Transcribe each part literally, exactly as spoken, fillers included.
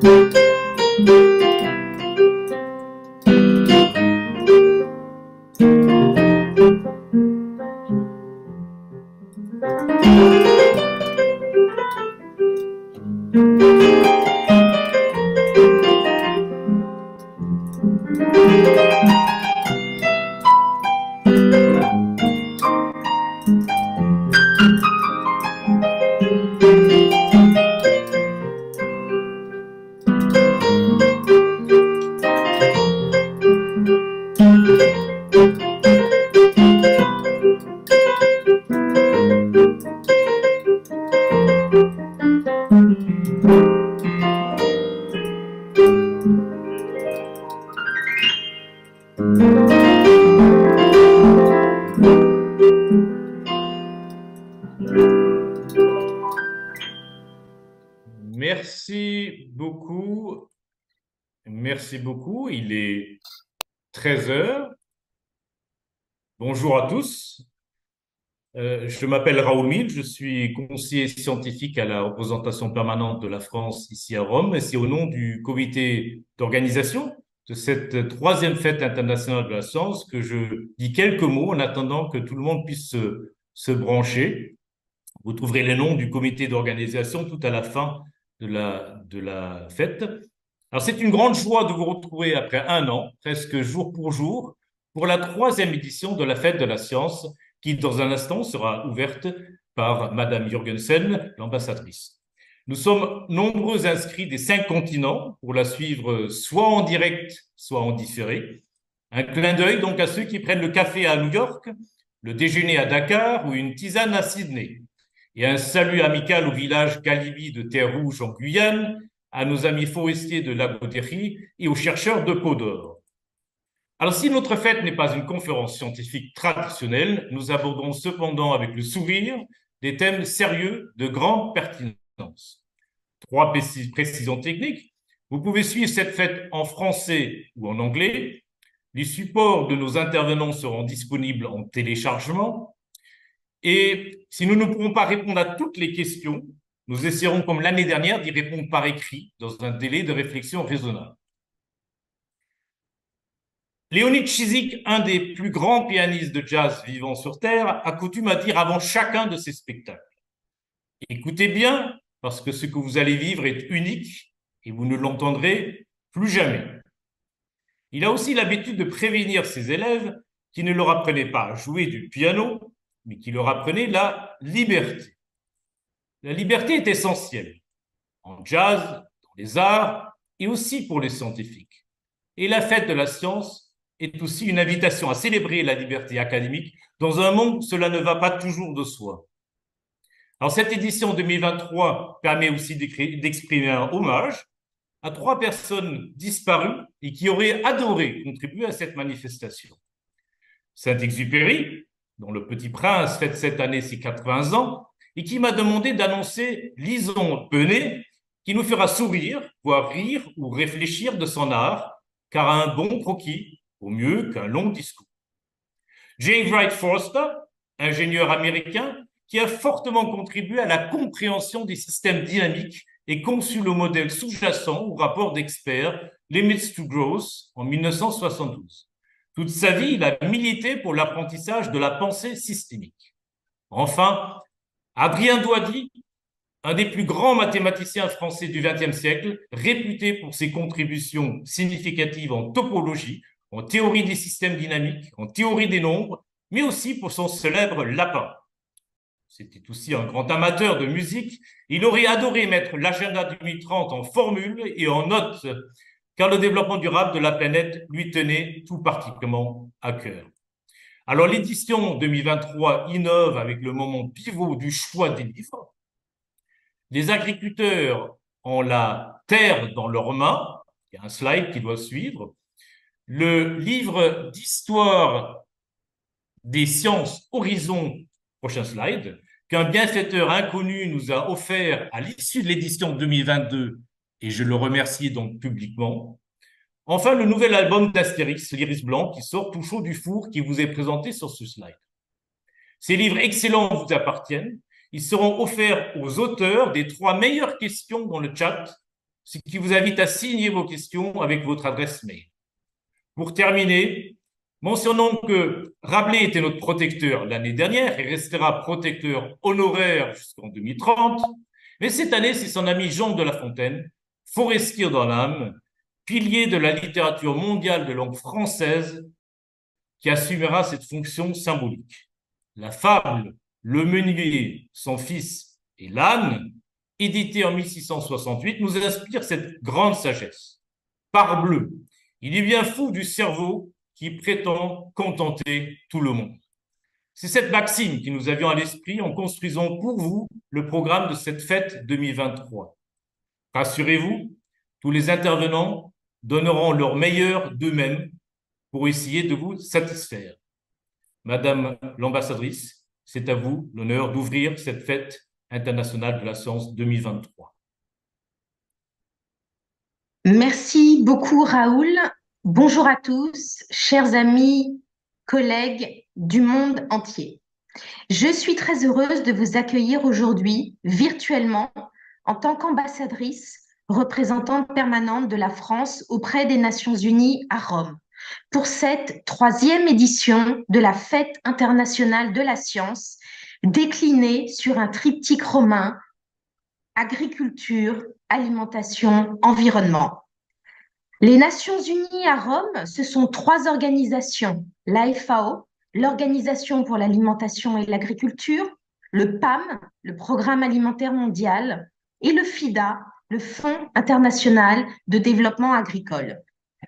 Merci beaucoup. Merci beaucoup. Il est treize heures. Bonjour à tous. Euh, je m'appelle Raoul Mille, je suis conseiller scientifique à la représentation permanente de la France ici à Rome. Et c'est au nom du comité d'organisation de cette troisième fête internationale de la science que je dis quelques mots en attendant que tout le monde puisse se, se brancher. Vous trouverez les noms du comité d'organisation tout à la fin de la, de la fête. Alors, c'est une grande joie de vous retrouver après un an, presque jour pour jour, pour la troisième édition de la fête de la science, qui, dans un instant, sera ouverte par Madame Jürgensen, l'ambassadrice. Nous sommes nombreux inscrits des cinq continents pour la suivre soit en direct, soit en différé. Un clin d'œil donc à ceux qui prennent le café à New York, le déjeuner à Dakar ou une tisane à Sydney. Et un salut amical au village Calibi de Terre-Rouge en Guyane, à nos amis forestiers de Lagoteri et aux chercheurs de Peau d'Or. Alors, si notre fête n'est pas une conférence scientifique traditionnelle, nous abordons cependant avec le sourire des thèmes sérieux de grande pertinence. Trois précisions techniques. Vous pouvez suivre cette fête en français ou en anglais. Les supports de nos intervenants seront disponibles en téléchargement. Et si nous ne pourrons pas répondre à toutes les questions, nous essaierons, comme l'année dernière, d'y répondre par écrit dans un délai de réflexion raisonnable. Leonid Chizik, un des plus grands pianistes de jazz vivant sur Terre, a coutume à dire avant chacun de ses spectacles: écoutez bien, parce que ce que vous allez vivre est unique et vous ne l'entendrez plus jamais. Il a aussi l'habitude de prévenir ses élèves qui ne leur apprenaient pas à jouer du piano, mais qui leur apprenaient la liberté. La liberté est essentielle en jazz, dans les arts et aussi pour les scientifiques. Et la fête de la science est aussi une invitation à célébrer la liberté académique dans un monde où cela ne va pas toujours de soi. Alors, cette édition deux mille vingt-trois permet aussi d'exprimer un hommage à trois personnes disparues et qui auraient adoré contribuer à cette manifestation. Saint-Exupéry, dont Le Petit Prince fête cette année ses quatre-vingts ans, et qui m'a demandé d'annoncer Lison Penet, qui nous fera sourire, voire rire ou réfléchir de son art, car un bon croquis vaut mieux qu'un long discours. James Wright Forster, ingénieur américain, qui a fortement contribué à la compréhension des systèmes dynamiques et conçu le modèle sous-jacent au rapport d'experts Limits to Growth en mille neuf cent soixante-douze. Toute sa vie, il a milité pour l'apprentissage de la pensée systémique. Enfin, Adrien Doady, un des plus grands mathématiciens français du vingtième siècle, réputé pour ses contributions significatives en topologie, en théorie des systèmes dynamiques, en théorie des nombres, mais aussi pour son célèbre lapin. C'était aussi un grand amateur de musique. Il aurait adoré mettre l'agenda deux mille trente en formule et en notes, car le développement durable de la planète lui tenait tout particulièrement à cœur. Alors, l'édition deux mille vingt-trois innove avec le moment pivot du choix des livres. Les agriculteurs ont la terre dans leurs mains. Il y a un slide qui doit suivre. Le livre d'histoire des sciences Horizon, prochain slide, qu'un bienfaiteur inconnu nous a offert à l'issue de l'édition deux mille vingt-deux, et je le remercie donc publiquement. Enfin, le nouvel album d'Astérix, l'Iris Blanc, qui sort tout chaud du four, qui vous est présenté sur ce slide. Ces livres excellents vous appartiennent. Ils seront offerts aux auteurs des trois meilleures questions dans le chat ce qui vous invite à signer vos questions avec votre adresse mail. Pour terminer, mentionnons que Rabelais était notre protecteur l'année dernière et restera protecteur honoraire jusqu'en deux mille trente, mais cette année, c'est son ami Jean de La Fontaine, forestier dans l'âme, pilier de la littérature mondiale de langue française, qui assumera cette fonction symbolique. La fable Le Meunier, son fils et l'âne, éditée en mille six cent soixante-huit, nous inspire cette grande sagesse. Parbleu, il est bien fou du cerveau qui prétend contenter tout le monde. C'est cette maxime que nous avions à l'esprit en construisant pour vous le programme de cette fête deux mille vingt-trois. Rassurez-vous, tous les intervenants donneront leur meilleur d'eux-mêmes pour essayer de vous satisfaire. Madame l'ambassadrice, c'est à vous l'honneur d'ouvrir cette fête internationale de la science deux mille vingt-trois. Merci beaucoup, Raoul. Bonjour à tous, chers amis, collègues du monde entier. Je suis très heureuse de vous accueillir aujourd'hui virtuellement en tant qu'ambassadrice représentante permanente de la France auprès des Nations Unies à Rome pour cette troisième édition de la Fête internationale de la science déclinée sur un triptyque romain: agriculture, alimentation, environnement. Les Nations Unies à Rome, ce sont trois organisations: la F A O, l'Organisation pour l'alimentation et l'agriculture, le P A M, le Programme alimentaire mondial, et le FIDA, le Fonds international de développement agricole.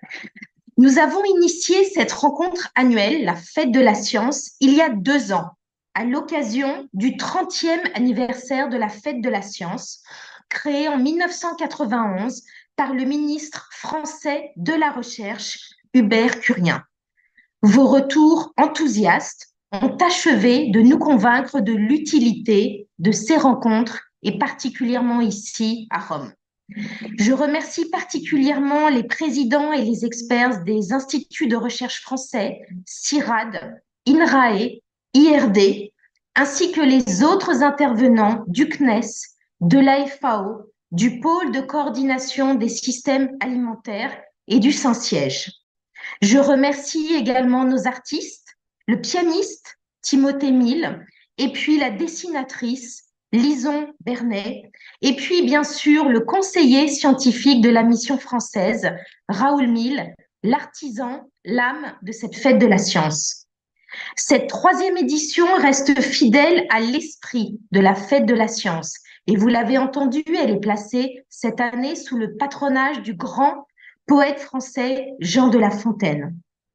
Nous avons initié cette rencontre annuelle, la Fête de la science, il y a deux ans, à l'occasion du trentième anniversaire de la Fête de la science, créée en mille neuf cent quatre-vingt-onze par le ministre français de la Recherche, Hubert Curien. Vos retours enthousiastes ont achevé de nous convaincre de l'utilité de ces rencontres, et particulièrement ici à Rome. Je remercie particulièrement les présidents et les experts des instituts de recherche français, CIRAD, INRAE, I R D, ainsi que les autres intervenants du C N E S, de la F A O, du pôle de coordination des systèmes alimentaires et du Saint-Siège. Je remercie également nos artistes, le pianiste Timothée Mille, et puis la dessinatrice Lison Bernet, et puis bien sûr le conseiller scientifique de la mission française, Raoul Mille, l'artisan, l'âme de cette fête de la science. Cette troisième édition reste fidèle à l'esprit de la fête de la science. Et vous l'avez entendu, elle est placée cette année sous le patronage du grand poète français Jean de La Fontaine.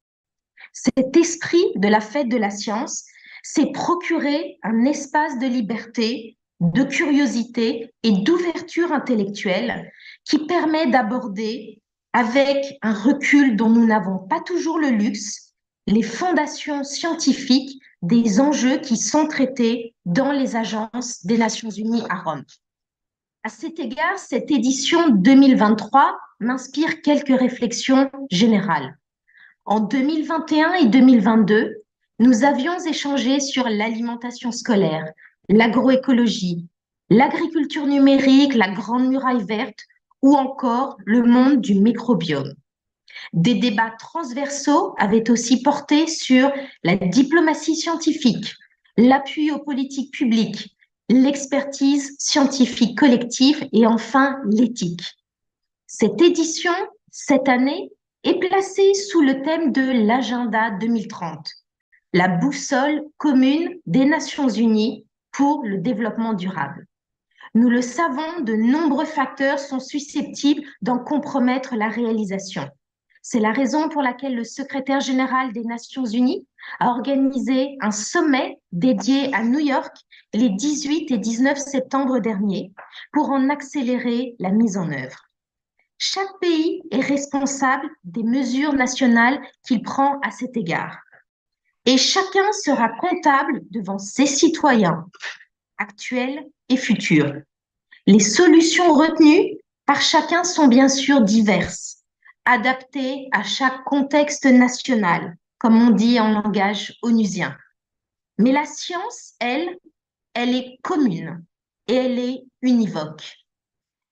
Cet esprit de la fête de la science s'est procuré un espace de liberté, de curiosité et d'ouverture intellectuelle qui permet d'aborder, avec un recul dont nous n'avons pas toujours le luxe, les fondations scientifiques des enjeux qui sont traités dans les agences des Nations Unies à Rome. À cet égard, cette édition deux mille vingt-trois m'inspire quelques réflexions générales. En deux mille vingt et un et deux mille vingt-deux, nous avions échangé sur l'alimentation scolaire, l'agroécologie, l'agriculture numérique, la Grande Muraille verte ou encore le monde du microbiome. Des débats transversaux avaient aussi porté sur la diplomatie scientifique, l'appui aux politiques publiques, l'expertise scientifique collective et enfin l'éthique. Cette édition, cette année, est placée sous le thème de l'agenda deux mille trente, la boussole commune des Nations Unies pour le développement durable. Nous le savons, de nombreux facteurs sont susceptibles d'en compromettre la réalisation. C'est la raison pour laquelle le secrétaire général des Nations Unies a organisé un sommet dédié à New York les dix-huit et dix-neuf septembre dernier pour en accélérer la mise en œuvre. Chaque pays est responsable des mesures nationales qu'il prend à cet égard. Et chacun sera comptable devant ses citoyens, actuels et futurs. Les solutions retenues par chacun sont bien sûr diverses, adaptées à chaque contexte national, comme on dit en langage onusien. Mais la science, elle, elle est commune et elle est univoque.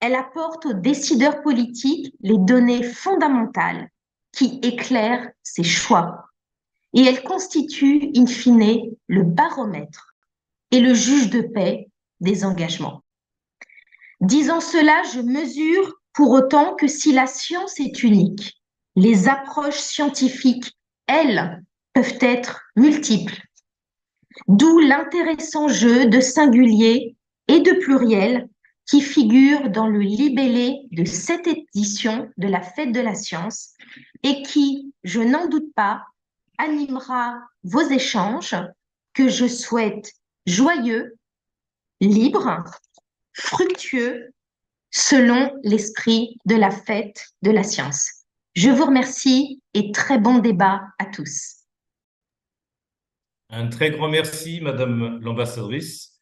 Elle apporte aux décideurs politiques les données fondamentales qui éclairent ses choix. Et elle constitue, in fine, le baromètre et le juge de paix des engagements. Disant cela, je mesure pour autant que si la science est unique, les approches scientifiques, elles, peuvent être multiples. D'où l'intéressant jeu de singulier et de pluriel qui figure dans le libellé de cette édition de la Fête de la Science et qui, je n'en doute pas, animera vos échanges que je souhaite joyeux, libres, fructueux, selon l'esprit de la Fête de la Science. Je vous remercie et très bon débat à tous. Un très grand merci, Madame l'ambassadrice.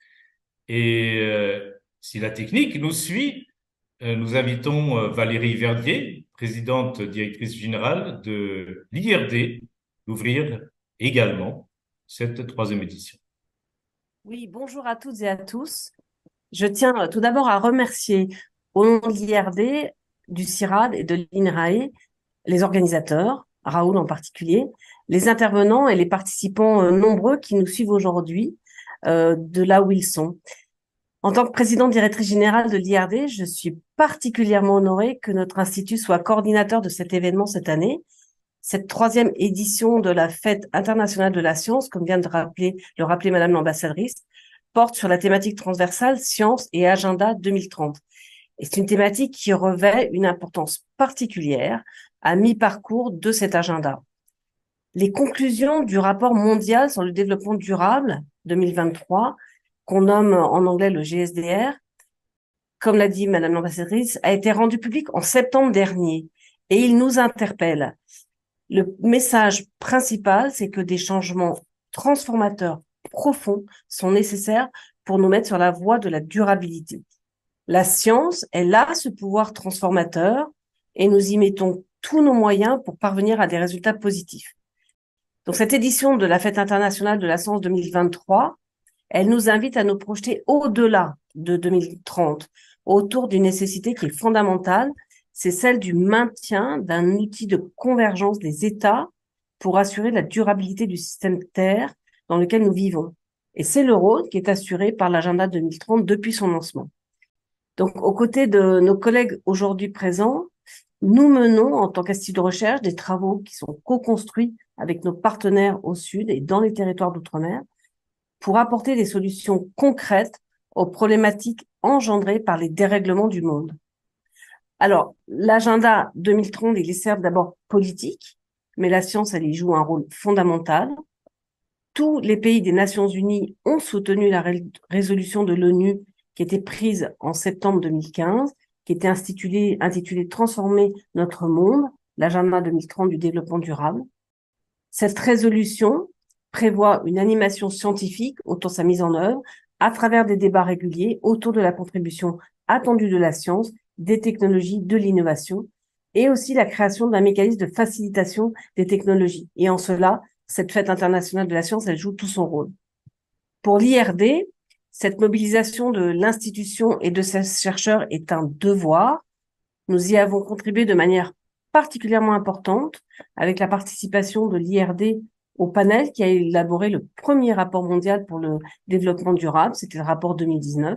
Et euh, si la technique nous suit, euh, nous invitons euh, Valérie Verdier, présidente directrice générale de l'I R D, d'ouvrir également cette troisième édition. Oui, bonjour à toutes et à tous. Je tiens tout d'abord à remercier au nom de l'I R D, du CIRAD et de l'INRAE, les organisateurs, Raoul en particulier, les intervenants et les participants nombreux qui nous suivent aujourd'hui euh, de là où ils sont. En tant que présidente directrice générale de l'I R D, je suis particulièrement honorée que notre institut soit coordinateur de cet événement cette année. Cette troisième édition de la Fête internationale de la science, comme vient de rappeler, le rappeler Madame l'ambassadrice, porte sur la thématique transversale Science et Agenda deux mille trente. Et c'est une thématique qui revêt une importance particulière à mi-parcours de cet agenda. Les conclusions du rapport mondial sur le développement durable deux mille vingt-trois, qu'on nomme en anglais le G S D R, comme l'a dit Madame l'ambassadrice, a été rendu public en septembre dernier et il nous interpelle. Le message principal, c'est que des changements transformateurs profonds sont nécessaires pour nous mettre sur la voie de la durabilité. La science, elle a ce pouvoir transformateur et nous y mettons tous nos moyens pour parvenir à des résultats positifs. Donc, cette édition de la Fête internationale de la science deux mille vingt-trois, elle nous invite à nous projeter au-delà de deux mille trente, autour d'une nécessité qui est fondamentale, c'est celle du maintien d'un outil de convergence des États pour assurer la durabilité du système Terre dans lequel nous vivons. Et c'est le rôle qui est assuré par l'agenda deux mille trente depuis son lancement. Donc, aux côtés de nos collègues aujourd'hui présents, nous menons, en tant qu'institut de recherche, des travaux qui sont co-construits avec nos partenaires au Sud et dans les territoires d'outre-mer pour apporter des solutions concrètes aux problématiques engendrées par les dérèglements du monde. Alors, l'agenda deux mille trente, il est certes d'abord politique, mais la science, elle y joue un rôle fondamental. Tous les pays des Nations Unies ont soutenu la ré- résolution de l'ONU qui était prise en septembre deux mille quinze, qui était intitulée, intitulée Transformer notre monde, l'agenda deux mille trente du développement durable. Cette résolution prévoit une animation scientifique autour de sa mise en œuvre à travers des débats réguliers autour de la contribution attendue de la science, des technologies, de l'innovation, et aussi la création d'un mécanisme de facilitation des technologies. Et en cela, cette fête internationale de la science, elle joue tout son rôle. Pour l'I R D, cette mobilisation de l'institution et de ses chercheurs est un devoir. Nous y avons contribué de manière particulièrement importante avec la participation de l'I R D au panel qui a élaboré le premier rapport mondial pour le développement durable, c'était le rapport deux mille dix-neuf.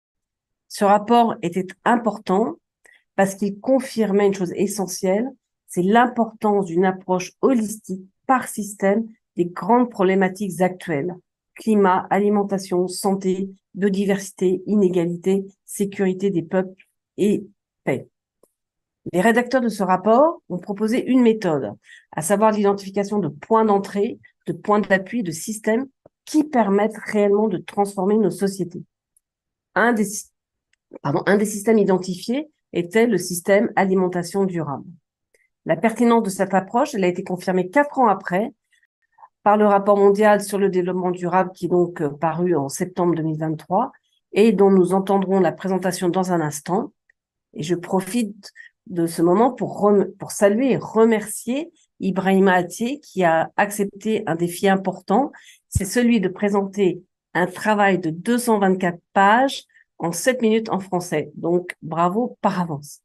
Ce rapport était important parce qu'il confirmait une chose essentielle, c'est l'importance d'une approche holistique par système des grandes problématiques actuelles. Climat, alimentation, santé, biodiversité, inégalité, sécurité des peuples et paix. Les rédacteurs de ce rapport ont proposé une méthode, à savoir l'identification de points d'entrée, de points d'appui, de systèmes qui permettent réellement de transformer nos sociétés. Un des, pardon, un des systèmes identifiés était le système alimentation durable. La pertinence de cette approche, elle a été confirmée quatre ans après par le rapport mondial sur le développement durable qui est donc paru en septembre deux mille vingt-trois et dont nous entendrons la présentation dans un instant. Et je profite de ce moment pour, rem- pour saluer et remercier Ibrahima Atié qui a accepté un défi important, c'est celui de présenter un travail de deux cent vingt-quatre pages en sept minutes en français. Donc, bravo par avance.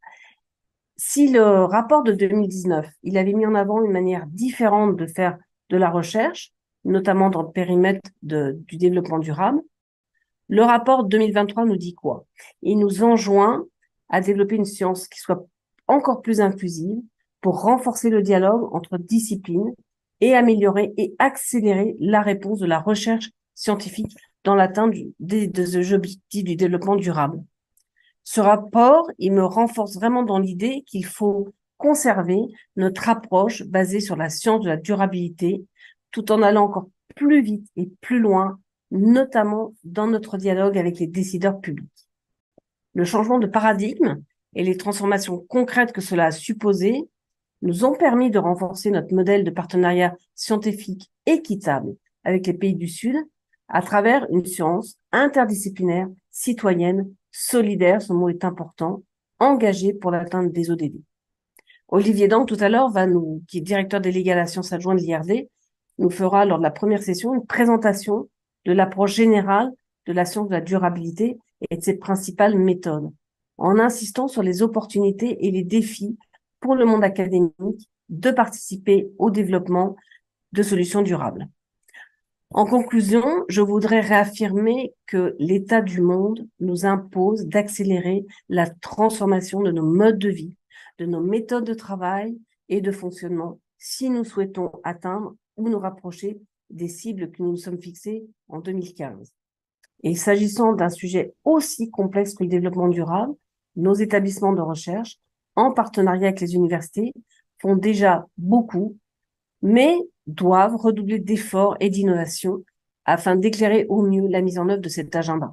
Si le rapport de deux mille dix-neuf, il avait mis en avant une manière différente de faire de la recherche, notamment dans le périmètre de, du développement durable, le rapport deux mille vingt-trois nous dit quoi? Il nous enjoint à développer une science qui soit encore plus inclusive pour renforcer le dialogue entre disciplines et améliorer et accélérer la réponse de la recherche scientifique dans l'atteinte des, des objectifs du développement durable. Ce rapport, il me renforce vraiment dans l'idée qu'il faut conserver notre approche basée sur la science de la durabilité, tout en allant encore plus vite et plus loin, notamment dans notre dialogue avec les décideurs publics. Le changement de paradigme et les transformations concrètes que cela a supposées nous ont permis de renforcer notre modèle de partenariat scientifique équitable avec les pays du Sud à travers une science interdisciplinaire, citoyenne, solidaire, ce mot est important, engagée pour l'atteinte des O D D. Olivier Dang, tout à l'heure, va nous, qui est directeur délégué à la science adjointe de l'I R D, nous fera lors de la première session une présentation de l'approche générale de la science de la durabilité et de ses principales méthodes, en insistant sur les opportunités et les défis pour le monde académique de participer au développement de solutions durables. En conclusion, je voudrais réaffirmer que l'état du monde nous impose d'accélérer la transformation de nos modes de vie, de nos méthodes de travail et de fonctionnement si nous souhaitons atteindre ou nous rapprocher des cibles que nous nous sommes fixées en deux mille quinze. Et s'agissant d'un sujet aussi complexe que le développement durable, nos établissements de recherche, en partenariat avec les universités, font déjà beaucoup, mais doivent redoubler d'efforts et d'innovation afin d'éclairer au mieux la mise en œuvre de cet agenda.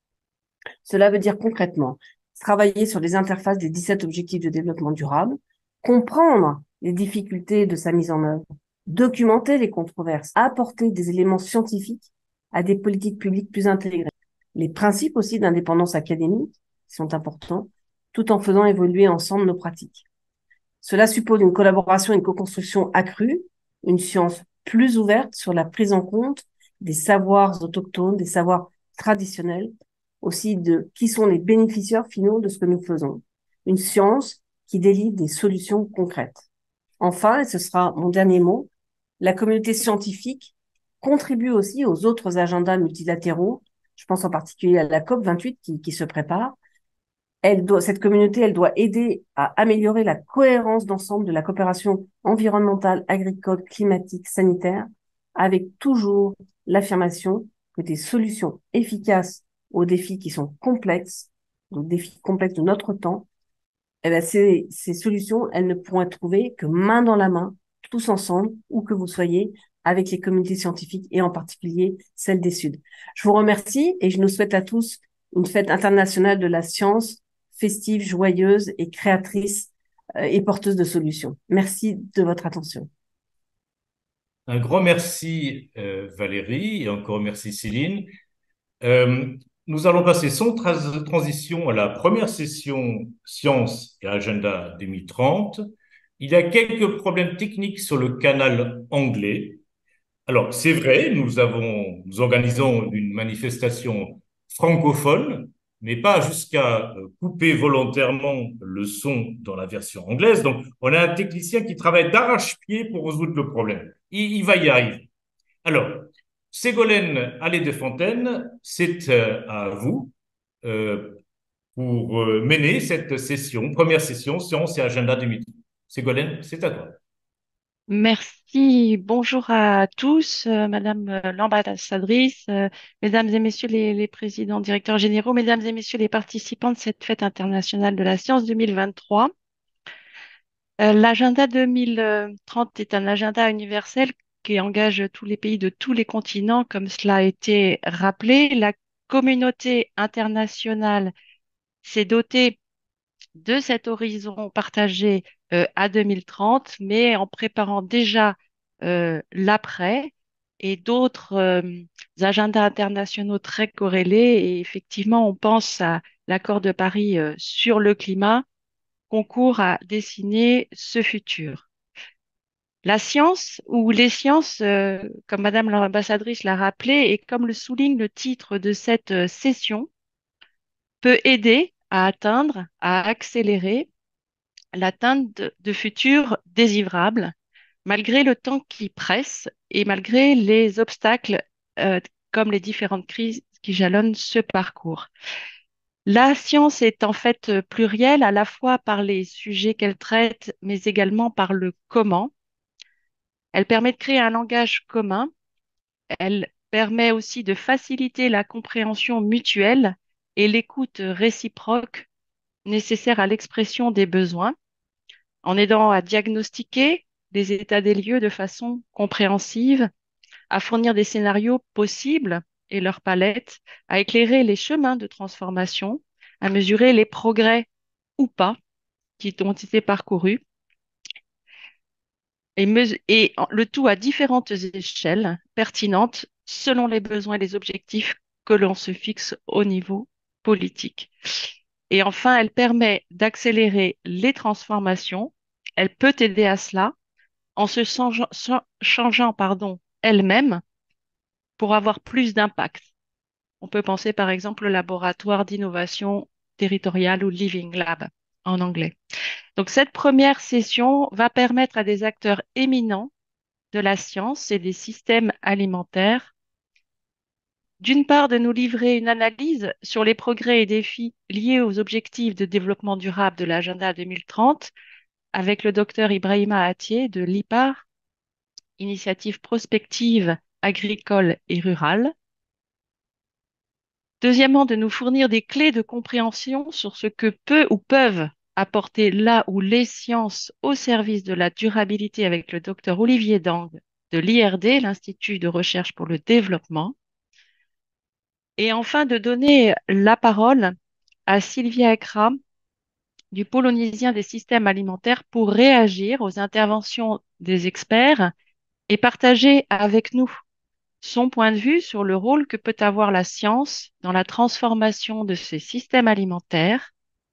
Cela veut dire concrètement travailler sur les interfaces des dix-sept objectifs de développement durable, comprendre les difficultés de sa mise en œuvre, documenter les controverses, apporter des éléments scientifiques à des politiques publiques plus intégrées. Les principes aussi d'indépendance académique sont importants, tout en faisant évoluer ensemble nos pratiques. Cela suppose une collaboration et une co-construction accrue, une science plus ouverte sur la prise en compte des savoirs autochtones, des savoirs traditionnels, aussi de qui sont les bénéficiaires finaux de ce que nous faisons. Une science qui délivre des solutions concrètes. Enfin, et ce sera mon dernier mot, la communauté scientifique contribue aussi aux autres agendas multilatéraux. Je pense en particulier à la COP vingt-huit qui, qui se prépare. Elle doit, cette communauté, elle doit aider à améliorer la cohérence d'ensemble de la coopération environnementale, agricole, climatique, sanitaire, avec toujours l'affirmation que des solutions efficaces aux défis qui sont complexes, aux défis complexes de notre temps, eh bien, ces, ces solutions, elles ne pourront être trouvées que main dans la main, tous ensemble, où que vous soyez, avec les communautés scientifiques et en particulier celles des Suds. Je vous remercie et je nous souhaite à tous une fête internationale de la science, festive, joyeuse et créatrice euh, et porteuse de solutions. Merci de votre attention. Un grand merci euh, Valérie et encore merci Céline. Euh, nous allons passer sans tra- transition à la première session Sciences et Agenda deux mille trente. Il y a quelques problèmes techniques sur le canal anglais. Alors, c'est vrai, nous avons, nous organisons une manifestation francophone, mais pas jusqu'à euh, couper volontairement le son dans la version anglaise. Donc, on a un technicien qui travaille d'arrache-pied pour résoudre le problème. Il, il va y arriver. Alors, Ségolène Allais-de-Fontaine, c'est euh, à vous euh, pour euh, mener cette session, première session, Sciences et Agenda deux mille trente. Ségolène, c'est à toi. Merci. Bonjour à tous, euh, Madame euh, l'ambassadrice, euh, Mesdames et Messieurs les, les présidents, directeurs généraux, Mesdames et Messieurs les participants de cette fête internationale de la science deux mille vingt-trois. Euh, l'agenda deux mille trente est un agenda universel qui engage tous les pays de tous les continents, comme cela a été rappelé. La communauté internationale s'est dotée de cet horizon partagé euh, à deux mille trente, mais en préparant déjà euh, l'après et d'autres euh, agendas internationaux très corrélés. Et effectivement, on pense à l'accord de Paris euh, sur le climat, concourt à dessiner ce futur. La science ou les sciences, euh, comme Madame l'ambassadrice l'a rappelé, et comme le souligne le titre de cette euh, session, peut aider à atteindre, à accélérer l'atteinte de, de futurs désirables, malgré le temps qui presse et malgré les obstacles euh, comme les différentes crises qui jalonnent ce parcours. La science est en fait euh, plurielle à la fois par les sujets qu'elle traite, mais également par le comment. Elle permet de créer un langage commun. Elle permet aussi de faciliter la compréhension mutuelle et l'écoute réciproque nécessaire à l'expression des besoins, en aidant à diagnostiquer les états des lieux de façon compréhensive, à fournir des scénarios possibles et leur palette, à éclairer les chemins de transformation, à mesurer les progrès ou pas qui ont été parcourus, et, mes- et en- le tout à différentes échelles pertinentes selon les besoins et les objectifs que l'on se fixe au niveau politique. Et enfin, elle permet d'accélérer les transformations. Elle peut aider à cela en se changeant, cha- changeant, pardon, elle-même pour avoir plus d'impact. On peut penser par exemple au laboratoire d'innovation territoriale ou Living Lab en anglais. Donc cette première session va permettre à des acteurs éminents de la science et des systèmes alimentaires, d'une part, de nous livrer une analyse sur les progrès et défis liés aux objectifs de développement durable de l'Agenda deux mille trente avec le docteur Ibrahima Attieh de l'I P A R, Initiative prospective agricole et rurale. Deuxièmement, de nous fournir des clés de compréhension sur ce que peut ou peuvent apporter là ou les sciences au service de la durabilité avec le docteur Olivier Dang de l'I R D, l'Institut de recherche pour le développement. Et enfin, de donner la parole à Sylvia Ekram du Pôle onusien des systèmes alimentaires pour réagir aux interventions des experts et partager avec nous son point de vue sur le rôle que peut avoir la science dans la transformation de ces systèmes alimentaires,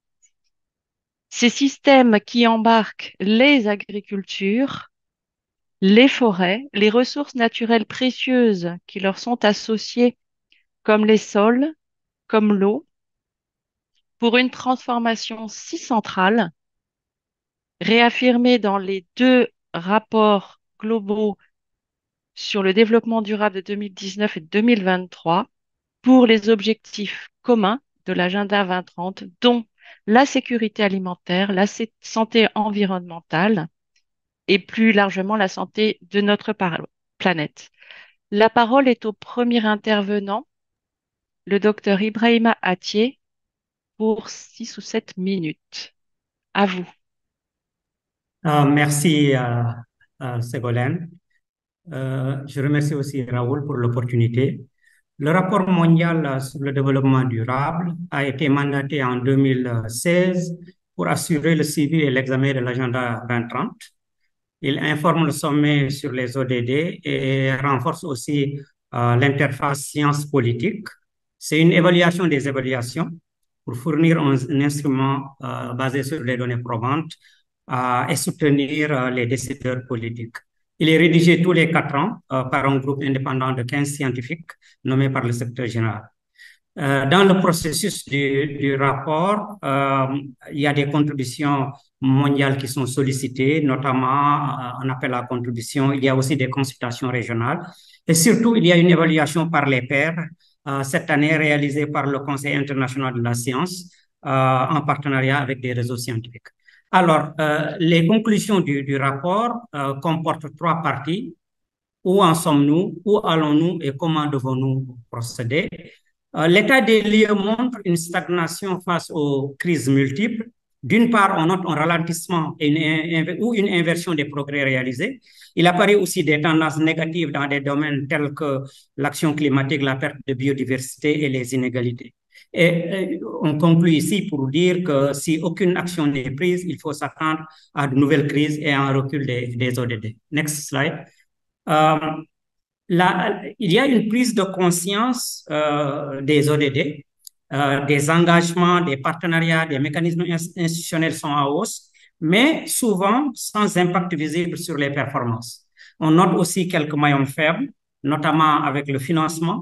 ces systèmes qui embarquent les agricultures, les forêts, les ressources naturelles précieuses qui leur sont associées, comme les sols, comme l'eau, pour une transformation si centrale, réaffirmée dans les deux rapports globaux sur le développement durable de deux mille dix-neuf et deux mille vingt-trois, pour les objectifs communs de l'Agenda vingt trente, dont la sécurité alimentaire, la sé- santé environnementale et plus largement la santé de notre par- planète. La parole est au premier intervenant, le docteur Ibrahima Attieh, pour six ou sept minutes. À vous. Euh, merci à, à Ségolène. Euh, je remercie aussi Raoul pour l'opportunité. Le rapport mondial sur le développement durable a été mandaté en deux mille seize pour assurer le suivi et l'examen de l'agenda vingt trente. Il informe le sommet sur les O D D et renforce aussi euh, l'interface science-politique. C'est une évaluation des évaluations pour fournir un, un instrument euh, basé sur les données probantes euh, et soutenir euh, les décideurs politiques. Il est rédigé tous les quatre ans euh, par un groupe indépendant de quinze scientifiques nommés par le secrétaire général. Euh, dans le processus du, du rapport, euh, il y a des contributions mondiales qui sont sollicitées, notamment euh, un appel à la contribution. Il y a aussi des consultations régionales. Et surtout, il y a une évaluation par les pairs, euh, cette année réalisée par le Conseil international de la science, euh, en partenariat avec des réseaux scientifiques. Alors, euh, les conclusions du, du rapport euh, comportent trois parties. Où en sommes-nous? Où allons-nous et comment devons-nous procéder? Euh, L'état des lieux montre une stagnation face aux crises multiples. D'une part, on note un ralentissement et une, ou une inversion des progrès réalisés. Il apparaît aussi des tendances négatives dans des domaines tels que l'action climatique, la perte de biodiversité et les inégalités. Et, et on conclut ici pour dire que si aucune action n'est prise, il faut s'attendre à de nouvelles crises et à un recul des, des O D D. Next slide. Euh, là, il y a une prise de conscience euh, des O D D, euh, des engagements, des partenariats, des mécanismes institutionnels sont en hausse, mais souvent sans impact visible sur les performances. On note aussi quelques maillons faibles, notamment avec le financement,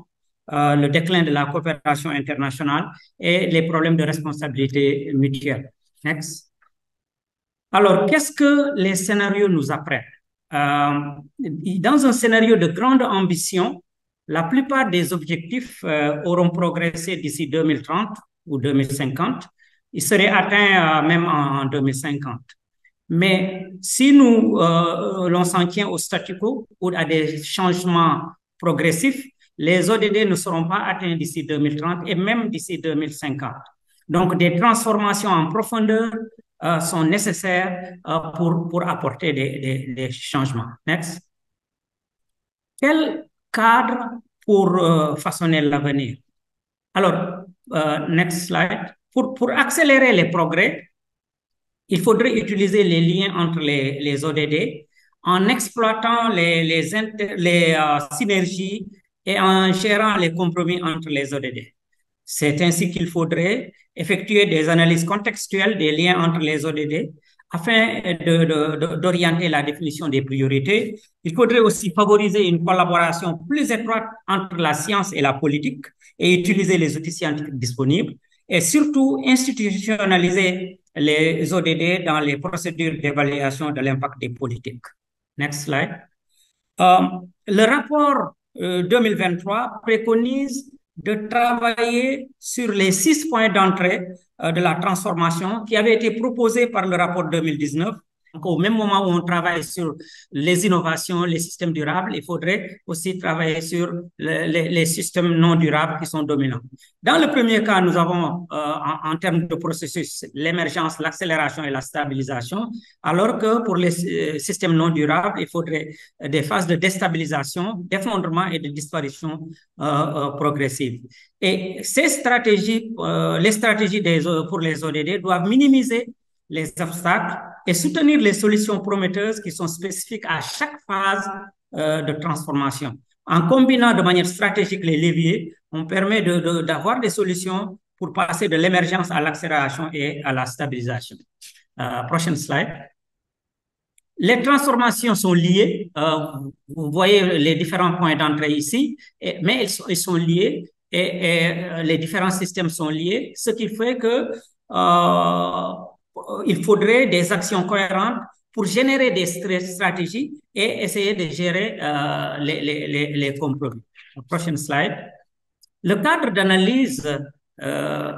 euh, le déclin de la coopération internationale et les problèmes de responsabilité mutuelle. Next. Alors, qu'est-ce que les scénarios nous apprennent? Euh, dans un scénario de grande ambition, la plupart des objectifs euh, auront progressé d'ici deux mille trente ou deux mille cinquante. Ils seraient atteints euh, même en, en deux mille cinquante. Mais si nous, euh, l'on s'en tient au statu quo ou à des changements progressifs, les O D D ne seront pas atteints d'ici deux mille trente et même d'ici deux mille cinquante. Donc, des transformations en profondeur euh, sont nécessaires euh, pour, pour apporter des, des, des changements. Next. Quel cadre pour euh, façonner l'avenir? Alors, euh, next slide. Pour, pour accélérer les progrès, il faudrait utiliser les liens entre les, les O D D en exploitant les, les, inter, les euh, synergies et en gérant les compromis entre les O D D. C'est ainsi qu'il faudrait effectuer des analyses contextuelles des liens entre les O D D afin d'orienter la définition des priorités. Il faudrait aussi favoriser une collaboration plus étroite entre la science et la politique et utiliser les outils scientifiques disponibles et surtout institutionnaliser les O D D dans les procédures d'évaluation de l'impact des politiques. Next slide. Euh, le rapport euh, deux mille vingt-trois préconise de travailler sur les six points d'entrée euh, de la transformation qui avaient été proposés par le rapport deux mille dix-neuf. Donc, au même moment où on travaille sur les innovations, les systèmes durables, il faudrait aussi travailler sur le, les, les systèmes non durables qui sont dominants. Dans le premier cas, nous avons euh, en, en termes de processus l'émergence, l'accélération et la stabilisation, alors que pour les euh, systèmes non durables, il faudrait des phases de déstabilisation, d'effondrement et de disparition euh, euh, progressive. Et ces stratégies, euh, les stratégies des, pour les O D D doivent minimiser les obstacles et soutenir les solutions prometteuses qui sont spécifiques à chaque phase euh, de transformation. En combinant de manière stratégique les leviers, on permet de, de, d'avoir des solutions pour passer de l'émergence à l'accélération et à la stabilisation. Euh, prochaine slide. Les transformations sont liées. Euh, vous voyez les différents points d'entrée ici, et, mais ils sont, ils sont liés et, et les différents systèmes sont liés, ce qui fait que euh, il faudrait des actions cohérentes pour générer des stratégies et essayer de gérer euh, les, les, les, les compromis. Prochaine slide. Le cadre d'analyse euh,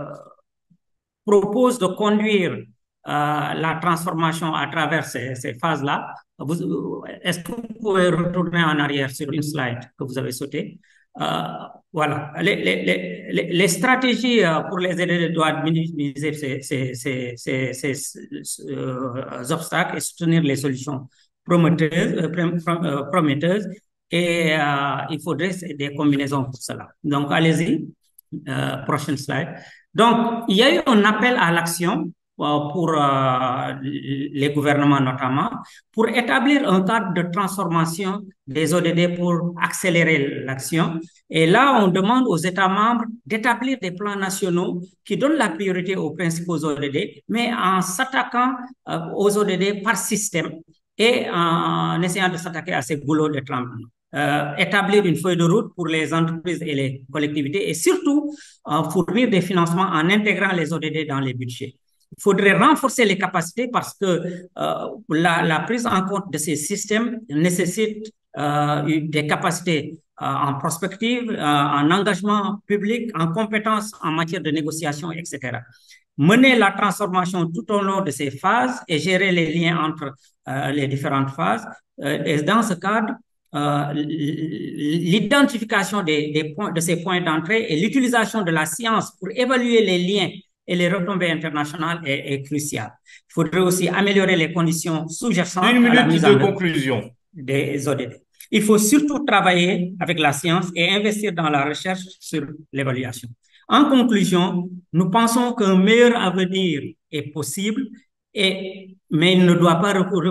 propose de conduire euh, la transformation à travers ces, ces phases-là. Est-ce que vous pouvez retourner en arrière sur une slide que vous avez sautée? Euh, voilà. Les, les, les, les stratégies pour les aider doivent minimiser ces, ces, ces, ces, ces, ces euh, obstacles et soutenir les solutions prometteuses, euh, prometteuses et euh, il faudrait des combinaisons pour cela. Donc, allez-y. Euh, prochaine slide. Donc, il y a eu un appel à l'action pour euh, les gouvernements notamment, pour établir un cadre de transformation des O D D pour accélérer l'action. Et là, on demande aux États membres d'établir des plans nationaux qui donnent la priorité aux principaux O D D, mais en s'attaquant euh, aux O D D par système et en essayant de s'attaquer à ces goulots de tremblement. Euh, établir une feuille de route pour les entreprises et les collectivités et surtout euh, fournir des financements en intégrant les O D D dans les budgets. Il faudrait renforcer les capacités parce que euh, la, la prise en compte de ces systèmes nécessite euh, des capacités euh, en prospective, euh, en engagement public, en compétences en matière de négociation, et cetera. Mener la transformation tout au long de ces phases et gérer les liens entre euh, les différentes phases. Euh, et dans ce cadre, Euh, l'identification des, des points, de ces points d'entrée et l'utilisation de la science pour évaluer les liens et les retombées internationales est, est cruciale. Il faudrait aussi améliorer les conditions sous-jacentes Une minute à la mise de en conclusion des O D D. Il faut surtout travailler avec la science et investir dans la recherche sur l'évaluation. En conclusion, nous pensons qu'un meilleur avenir est possible. Et, mais il ne doit pas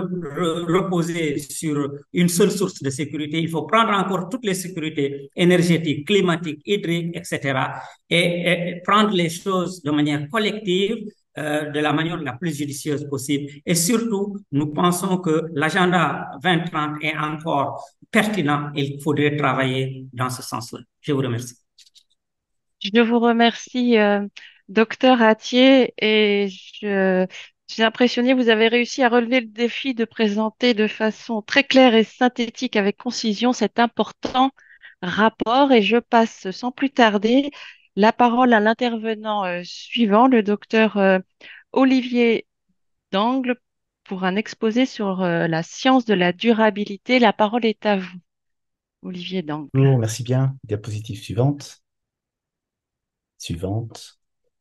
reposer sur une seule source de sécurité. Il faut prendre en compte toutes les sécurités énergétiques, climatiques, hydriques, et cetera. Et, et prendre les choses de manière collective, euh, de la manière la plus judicieuse possible. Et surtout, nous pensons que l'agenda vingt trente est encore pertinent et il faudrait travailler dans ce sens-là. Je vous remercie. Je vous remercie, euh, docteur Atier, et je, je suis impressionnée. Vous avez réussi à relever le défi de présenter de façon très claire et synthétique, avec concision, cet important rapport. Et je passe sans plus tarder la parole à l'intervenant euh, suivant, le docteur euh, Olivier Dangle, pour un exposé sur euh, la science de la durabilité. La parole est à vous, Olivier Dangle. Bonjour, merci bien. Diapositive suivante. Suivante.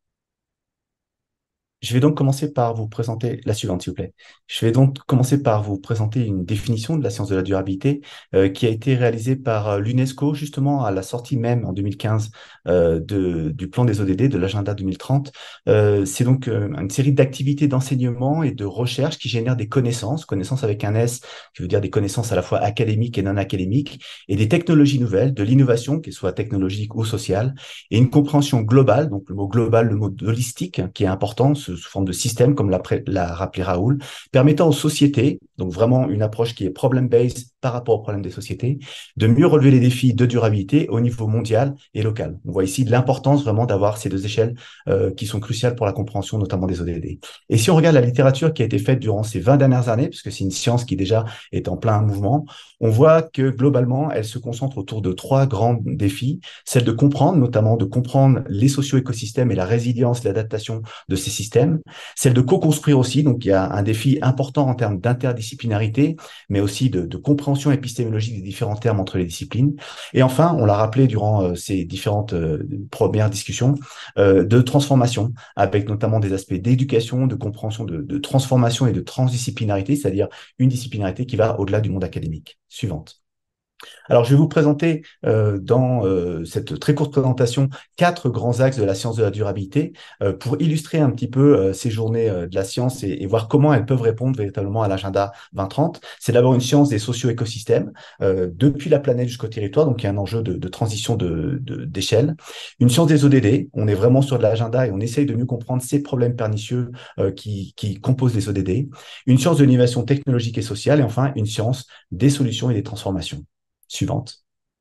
Je vais donc commencer par vous présenter la suivante, s'il vous plaît. Je vais donc commencer par vous présenter une définition de la science de la durabilité euh, qui a été réalisée par euh, l'UNESCO justement à la sortie même en deux mille quinze euh, de, du plan des O D D, de l'agenda deux mille trente. Euh, c'est donc euh, une série d'activités d'enseignement et de recherche qui génèrent des connaissances, connaissances avec un S, qui veut dire des connaissances à la fois académiques et non académiques, et des technologies nouvelles, de l'innovation, qu'elle soit technologique ou sociale, et une compréhension globale, donc le mot global, le mot holistique, qui est important, ce sous forme de système, comme l'a rappelé Raoul, permettant aux sociétés, donc vraiment une approche qui est problem-based par rapport aux problèmes des sociétés, de mieux relever les défis de durabilité au niveau mondial et local. On voit ici l'importance vraiment d'avoir ces deux échelles euh, qui sont cruciales pour la compréhension notamment des O D D. Et si on regarde la littérature qui a été faite durant ces vingt dernières années, puisque c'est une science qui déjà est en plein mouvement, on voit que globalement, elle se concentre autour de trois grands défis, celle de comprendre, notamment de comprendre les socio-écosystèmes et la résilience, l'adaptation de ces systèmes, celle de co-construire aussi, donc il y a un défi important en termes d'interdisciplinarité, mais aussi de, de compréhension épistémologique des différents termes entre les disciplines. Et enfin, on l'a rappelé durant euh, ces différentes euh, premières discussions, euh, de transformation, avec notamment des aspects d'éducation, de compréhension de, de transformation et de transdisciplinarité, c'est-à-dire une disciplinarité qui va au-delà du monde académique. Suivante. Alors, je vais vous présenter euh, dans euh, cette très courte présentation quatre grands axes de la science de la durabilité euh, pour illustrer un petit peu euh, ces journées euh, de la science et, et voir comment elles peuvent répondre véritablement à l'agenda vingt trente. C'est d'abord une science des socio-écosystèmes, euh, depuis la planète jusqu'au territoire, donc il y a un enjeu de, de transition d'échelle. De, d'échelle. Une science des O D D, on est vraiment sur de l'agenda et on essaye de mieux comprendre ces problèmes pernicieux euh, qui, qui composent les O D D. Une science de l'innovation technologique et sociale et enfin une science des solutions et des transformations. Suivante.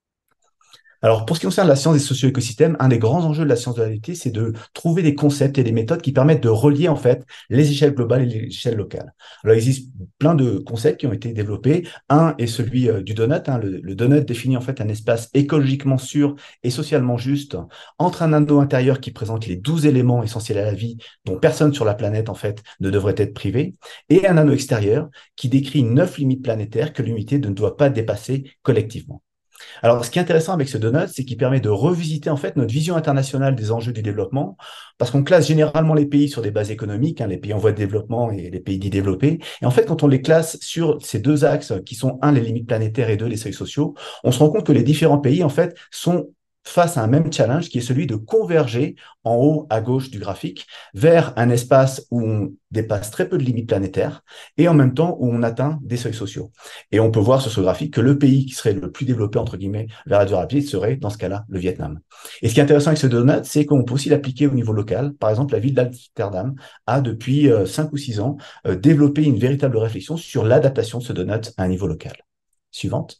Alors, pour ce qui concerne la science des socio-écosystèmes, un des grands enjeux de la science de la durabilité, c'est de trouver des concepts et des méthodes qui permettent de relier en fait les échelles globales et les échelles locales. Alors, il existe plein de concepts qui ont été développés. Un est celui euh, du donut. Hein. Le, le donut définit en fait un espace écologiquement sûr et socialement juste entre un anneau intérieur qui présente les douze éléments essentiels à la vie dont personne sur la planète en fait ne devrait être privé et un anneau extérieur qui décrit neuf limites planétaires que l'humanité ne doit pas dépasser collectivement. Alors, ce qui est intéressant avec ce donut, c'est qu'il permet de revisiter en fait notre vision internationale des enjeux du développement, parce qu'on classe généralement les pays sur des bases économiques, hein, les pays en voie de développement et les pays dits développés. Et en fait, quand on les classe sur ces deux axes qui sont un, les limites planétaires et deux, les seuils sociaux, on se rend compte que les différents pays en fait sont face à un même challenge qui est celui de converger en haut à gauche du graphique vers un espace où on dépasse très peu de limites planétaires et en même temps où on atteint des seuils sociaux. Et on peut voir sur ce graphique que le pays qui serait le plus développé, entre guillemets, vers la durabilité serait, dans ce cas-là, le Vietnam. Et ce qui est intéressant avec ce donut, c'est qu'on peut aussi l'appliquer au niveau local. Par exemple, la ville d'Amsterdam a, depuis euh, cinq ou six ans, euh, développé une véritable réflexion sur l'adaptation de ce donut à un niveau local. Suivante.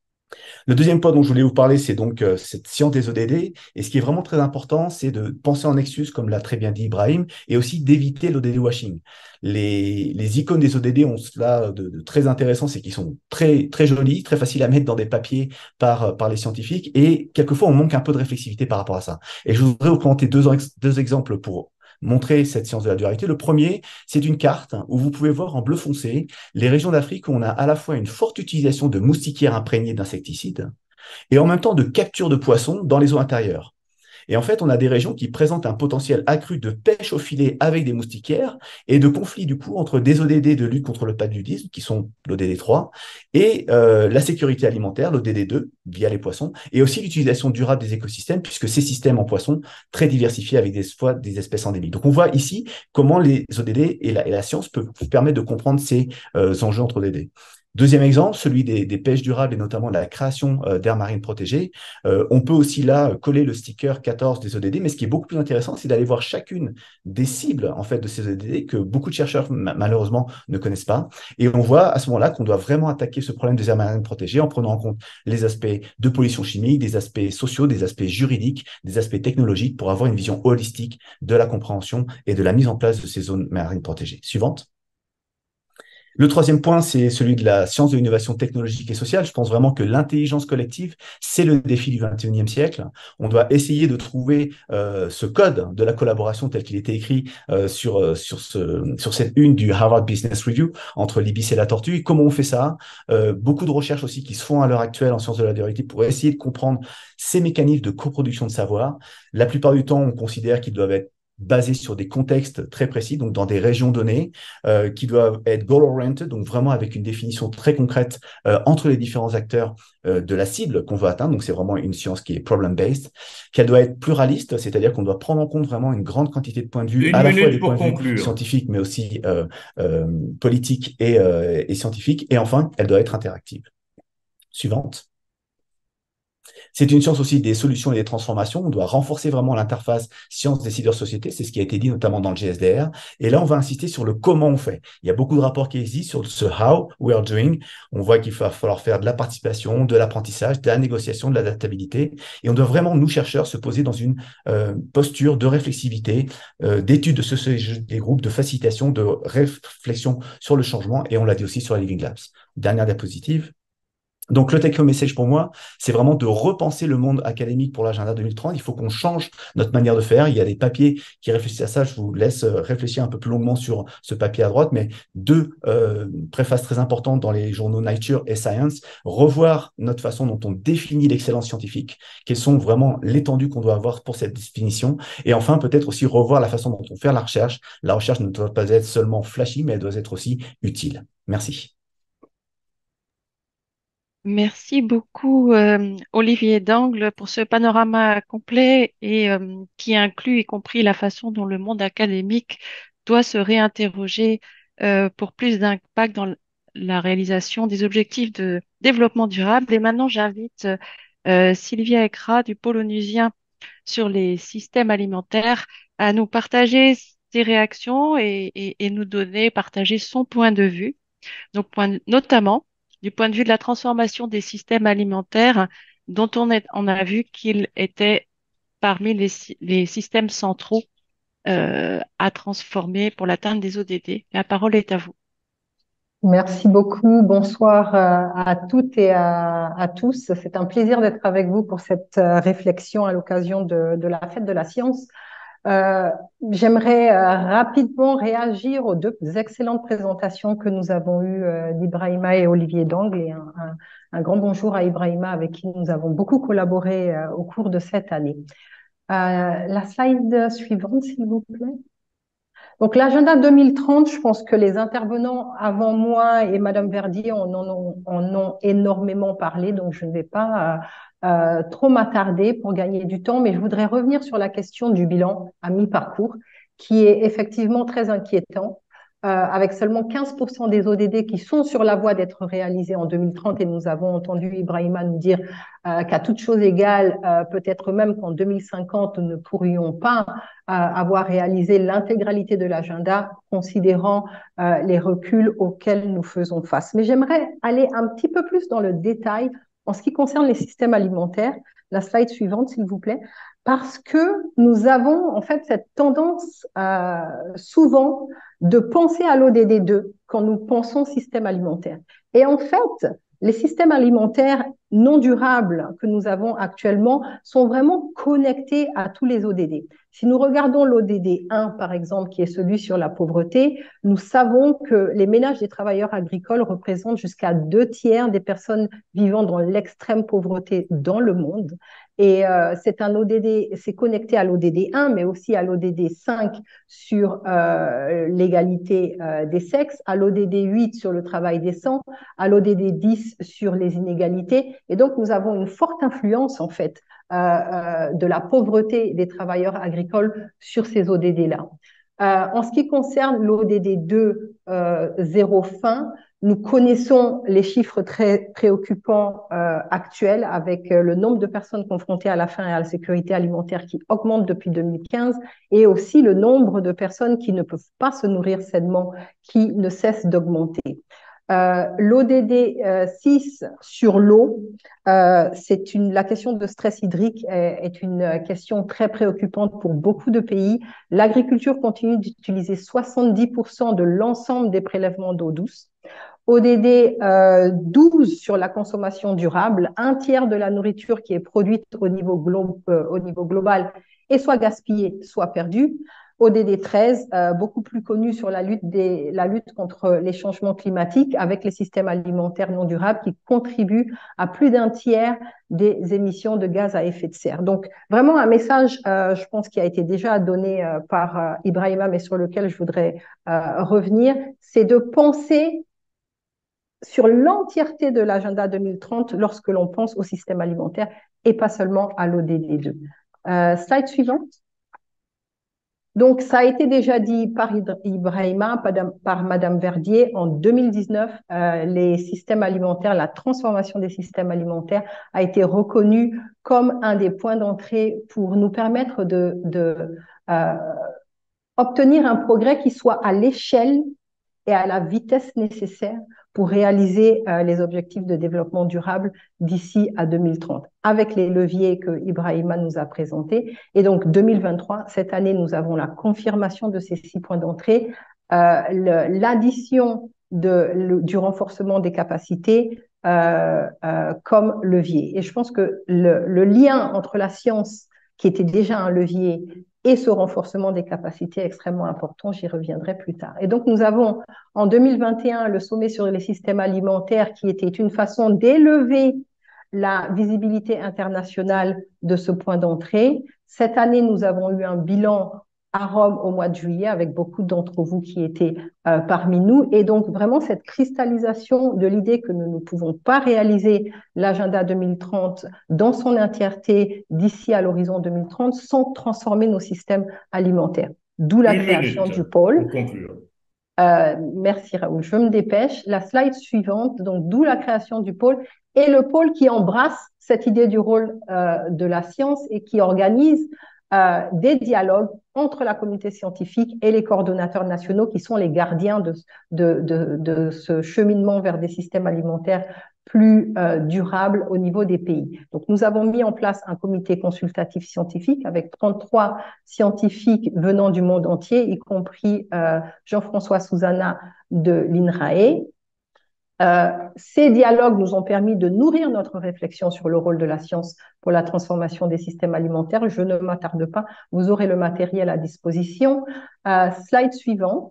Le deuxième point dont je voulais vous parler, c'est donc euh, cette science des O D D. Et ce qui est vraiment très important, c'est de penser en nexus, comme l'a très bien dit Ibrahim, et aussi d'éviter l'O D D washing. Les, les icônes des O D D ont cela de, de très intéressant, c'est qu'ils sont très, très jolis, très faciles à mettre dans des papiers par, par les scientifiques, et quelquefois on manque un peu de réflexivité par rapport à ça. Et je voudrais vous présenter deux, deux exemples pour montrer cette science de la durabilité. Le premier, c'est une carte où vous pouvez voir en bleu foncé les régions d'Afrique où on a à la fois une forte utilisation de moustiquaires imprégnés d'insecticides et en même temps de capture de poissons dans les eaux intérieures. Et en fait, on a des régions qui présentent un potentiel accru de pêche au filet avec des moustiquaires et de conflits du coup entre des O D D de lutte contre le paludisme, qui sont l'O D D trois, et euh, la sécurité alimentaire, l'O D D deux, via les poissons, et aussi l'utilisation durable des écosystèmes, puisque ces systèmes en poissons, très diversifiés avec des fois des espèces endémiques. Donc on voit ici comment les O D D et la, et la science peuvent permettre de comprendre ces euh, enjeux entre O D D. Deuxième exemple, celui des, des pêches durables et notamment la création euh, d'aires marines protégées. Euh, on peut aussi là coller le sticker quatorze des O D D, mais ce qui est beaucoup plus intéressant, c'est d'aller voir chacune des cibles en fait de ces O D D que beaucoup de chercheurs ma- malheureusement ne connaissent pas. Et on voit à ce moment-là qu'on doit vraiment attaquer ce problème des aires marines protégées en prenant en compte les aspects de pollution chimique, des aspects sociaux, des aspects juridiques, des aspects technologiques pour avoir une vision holistique de la compréhension et de la mise en place de ces zones marines protégées. Suivante. Le troisième point, c'est celui de la science de l'innovation technologique et sociale. Je pense vraiment que l'intelligence collective, c'est le défi du vingt et unième siècle. On doit essayer de trouver euh, ce code de la collaboration tel qu'il était écrit euh, sur, euh, sur, ce, sur cette une du Harvard Business Review entre l'ibis et la tortue. Et comment on fait ça? euh, Beaucoup de recherches aussi qui se font à l'heure actuelle en sciences de la durabilité pour essayer de comprendre ces mécanismes de coproduction de savoir. La plupart du temps, on considère qu'ils doivent être basés sur des contextes très précis, donc dans des régions données, euh, qui doivent être goal-oriented, donc vraiment avec une définition très concrète euh, entre les différents acteurs euh, de la cible qu'on veut atteindre. Donc, c'est vraiment une science qui est problem-based, qu'elle doit être pluraliste, c'est-à-dire qu'on doit prendre en compte vraiment une grande quantité de points de vue, Une à la fois des minute points pour de vue conclure. scientifiques, mais aussi euh, euh, politiques et, euh, et scientifiques. Et enfin, elle doit être interactive. Suivante. C'est une science aussi des solutions et des transformations. On doit renforcer vraiment l'interface science-décideur-société. C'est ce qui a été dit notamment dans le G S D R. Et là, on va insister sur le comment on fait. Il y a beaucoup de rapports qui existent sur ce how we are doing. On voit qu'il va falloir faire de la participation, de l'apprentissage, de la négociation, de l'adaptabilité. Et on doit vraiment, nous, chercheurs, se poser dans une euh, posture de réflexivité, euh, d'étude de sociologie des groupes, de facilitation, de réflexion sur le changement. Et on l'a dit aussi sur les Living Labs. Dernière diapositive. Donc, le take-home message pour moi, c'est vraiment de repenser le monde académique pour l'agenda deux mille trente. Il faut qu'on change notre manière de faire. Il y a des papiers qui réfléchissent à ça. Je vous laisse réfléchir un peu plus longuement sur ce papier à droite, mais deux euh, préfaces très importantes dans les journaux Nature et Science. Revoir notre façon dont on définit l'excellence scientifique, quelles sont vraiment l'étendue qu'on doit avoir pour cette définition. Et enfin, peut-être aussi revoir la façon dont on fait la recherche. La recherche ne doit pas être seulement flashy, mais elle doit être aussi utile. Merci. Merci beaucoup, euh, Olivier Dangle, pour ce panorama complet et euh, qui inclut y compris la façon dont le monde académique doit se réinterroger euh, pour plus d'impact dans l- la réalisation des objectifs de développement durable. Et maintenant, j'invite euh, Sylvia Ekra du pôle onusien sur les systèmes alimentaires à nous partager ses réactions et, et, et nous donner, partager son point de vue. Donc, point- notamment du point de vue de la transformation des systèmes alimentaires, dont on, est- on a vu qu'ils étaient parmi les, sy- les systèmes centraux euh, à transformer pour l'atteinte des O D D. La parole est à vous. Merci beaucoup. Bonsoir euh, à toutes et à, à tous. C'est un plaisir d'être avec vous pour cette euh, réflexion à l'occasion de, de la fête de la science. Euh, J'aimerais euh, rapidement réagir aux deux excellentes présentations que nous avons eues euh, d'Ibrahima et Olivier Dangle et un, un, un grand bonjour à Ibrahima avec qui nous avons beaucoup collaboré euh, au cours de cette année. Euh, la slide suivante, s'il vous plaît. Donc, l'agenda deux mille trente, je pense que les intervenants avant moi et Madame Verdier en ont, en ont énormément parlé, donc je ne vais pas euh, euh, trop m'attarder pour gagner du temps, mais je voudrais revenir sur la question du bilan à mi-parcours, qui est effectivement très inquiétant. Euh, avec seulement quinze pour cent des O D D qui sont sur la voie d'être réalisés en deux mille trente, et nous avons entendu Ibrahima nous dire euh, qu'à toute chose égale, euh, peut-être même qu'en deux mille cinquante, nous ne pourrions pas euh, avoir réalisé l'intégralité de l'agenda, considérant euh, les reculs auxquels nous faisons face. Mais j'aimerais aller un petit peu plus dans le détail en ce qui concerne les systèmes alimentaires. La slide suivante, s'il vous plaît. Parce que nous avons en fait cette tendance euh, souvent de penser à l'O D D deux quand nous pensons système alimentaire. Et en fait, les systèmes alimentaires non durables que nous avons actuellement sont vraiment connectés à tous les O D D. Si nous regardons l'O D D un, par exemple, qui est celui sur la pauvreté, nous savons que les ménages des travailleurs agricoles représentent jusqu'à deux tiers des personnes vivant dans l'extrême pauvreté dans le monde. Et euh, c'est un O D D, c'est connecté à l'O D D un, mais aussi à l'O D D cinq sur euh, l'égalité euh, des sexes, à l'O D D huit sur le travail décent, à l'O D D dix sur les inégalités. Et donc, nous avons une forte influence, en fait, euh, euh, de la pauvreté des travailleurs agricoles sur ces O D D-là. Euh, en ce qui concerne l'O D D deux, euh, zéro fin, Nous connaissons les chiffres très préoccupants euh, actuels avec euh, le nombre de personnes confrontées à la faim et à la sécurité alimentaire qui augmente depuis deux mille quinze et aussi le nombre de personnes qui ne peuvent pas se nourrir sainement qui ne cesse d'augmenter. Euh, L'O D D six sur l'eau, euh, c'est une, la question de stress hydrique est, est une question très préoccupante pour beaucoup de pays. L'agriculture continue d'utiliser soixante-dix pour cent de l'ensemble des prélèvements d'eau douce. O D D euh, douze sur la consommation durable, un tiers de la nourriture qui est produite au niveau, glo euh, au niveau global est soit gaspillée, soit perdue. O D D treize, euh, beaucoup plus connu sur la lutte, des, la lutte contre les changements climatiques avec les systèmes alimentaires non durables qui contribuent à plus d'un tiers des émissions de gaz à effet de serre. Donc, vraiment un message, euh, je pense, qui a été déjà donné euh, par euh, Ibrahima, mais sur lequel je voudrais euh, revenir, c'est de penser sur l'entièreté de l'agenda deux mille trente lorsque l'on pense au système alimentaire et pas seulement à l'O D D deux. Euh, slide suivante. Donc, ça a été déjà dit par Ibrahima, par Madame Verdier, en deux mille dix-neuf, euh, les systèmes alimentaires, la transformation des systèmes alimentaires a été reconnue comme un des points d'entrée pour nous permettre de, de euh, obtenir un progrès qui soit à l'échelle et à la vitesse nécessaire pour réaliser euh, les objectifs de développement durable d'ici à deux mille trente, avec les leviers que Ibrahima nous a présentés. Et donc, deux mille vingt-trois, cette année, nous avons la confirmation de ces six points d'entrée, euh, l'addition de, du renforcement des capacités euh, euh, comme levier. Et je pense que le, le lien entre la science, qui était déjà un levier, et ce renforcement des capacités est extrêmement important, j'y reviendrai plus tard. Et donc, nous avons en deux mille vingt et un le sommet sur les systèmes alimentaires qui était une façon d'élever la visibilité internationale de ce point d'entrée. Cette année, nous avons eu un bilan à Rome au mois de juillet avec beaucoup d'entre vous qui étaient euh, parmi nous. Et donc, vraiment, cette cristallisation de l'idée que nous ne pouvons pas réaliser l'agenda deux mille trente dans son entièreté d'ici à l'horizon deux mille trente sans transformer nos systèmes alimentaires. D'où la Une création minute du pôle. pour conclure. Euh, merci Raoul, je me dépêche. La slide suivante, donc d'où la création du pôle et le pôle qui embrasse cette idée du rôle euh, de la science et qui organise euh, des dialogues entre la communauté scientifique et les coordonnateurs nationaux qui sont les gardiens de, de, de, de ce cheminement vers des systèmes alimentaires plus euh, durables au niveau des pays. Donc, nous avons mis en place un comité consultatif scientifique avec trente-trois scientifiques venant du monde entier, y compris euh, Jean-François Souzana de l'INRAE. Euh, ces dialogues nous ont permis de nourrir notre réflexion sur le rôle de la science pour la transformation des systèmes alimentaires. Je ne m'attarde pas, vous aurez le matériel à disposition. Euh, slide suivante.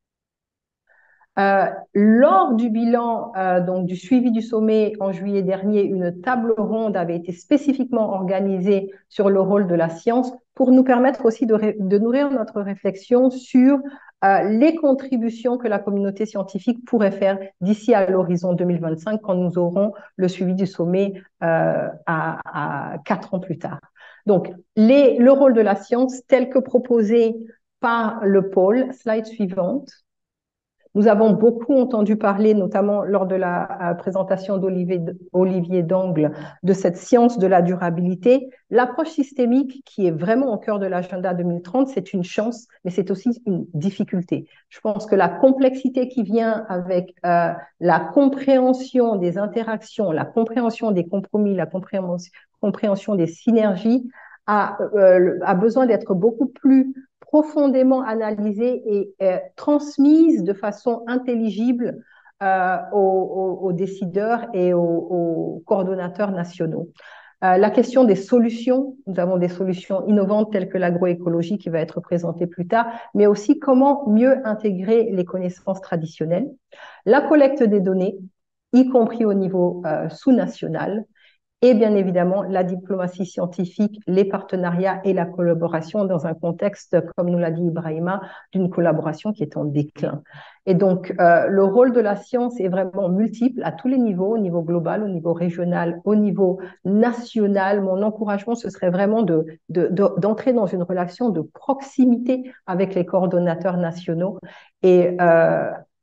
Euh, lors du bilan, euh, donc du suivi du sommet en juillet dernier, une table ronde avait été spécifiquement organisée sur le rôle de la science pour nous permettre aussi de, de nourrir notre réflexion sur euh, les contributions que la communauté scientifique pourrait faire d'ici à l'horizon deux mille vingt-cinq quand nous aurons le suivi du sommet euh, à, à quatre ans plus tard. Donc, les, le rôle de la science tel que proposé par le pôle, slide suivante. Nous avons beaucoup entendu parler, notamment lors de la présentation d'Olivier Dangle, de cette science de la durabilité. L'approche systémique qui est vraiment au cœur de l'agenda deux mille trente, c'est une chance, mais c'est aussi une difficulté. Je pense que la complexité qui vient avec euh, la compréhension des interactions, la compréhension des compromis, la compréhension, compréhension des synergies a, euh, a besoin d'être beaucoup plus profondément analysée et euh, transmise de façon intelligible euh, aux, aux, aux décideurs et aux, aux coordonnateurs nationaux. Euh, la question des solutions, nous avons des solutions innovantes telles que l'agroécologie qui va être présentée plus tard, mais aussi comment mieux intégrer les connaissances traditionnelles. La collecte des données, y compris au niveau euh, sous-national, et bien évidemment la diplomatie scientifique, les partenariats et la collaboration dans un contexte, comme nous l'a dit Ibrahima, d'une collaboration qui est en déclin. Et donc, euh, le rôle de la science est vraiment multiple à tous les niveaux, au niveau global, au niveau régional, au niveau national. Mon encouragement, ce serait vraiment de, de, de, d'entrer dans une relation de proximité avec les coordonnateurs nationaux et euh,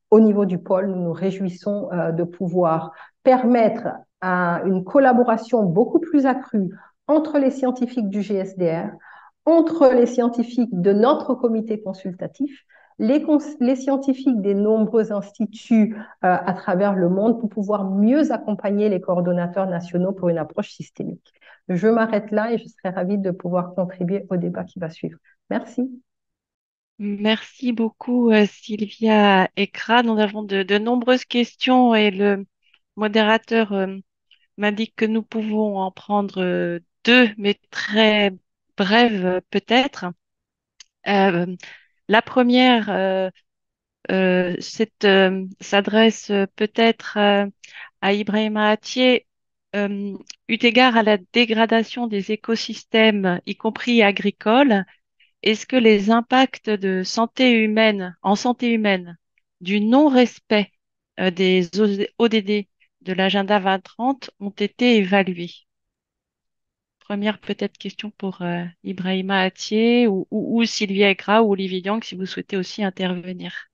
au niveau du pôle, nous nous réjouissons euh, de pouvoir permettre à une collaboration beaucoup plus accrue entre les scientifiques du G S D R, entre les scientifiques de notre comité consultatif, les, les scientifiques des nombreux instituts euh, à travers le monde pour pouvoir mieux accompagner les coordonnateurs nationaux pour une approche systémique. Je m'arrête là et je serai ravie de pouvoir contribuer au débat qui va suivre. Merci. Merci beaucoup, euh, Sylvia Ekra. Nous avons de, de nombreuses questions et le modérateur euh, m'indique que nous pouvons en prendre euh, deux, mais très brèves euh, peut-être. Euh, la première euh, euh, cette, euh, s'adresse euh, peut-être euh, à Ibrahima Atié, euh, eu égard à la dégradation des écosystèmes, y compris agricoles. Est-ce que les impacts de santé humaine, en santé humaine, du non-respect euh, des O D D de l'agenda vingt trente ont été évalués? Première peut-être question pour euh, Ibrahima Atié ou, ou, ou Sylvia Ekra ou Olivier Yang si vous souhaitez aussi intervenir.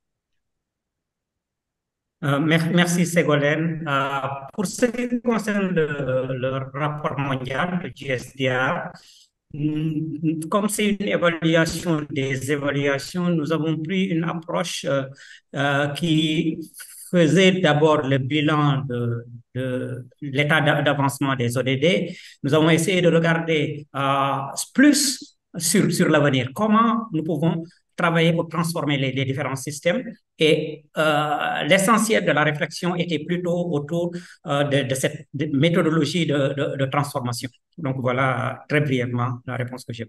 Euh, merci Ségolène. Euh, pour ce qui concerne le, le rapport mondial, le G S D R, mm, comme c'est une évaluation des évaluations, nous avons pris une approche euh, euh, qui faisait d'abord le bilan de, de l'état d'avancement des O D D. Nous avons essayé de regarder euh, plus sur, sur l'avenir, comment nous pouvons travailler pour transformer les, les différents systèmes. Et euh, l'essentiel de la réflexion était plutôt autour euh, de, de cette méthodologie de, de, de transformation. Donc voilà très brièvement la réponse que j'ai.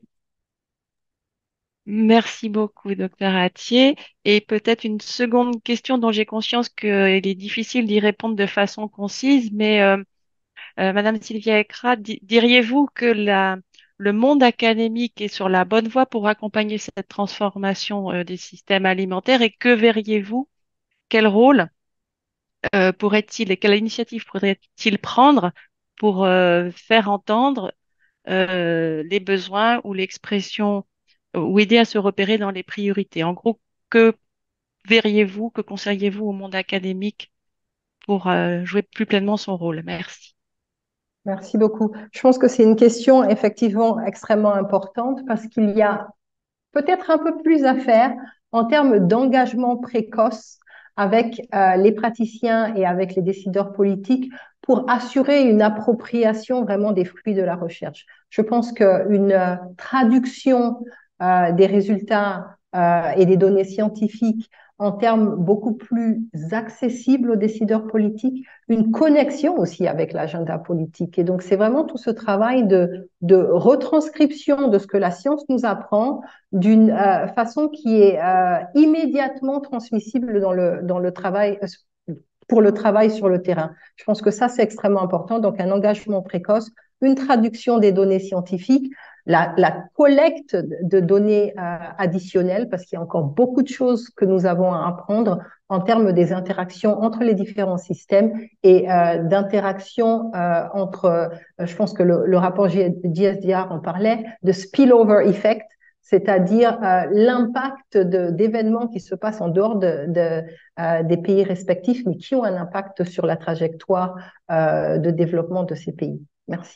Merci beaucoup, docteur Atié. Et peut-être une seconde question dont j'ai conscience qu'il est difficile d'y répondre de façon concise, mais euh, euh, Madame Sylvia Ekra, di- diriez-vous que la, le monde académique est sur la bonne voie pour accompagner cette transformation euh, des systèmes alimentaires et que verriez-vous, quel rôle euh, pourrait-il et quelle initiative pourrait-il prendre pour euh, faire entendre euh, les besoins ou l'expression ou aider à se repérer dans les priorités. En gros, que verriez-vous, que conseilleriez-vous au monde académique pour euh, jouer plus pleinement son rôle? Merci. Merci beaucoup. Je pense que c'est une question effectivement extrêmement importante parce qu'il y a peut-être un peu plus à faire en termes d'engagement précoce avec euh, les praticiens et avec les décideurs politiques pour assurer une appropriation vraiment des fruits de la recherche. Je pense qu'une euh, traduction euh, des résultats euh, et des données scientifiques en termes beaucoup plus accessibles aux décideurs politiques, une connexion aussi avec l'agenda politique. Et donc, c'est vraiment tout ce travail de, de retranscription de ce que la science nous apprend d'une euh, façon qui est euh, immédiatement transmissible dans le, dans le travail, pour le travail sur le terrain. Je pense que ça, c'est extrêmement important. Donc, un engagement précoce, une traduction des données scientifiques, la, la collecte de données euh, additionnelles, parce qu'il y a encore beaucoup de choses que nous avons à apprendre en termes des interactions entre les différents systèmes et euh, d'interactions euh, entre, euh, je pense que le, le rapport G S D R en parlait, de spillover effect, c'est-à-dire euh, l'impact d'événements qui se passent en dehors de, de, euh, des pays respectifs, mais qui ont un impact sur la trajectoire euh, de développement de ces pays. Merci.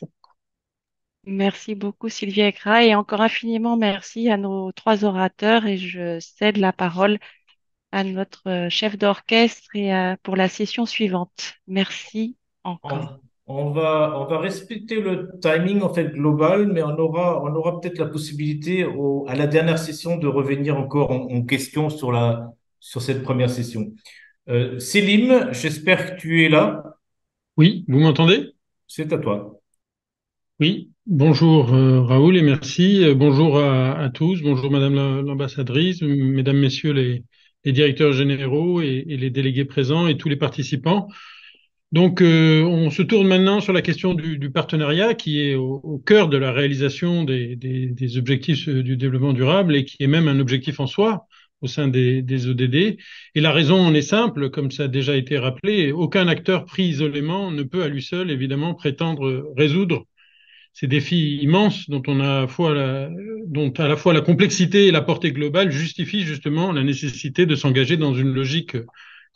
Merci beaucoup, Sylvia Ekra, et encore infiniment merci à nos trois orateurs et je cède la parole à notre chef d'orchestre et à, pour la session suivante. Merci encore. On, on va, on va respecter le timing en fait global, mais on aura, on aura peut-être la possibilité au, à la dernière session de revenir encore en, en question sur la, sur cette première session. Euh, Selim, j'espère que tu es là. Oui, vous m'entendez? C'est à toi. Oui, bonjour euh, Raoul et merci. Euh, bonjour à, à tous, bonjour Madame la- l'ambassadrice, Mesdames, Messieurs les, les directeurs généraux et, et les délégués présents et tous les participants. Donc, euh, on se tourne maintenant sur la question du, du partenariat qui est au, au cœur de la réalisation des, des, des objectifs euh, du développement durable et qui est même un objectif en soi au sein des, des O D D. Et la raison en est simple, comme ça a déjà été rappelé, aucun acteur pris isolément ne peut à lui seul, évidemment, prétendre résoudre ces défis immenses dont on a à la fois la, dont à la fois la complexité et la portée globale justifient justement la nécessité de s'engager dans une logique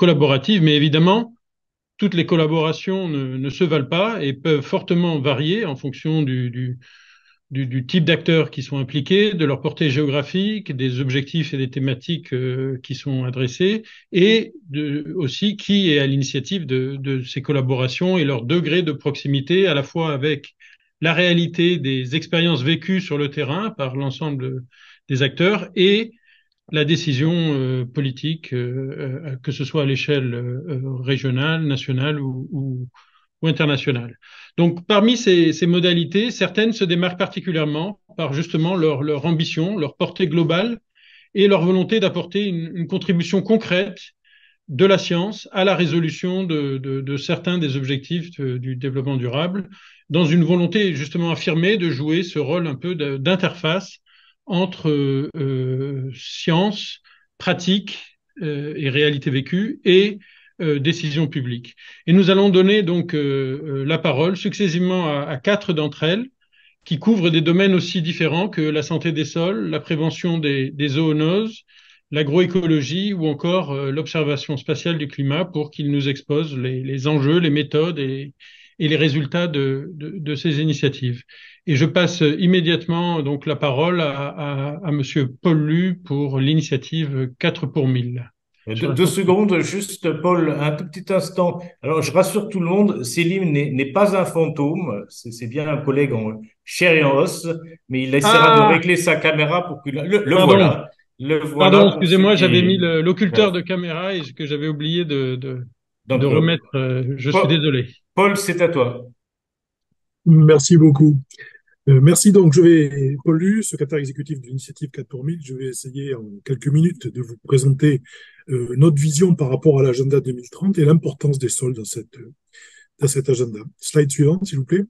collaborative, mais évidemment, toutes les collaborations ne, ne se valent pas et peuvent fortement varier en fonction du, du, du, du type d'acteurs qui sont impliqués, de leur portée géographique, des objectifs et des thématiques euh, qui sont adressés, et de, aussi qui est à l'initiative de, de ces collaborations et leur degré de proximité, à la fois avec la réalité des expériences vécues sur le terrain par l'ensemble des acteurs et la décision euh, politique, euh, euh, que ce soit à l'échelle euh, régionale, nationale ou, ou, ou internationale. Donc, parmi ces, ces modalités, certaines se démarquent particulièrement par justement leur, leur ambition, leur portée globale et leur volonté d'apporter une, une contribution concrète de la science à la résolution de, de, de certains des objectifs de, du développement durable, dans une volonté justement affirmée de jouer ce rôle un peu d'interface entre euh, science, pratique euh, et réalité vécue et euh, décision publique. Et nous allons donner donc euh, la parole successivement à, à quatre d'entre elles qui couvrent des domaines aussi différents que la santé des sols, la prévention des, des zoonoses, l'agroécologie ou encore euh, l'observation spatiale du climat pour qu'ils nous exposent les, les enjeux, les méthodes et, et les résultats de, de, de ces initiatives. Et je passe immédiatement donc la parole à, à, à Monsieur Paul Lu pour l'initiative quatre pour mille. Deux, deux secondes, juste Paul, un tout petit instant. Alors, je rassure tout le monde, Céline n'est pas un fantôme, c'est bien un collègue en chair et en os, mais il essaiera Ah, de régler sa caméra pour que... Le, le pardon, voilà. Le voilà pardon, pour excusez-moi, ceux j'avais mis qui... l'occulteur Voilà. de caméra et que j'avais oublié de, de, de Donc, euh, remettre. Euh, je suis Paul, désolé. Paul, c'est à toi. Merci beaucoup. Euh, merci donc, je vais, Paul Lu, secrétaire exécutif de l'initiative quatre pour mille, je vais essayer en quelques minutes de vous présenter euh, notre vision par rapport à l'agenda deux mille trente et l'importance des sols dans, cette, dans cet agenda. Slide suivante, s'il vous plaît.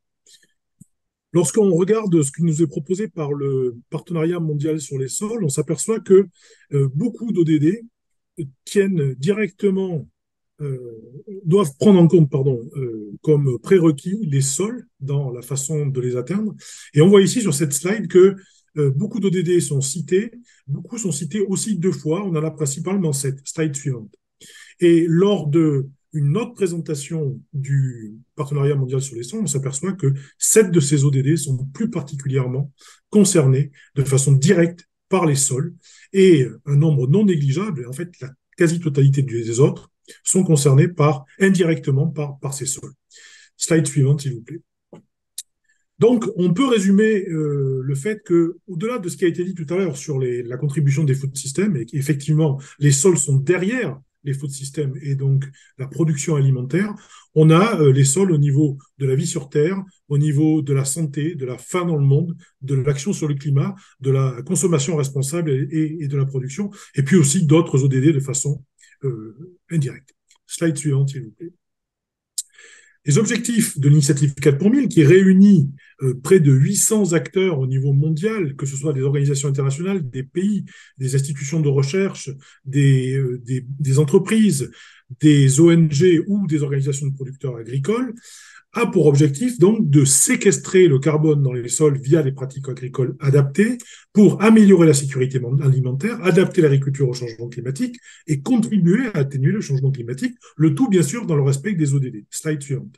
Lorsqu'on regarde ce qui nous est proposé par le Partenariat mondial sur les sols, on s'aperçoit que euh, beaucoup d'O D D tiennent directement Euh, doivent prendre en compte pardon, euh, comme prérequis les sols dans la façon de les atteindre. Et on voit ici sur cette slide que euh, beaucoup d'O D D sont cités, beaucoup sont cités aussi deux fois, on en a principalement sept. Slide suivante. Et lors de une autre présentation du Partenariat mondial sur les sols, on s'aperçoit que sept de ces O D D sont plus particulièrement concernés de façon directe par les sols et un nombre non négligeable, en fait la quasi-totalité des autres, sont concernés par, indirectement par, par ces sols. Slide suivante, s'il vous plaît. Donc, on peut résumer euh, le fait que, au-delà de ce qui a été dit tout à l'heure sur les, la contribution des food systems, et qu'effectivement, les sols sont derrière les food systems et donc la production alimentaire, on a euh, les sols au niveau de la vie sur Terre, au niveau de la santé, de la faim dans le monde, de l'action sur le climat, de la consommation responsable et, et, et de la production, et puis aussi d'autres O D D de façon euh, indirecte. Slide suivante, s'il vous plaît. Les objectifs de l'initiative quatre pour mille, qui réunit euh, près de huit cents acteurs au niveau mondial, que ce soit des organisations internationales, des pays, des institutions de recherche, des, euh, des, des entreprises, des O N G ou des organisations de producteurs agricoles, a pour objectif donc de séquestrer le carbone dans les sols via des pratiques agricoles adaptées pour améliorer la sécurité alimentaire, adapter l'agriculture au changement climatique et contribuer à atténuer le changement climatique, le tout bien sûr dans le respect des O D D. Slide suivante.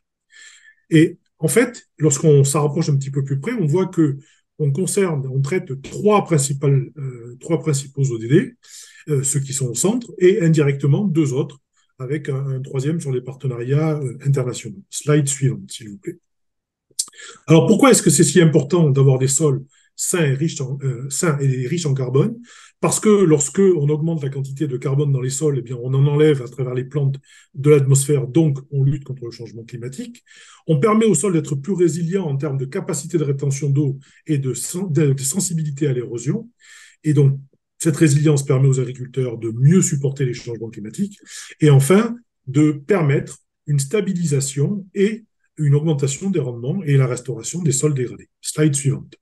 Et en fait, lorsqu'on s'en rapproche un petit peu plus près, on voit que on concerne, on traite trois principales, euh, trois principaux O D D, euh, ceux qui sont au centre, et indirectement deux autres, avec un, un troisième sur les partenariats euh, internationaux. Slide suivante, s'il vous plaît. Alors, pourquoi est-ce que c'est si important d'avoir des sols sains et riches en, euh, sains et riches en carbone? Parce que lorsque on augmente la quantité de carbone dans les sols, eh bien, on en enlève à travers les plantes de l'atmosphère, donc on lutte contre le changement climatique. On permet au sol d'être plus résilient en termes de capacité de rétention d'eau et de, de, de sensibilité à l'érosion. Et donc, cette résilience permet aux agriculteurs de mieux supporter les changements climatiques et enfin de permettre une stabilisation et une augmentation des rendements et la restauration des sols dégradés. Slide suivante.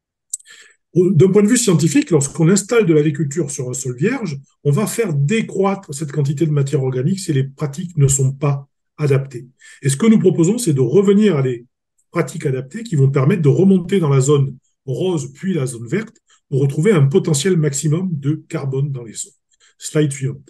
D'un point de vue scientifique, lorsqu'on installe de l'agriculture sur un sol vierge, on va faire décroître cette quantité de matière organique si les pratiques ne sont pas adaptées. Et ce que nous proposons, c'est de revenir à des pratiques adaptées qui vont permettre de remonter dans la zone rose puis la zone verte pour retrouver un potentiel maximum de carbone dans les sols. Slide suivante.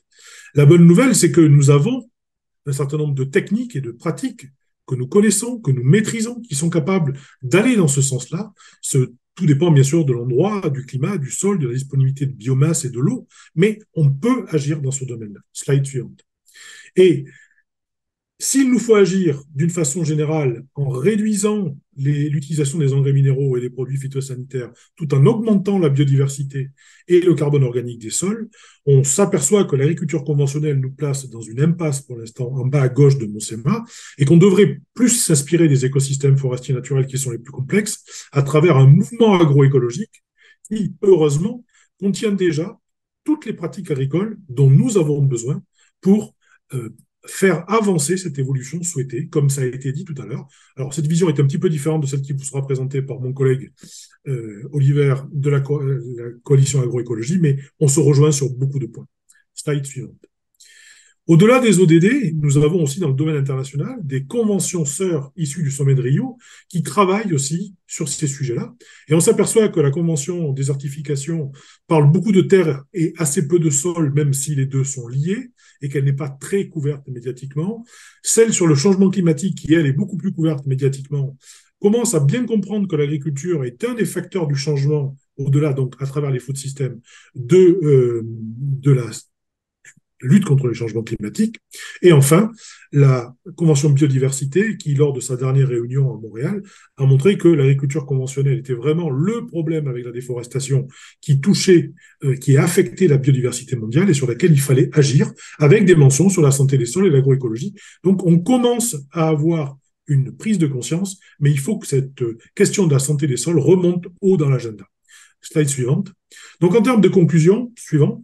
La bonne nouvelle, c'est que nous avons un certain nombre de techniques et de pratiques que nous connaissons, que nous maîtrisons, qui sont capables d'aller dans ce sens-là. Ce, tout dépend bien sûr de l'endroit, du climat, du sol, de la disponibilité de biomasse et de l'eau, mais on peut agir dans ce domaine-là. Slide suivante. Et s'il nous faut agir d'une façon générale en réduisant l'utilisation des engrais minéraux et des produits phytosanitaires tout en augmentant la biodiversité et le carbone organique des sols, on s'aperçoit que l'agriculture conventionnelle nous place dans une impasse pour l'instant en bas à gauche de mon schéma et qu'on devrait plus s'inspirer des écosystèmes forestiers naturels qui sont les plus complexes à travers un mouvement agroécologique qui, heureusement, contient déjà toutes les pratiques agricoles dont nous avons besoin pour euh, faire avancer cette évolution souhaitée, comme ça a été dit tout à l'heure. Alors, cette vision est un petit peu différente de celle qui vous sera présentée par mon collègue euh, Oliver de la, co la coalition agroécologie, mais on se rejoint sur beaucoup de points. Slide suivante. Au-delà des O D D, nous avons aussi dans le domaine international des conventions sœurs issues du sommet de Rio qui travaillent aussi sur ces sujets-là. Et on s'aperçoit que la convention désertification parle beaucoup de terre et assez peu de sol, même si les deux sont liés et qu'elle n'est pas très couverte médiatiquement. Celle sur le changement climatique, qui elle est beaucoup plus couverte médiatiquement, commence à bien comprendre que l'agriculture est un des facteurs du changement, au-delà donc à travers les food systems, de, euh, de la lutte contre les changements climatiques. Et enfin, la Convention biodiversité, qui, lors de sa dernière réunion à Montréal, a montré que l'agriculture conventionnelle était vraiment le problème avec la déforestation qui touchait, euh, qui affectait la biodiversité mondiale et sur laquelle il fallait agir avec des mentions sur la santé des sols et l'agroécologie. Donc, on commence à avoir une prise de conscience, mais il faut que cette question de la santé des sols remonte haut dans l'agenda. Slide suivante. Donc, en termes de conclusion, suivant,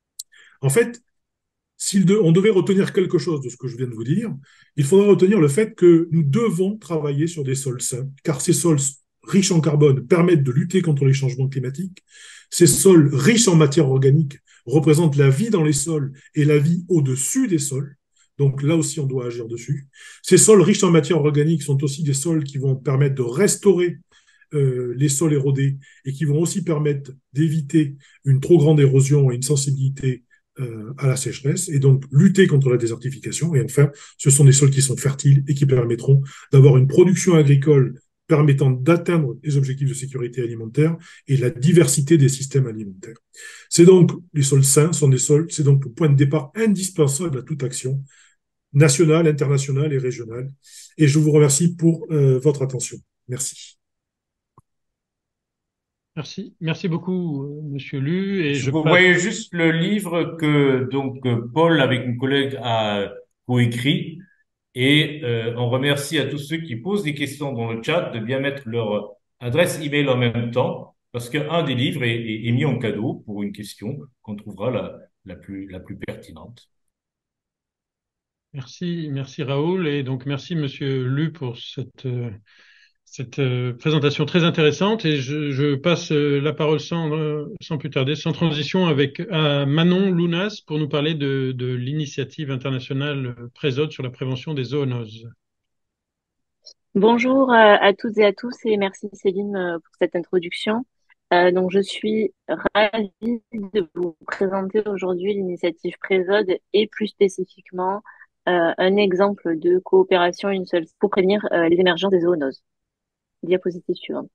en fait, si on devait retenir quelque chose de ce que je viens de vous dire, il faudrait retenir le fait que nous devons travailler sur des sols sains, car ces sols riches en carbone permettent de lutter contre les changements climatiques. Ces sols riches en matière organique représentent la vie dans les sols et la vie au-dessus des sols. Donc là aussi, on doit agir dessus. Ces sols riches en matière organique sont aussi des sols qui vont permettre de restaurer euh, les sols érodés et qui vont aussi permettre d'éviter une trop grande érosion et une sensibilité Euh, à la sécheresse et donc lutter contre la désertification. Et enfin, ce sont des sols qui sont fertiles et qui permettront d'avoir une production agricole permettant d'atteindre les objectifs de sécurité alimentaire et la diversité des systèmes alimentaires. C'est donc, les sols sains sont des sols, c'est donc le point de départ indispensable à toute action nationale, internationale et régionale. Et je vous remercie pour euh, votre attention. Merci. Merci, merci beaucoup, euh, Monsieur Lu. Et Je je vous passe... voyais juste le livre que donc Paul, avec une collègue, a coécrit. Et euh, on remercie à tous ceux qui posent des questions dans le chat de bien mettre leur adresse email en même temps, parce qu'un des livres est, est, est mis en cadeau pour une question qu'on trouvera la, la plus, la plus pertinente. Merci, merci Raoul. Et donc merci Monsieur Lu pour cette... Euh... cette euh, présentation très intéressante et je, je passe euh, la parole sans, euh, sans plus tarder, sans transition, avec à Manon Lounas pour nous parler de, de l'initiative internationale Présode sur la prévention des zoonoses. Bonjour à, à toutes et à tous et merci Céline euh, pour cette introduction. Euh, donc je suis ravie de vous présenter aujourd'hui l'initiative Présode et plus spécifiquement euh, un exemple de coopération une seule pour prévenir euh, les émergences des zoonoses. Diapositive suivante.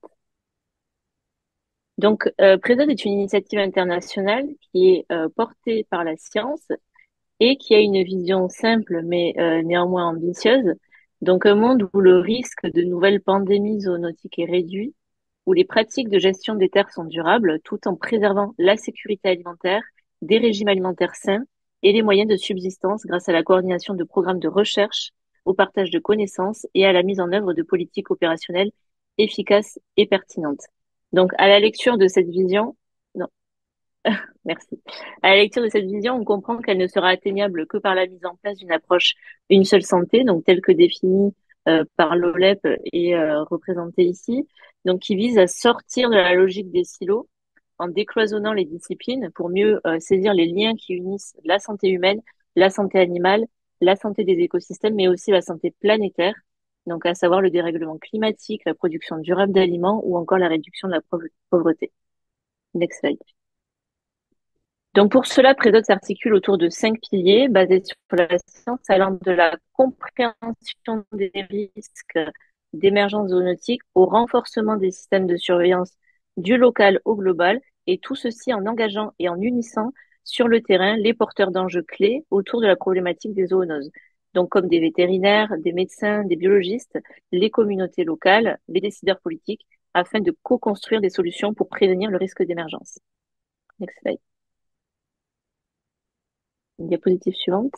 Donc, euh, Présode est une initiative internationale qui est euh, portée par la science et qui a une vision simple mais euh, néanmoins ambitieuse. Donc, un monde où le risque de nouvelles pandémies zoonotiques est réduit, où les pratiques de gestion des terres sont durables, tout en préservant la sécurité alimentaire, des régimes alimentaires sains et les moyens de subsistance grâce à la coordination de programmes de recherche, au partage de connaissances et à la mise en œuvre de politiques opérationnelles efficaces et pertinentes. Donc, à la lecture de cette vision, non, merci. À la lecture de cette vision, on comprend qu'elle ne sera atteignable que par la mise en place d'une approche une seule santé, donc telle que définie euh, par l'O L E P et euh, représentée ici, donc qui vise à sortir de la logique des silos en décloisonnant les disciplines pour mieux euh, saisir les liens qui unissent la santé humaine, la santé animale, la santé des écosystèmes, mais aussi la santé planétaire, donc à savoir le dérèglement climatique, la production durable d'aliments ou encore la réduction de la pauvreté. Next slide. Donc pour cela, Présode s'articule autour de cinq piliers basés sur la science allant de la compréhension des risques d'émergence zoonotique au renforcement des systèmes de surveillance du local au global, et tout ceci en engageant et en unissant sur le terrain les porteurs d'enjeux clés autour de la problématique des zoonoses. Donc comme des vétérinaires, des médecins, des biologistes, les communautés locales, les décideurs politiques, afin de co-construire des solutions pour prévenir le risque d'émergence. Next slide. Diapositive suivante.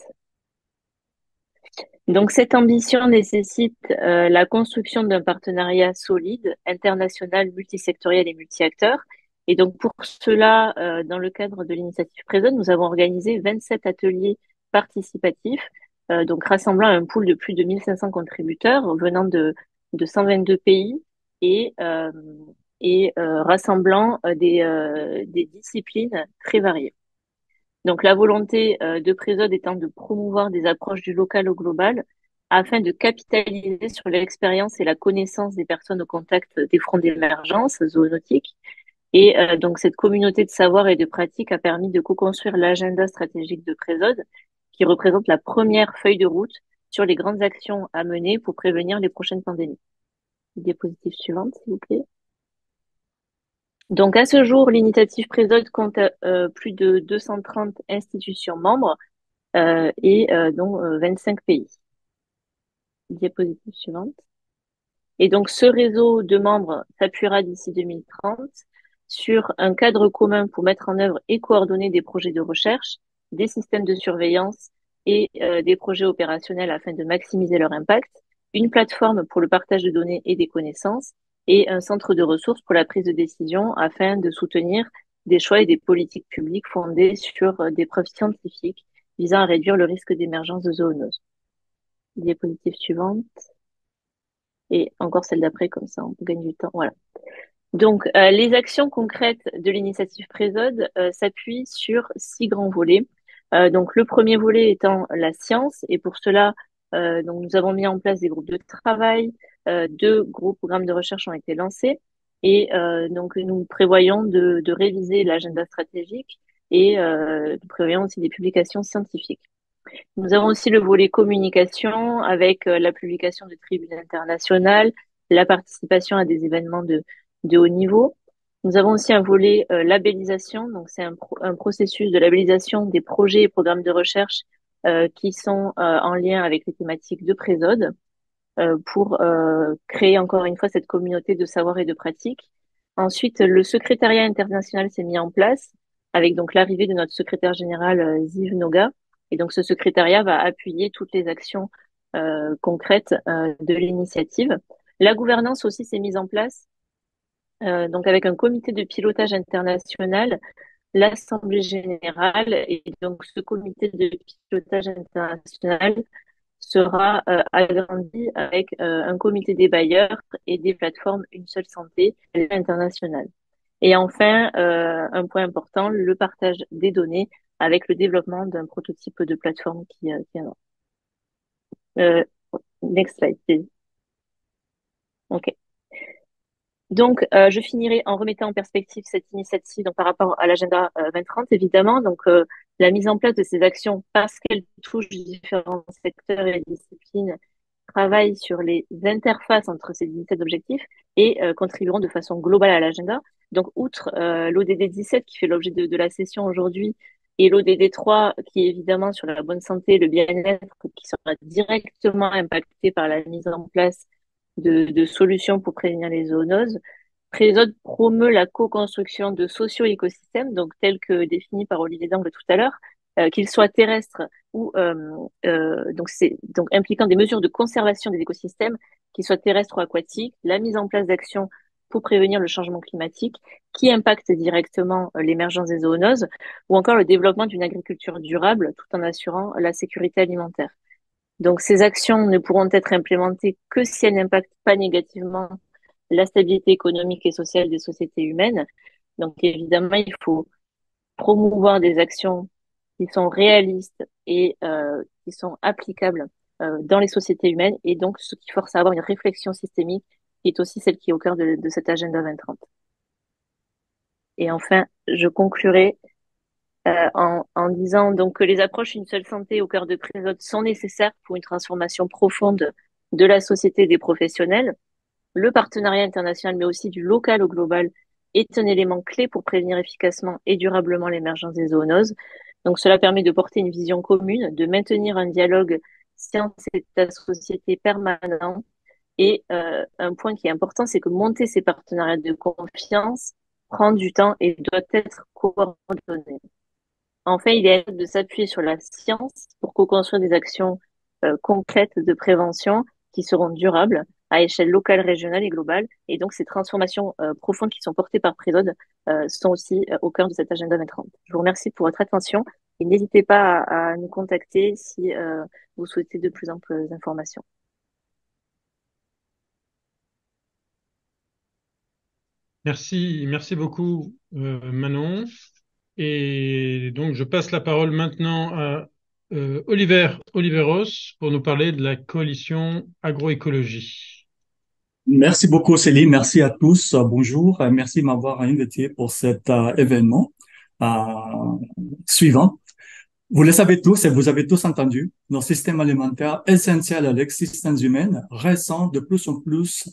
Donc, cette ambition nécessite euh, la construction d'un partenariat solide, international, multisectoriel et multi-acteurs. Et donc, pour cela, euh, dans le cadre de l'initiative Présode, nous avons organisé vingt-sept ateliers participatifs, euh, donc rassemblant un pool de plus de mille cinq cents contributeurs venant de, de cent vingt-deux pays et, euh, et euh, rassemblant euh, des, euh, des disciplines très variées. Donc, la volonté euh, de Présode étant de promouvoir des approches du local au global afin de capitaliser sur l'expérience et la connaissance des personnes au contact des fronts d'émergence zoonotiques. Et euh, donc, cette communauté de savoir et de pratique a permis de co-construire l'agenda stratégique de Présode, qui représente la première feuille de route sur les grandes actions à mener pour prévenir les prochaines pandémies. Diapositive suivante, s'il vous plaît. Donc, à ce jour, l'initiative Présode compte euh, plus de deux cent trente institutions membres euh, et euh, dont euh, vingt-cinq pays. Diapositive suivante. Et donc, ce réseau de membres s'appuiera d'ici deux mille trente sur un cadre commun pour mettre en œuvre et coordonner des projets de recherche, des systèmes de surveillance et euh, des projets opérationnels afin de maximiser leur impact, une plateforme pour le partage de données et des connaissances, et un centre de ressources pour la prise de décision afin de soutenir des choix et des politiques publiques fondées sur euh, des preuves scientifiques visant à réduire le risque d'émergence de zoonoses. Diapositive suivante. Et encore celle d'après, comme ça on gagne du temps. Voilà. Donc, euh, les actions concrètes de l'initiative Présode euh, s'appuient sur six grands volets. Euh, donc, le premier volet étant la science, et pour cela, euh, donc nous avons mis en place des groupes de travail, euh, deux gros programmes de recherche ont été lancés, et euh, donc nous prévoyons de, de réviser l'agenda stratégique et euh, nous prévoyons aussi des publications scientifiques. Nous avons aussi le volet communication avec euh, la publication de tribunes internationales, la participation à des événements de, de haut niveau. Nous avons aussi un volet euh, labellisation, donc c'est un, pro un processus de labellisation des projets et programmes de recherche euh, qui sont euh, en lien avec les thématiques de Présode euh, pour euh, créer encore une fois cette communauté de savoir et de pratique. Ensuite, le secrétariat international s'est mis en place avec donc l'arrivée de notre secrétaire général euh, Ziv Noga. Et donc, ce secrétariat va appuyer toutes les actions euh, concrètes euh, de l'initiative. La gouvernance aussi s'est mise en place, euh, donc avec un comité de pilotage international, l'Assemblée générale, et donc ce comité de pilotage international sera euh, agrandi avec euh, un comité des bailleurs et des plateformes Une Seule Santé internationale. Et enfin, euh, un point important, le partage des données avec le développement d'un prototype de plateforme qui euh, viendra. Euh, next slide, please. OK. Donc, euh, je finirai en remettant en perspective cette initiative donc, par rapport à l'agenda euh, vingt trente, évidemment. Donc, euh, la mise en place de ces actions, parce qu'elles touchent différents secteurs et disciplines, travaillent sur les interfaces entre ces dix-sept objectifs et euh, contribueront de façon globale à l'agenda. Donc, outre euh, l'O D D dix-sept qui fait l'objet de, de la session aujourd'hui et l'O D D trois qui est évidemment sur la bonne santé, le bien-être, qui sera directement impacté par la mise en place de, de solutions pour prévenir les zoonoses, Présode promeut la co-construction de socio-écosystèmes, donc tels que définis par Olivier Dangle tout à l'heure, euh, qu'ils soient terrestres ou euh, euh, donc c'est donc impliquant des mesures de conservation des écosystèmes, qu'ils soient terrestres ou aquatiques, la mise en place d'actions pour prévenir le changement climatique qui impactent directement euh, l'émergence des zoonoses, ou encore le développement d'une agriculture durable tout en assurant la sécurité alimentaire. Donc, ces actions ne pourront être implémentées que si elles n'impactent pas négativement la stabilité économique et sociale des sociétés humaines. Donc, évidemment, il faut promouvoir des actions qui sont réalistes et euh, qui sont applicables euh, dans les sociétés humaines, et donc ce qui force à avoir une réflexion systémique qui est aussi celle qui est au cœur de, de cet agenda vingt trente. Et enfin, je conclurai euh, en, en disant donc que les approches Une seule santé au cœur de Présode sont nécessaires pour une transformation profonde de la société et des professionnels. Le partenariat international, mais aussi du local au global, est un élément clé pour prévenir efficacement et durablement l'émergence des zoonoses. Donc, cela permet de porter une vision commune, de maintenir un dialogue science et société permanent. Et euh, un point qui est important, c'est que monter ces partenariats de confiance prend du temps et doit être coordonné. Enfin, il est de s'appuyer sur la science pour co-construire des actions euh, concrètes de prévention qui seront durables à échelle locale, régionale et globale. Et donc, ces transformations euh, profondes qui sont portées par Présode euh, sont aussi euh, au cœur de cet agenda vingt trente. Je vous remercie pour votre attention et n'hésitez pas à, à nous contacter si euh, vous souhaitez de plus amples informations. Merci, merci beaucoup, euh, Manon. Et donc, je passe la parole maintenant à euh, Oliver Oliveros pour nous parler de la coalition agroécologie. Merci beaucoup, Céline. Merci à tous. Euh, Bonjour. Euh, Merci de m'avoir invité pour cet euh, événement euh, suivant. Vous le savez tous et vous avez tous entendu, nos systèmes alimentaires essentiels à l'existence humaine ressentent de plus en plus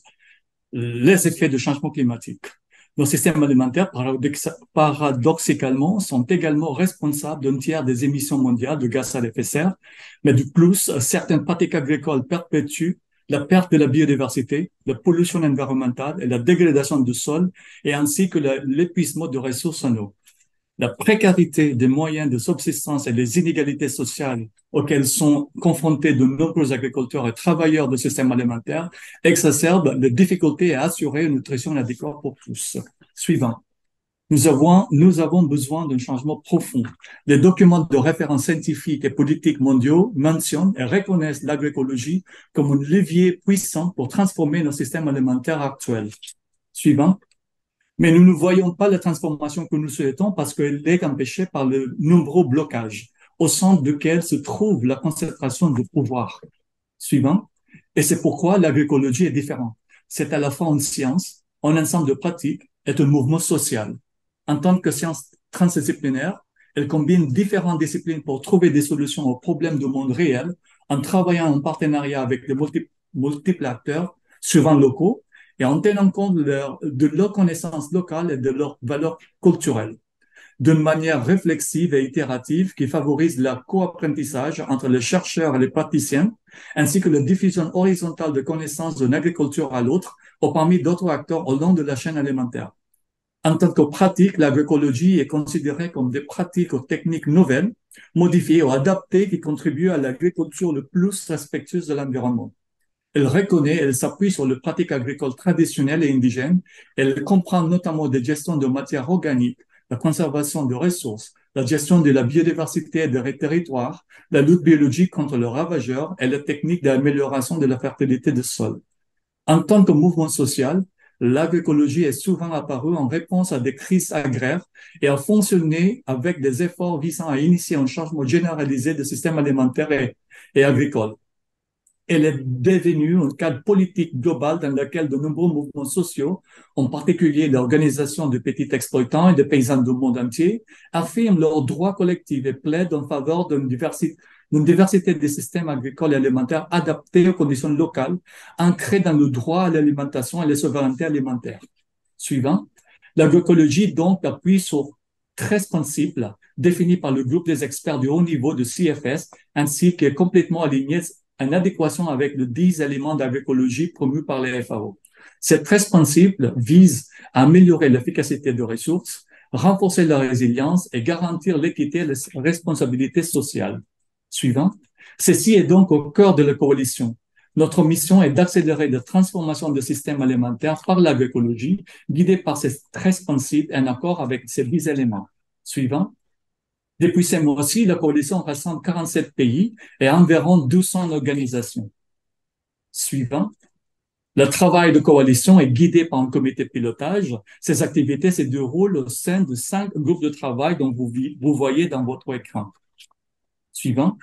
les effets du changement climatique. Nos systèmes alimentaires, paradoxa- paradoxalement, sont également responsables d'un tiers des émissions mondiales de gaz à effet de serre, mais de plus, certaines pratiques agricoles perpétuent la perte de la biodiversité, la pollution environnementale et la dégradation du sol, et ainsi que la- l'épuisement de ressources en eau. La précarité des moyens de subsistance et les inégalités sociales auxquelles sont confrontés de nombreux agriculteurs et travailleurs du système alimentaire exacerbent les difficultés à assurer une nutrition adéquate pour tous. Suivant. Nous avons, nous avons besoin d'un changement profond. Les documents de référence scientifiques et politiques mondiaux mentionnent et reconnaissent l'agroécologie comme un levier puissant pour transformer nos systèmes alimentaires actuels. Suivant. Mais nous ne voyons pas la transformation que nous souhaitons parce qu'elle est empêchée par de nombreux blocages, au centre duquel se trouve la concentration de pouvoir. Suivant. Et c'est pourquoi l'agroécologie est différente. C'est à la fois une science, un ensemble de pratiques et un mouvement social. En tant que science transdisciplinaire, elle combine différentes disciplines pour trouver des solutions aux problèmes du monde réel en travaillant en partenariat avec de multiples, multiples acteurs, souvent locaux, et en tenant compte de leur, de leurs connaissances locales et de leurs valeurs culturelles, d'une manière réflexive et itérative qui favorise la co-apprentissage entre les chercheurs et les praticiens, ainsi que la diffusion horizontale de connaissances d'une agriculture à l'autre, ou parmi d'autres acteurs au long de la chaîne alimentaire. En tant que pratique, l'agroécologie est considérée comme des pratiques ou techniques nouvelles, modifiées ou adaptées qui contribuent à l'agriculture le plus respectueuse de l'environnement. Elle reconnaît, elle s'appuie sur les pratiques agricoles traditionnelles et indigènes. Elle comprend notamment des gestions de matières organiques, la conservation de ressources, la gestion de la biodiversité des territoires, la lutte biologique contre les ravageurs et les techniques d'amélioration de la fertilité des sols. En tant que mouvement social, l'agroécologie est souvent apparue en réponse à des crises agraires et a fonctionné avec des efforts visant à initier un changement généralisé du système alimentaire et, et agricole. Elle est devenue un cadre politique global dans lequel de nombreux mouvements sociaux, en particulier l'organisation de petits exploitants et de paysans du monde entier, affirment leurs droits collectifs et plaident en faveur d'une diversité, d'une diversité des systèmes agricoles et alimentaires adaptés aux conditions locales, ancrés dans le droit à l'alimentation et la souveraineté alimentaire. Suivant. L'agroécologie, donc, appuie sur treize principes définis par le groupe des experts de haut niveau de C F S, ainsi que complètement alignés en adéquation avec les dix éléments d'agroécologie promus par les F A O. Ces treize principes visent à améliorer l'efficacité des ressources, renforcer la résilience et garantir l'équité et la responsabilité sociale. Suivant. Ceci est donc au cœur de la coalition. Notre mission est d'accélérer la transformation du système alimentaire par l'agroécologie, guidée par ces treize principes en accord avec ces dix éléments. Suivant. Depuis ces mois-ci, la coalition rassemble quarante-sept pays et environ deux cents organisations. Suivant. Le travail de coalition est guidé par un comité de pilotage. Ces activités se déroulent au sein de cinq groupes de travail dont vous, vous voyez dans votre écran. Suivant.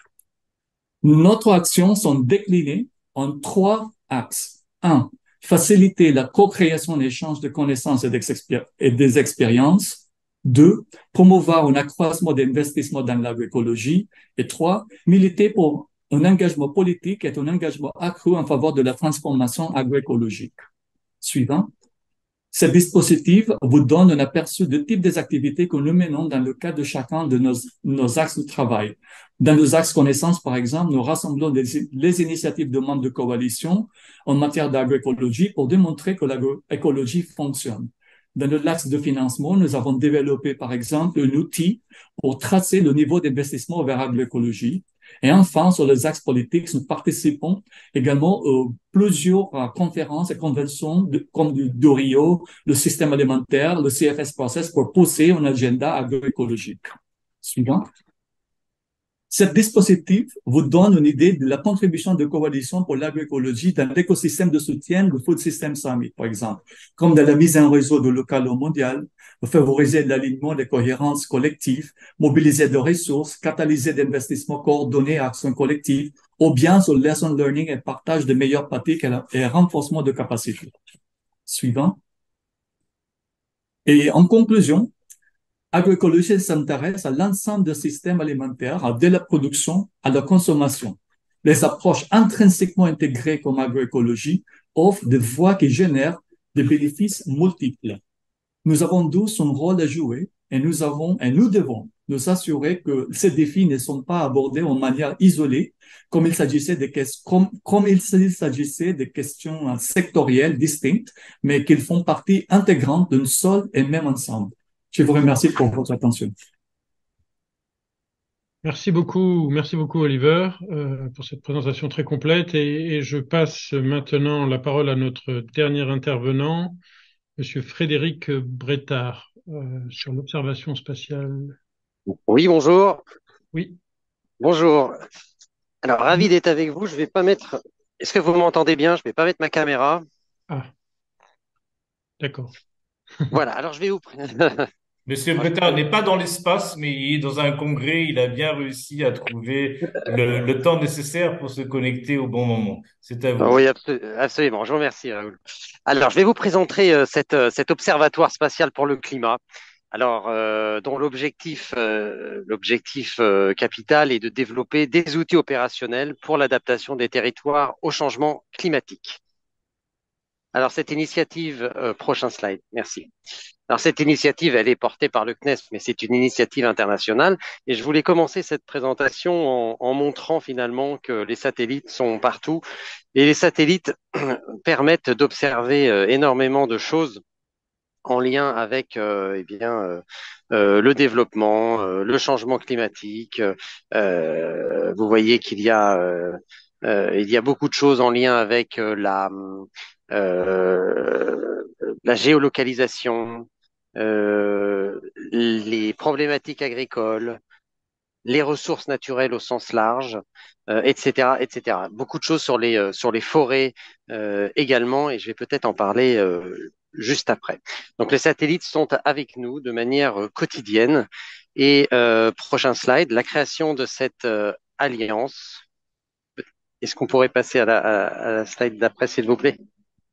Notre actions sont déclinées en trois axes. Un, faciliter la co-création et l'échange de connaissances et des expériences. Deux, promouvoir un accroissement d'investissement dans l'agroécologie. Et trois, militer pour un engagement politique et un engagement accru en faveur de la transformation agroécologique. Suivant. Ce dispositif vous donne un aperçu du type des activités que nous menons dans le cadre de chacun de nos, nos axes de travail. Dans nos axes connaissances, par exemple, nous rassemblons les, les initiatives de membres de coalition en matière d'agroécologie pour démontrer que l'agroécologie fonctionne. Dans le axe de financement, nous avons développé, par exemple, un outil pour tracer le niveau d'investissement vers l'agroécologie. Et enfin, sur les axes politiques, nous participons également à plusieurs euh, conférences et conventions de, comme du, du Rio, le système alimentaire, le C F S Process pour pousser un agenda agroécologique. Suivant. Ce dispositif vous donne une idée de la contribution de coalition pour l'agroécologie dans l'écosystème de soutien du Food System Summit, par exemple, comme dans la mise en réseau de local au mondial, favoriser l'alignement des cohérences collectives, mobiliser des ressources, catalyser d'investissements coordonnés à actions collectives, ou bien sur le lesson learning et partage de meilleures pratiques et, et renforcement de capacités. Suivant. Et en conclusion, agroécologie s'intéresse à l'ensemble des systèmes alimentaires, de la production à la consommation. Les approches intrinsèquement intégrées comme agroécologie offrent des voies qui génèrent des bénéfices multiples. Nous avons tous un rôle à jouer et nous avons, et nous devons nous assurer que ces défis ne sont pas abordés en manière isolée, comme il s'agissait de, comme, comme il s'agissait de questions sectorielles distinctes, mais qu'ils font partie intégrante d'un seul et même ensemble. Je vous remercie pour votre attention. Merci beaucoup, merci beaucoup Oliver euh, pour cette présentation très complète et, et je passe maintenant la parole à notre dernier intervenant, Monsieur Frédéric Brettard, euh, sur l'observation spatiale. Oui, bonjour. Oui. Bonjour. Alors, ravi d'être avec vous. Je vais pas mettre. Est-ce que vous m'entendez bien? Je vais pas mettre ma caméra. Ah. D'accord. Voilà. Alors, je vais vous. Monsieur Brettard n'est pas dans l'espace, mais il est dans un congrès. Il a bien réussi à trouver le, le temps nécessaire pour se connecter au bon moment. C'est à vous. Oui, absolument. Je vous remercie, Raoul. Alors, je vais vous présenter euh, cette, euh, cet observatoire spatial pour le climat. Alors, euh, dont l'objectif, euh, l'objectif euh, capital est de développer des outils opérationnels pour l'adaptation des territoires au changement climatique. Alors, cette initiative, euh, prochain slide, merci. Alors, cette initiative, elle est portée par le C N E S, mais c'est une initiative internationale. Et je voulais commencer cette présentation en, en montrant finalement que les satellites sont partout. Et les satellites permettent d'observer euh, énormément de choses en lien avec euh, eh bien, euh, euh, le développement, euh, le changement climatique. Euh, vous voyez qu'il y a, euh, euh, il y a beaucoup de choses en lien avec euh, la, euh, la géolocalisation, euh, les problématiques agricoles, les ressources naturelles au sens large, euh, et cetera, et cetera. Beaucoup de choses sur les euh, sur les forêts euh, également, et je vais peut-être en parler euh, juste après. Donc les satellites sont avec nous de manière euh, quotidienne. Et euh, prochain slide, la création de cette euh, alliance. Est-ce qu'on pourrait passer à la, à, à la slide d'après, s'il vous plaît?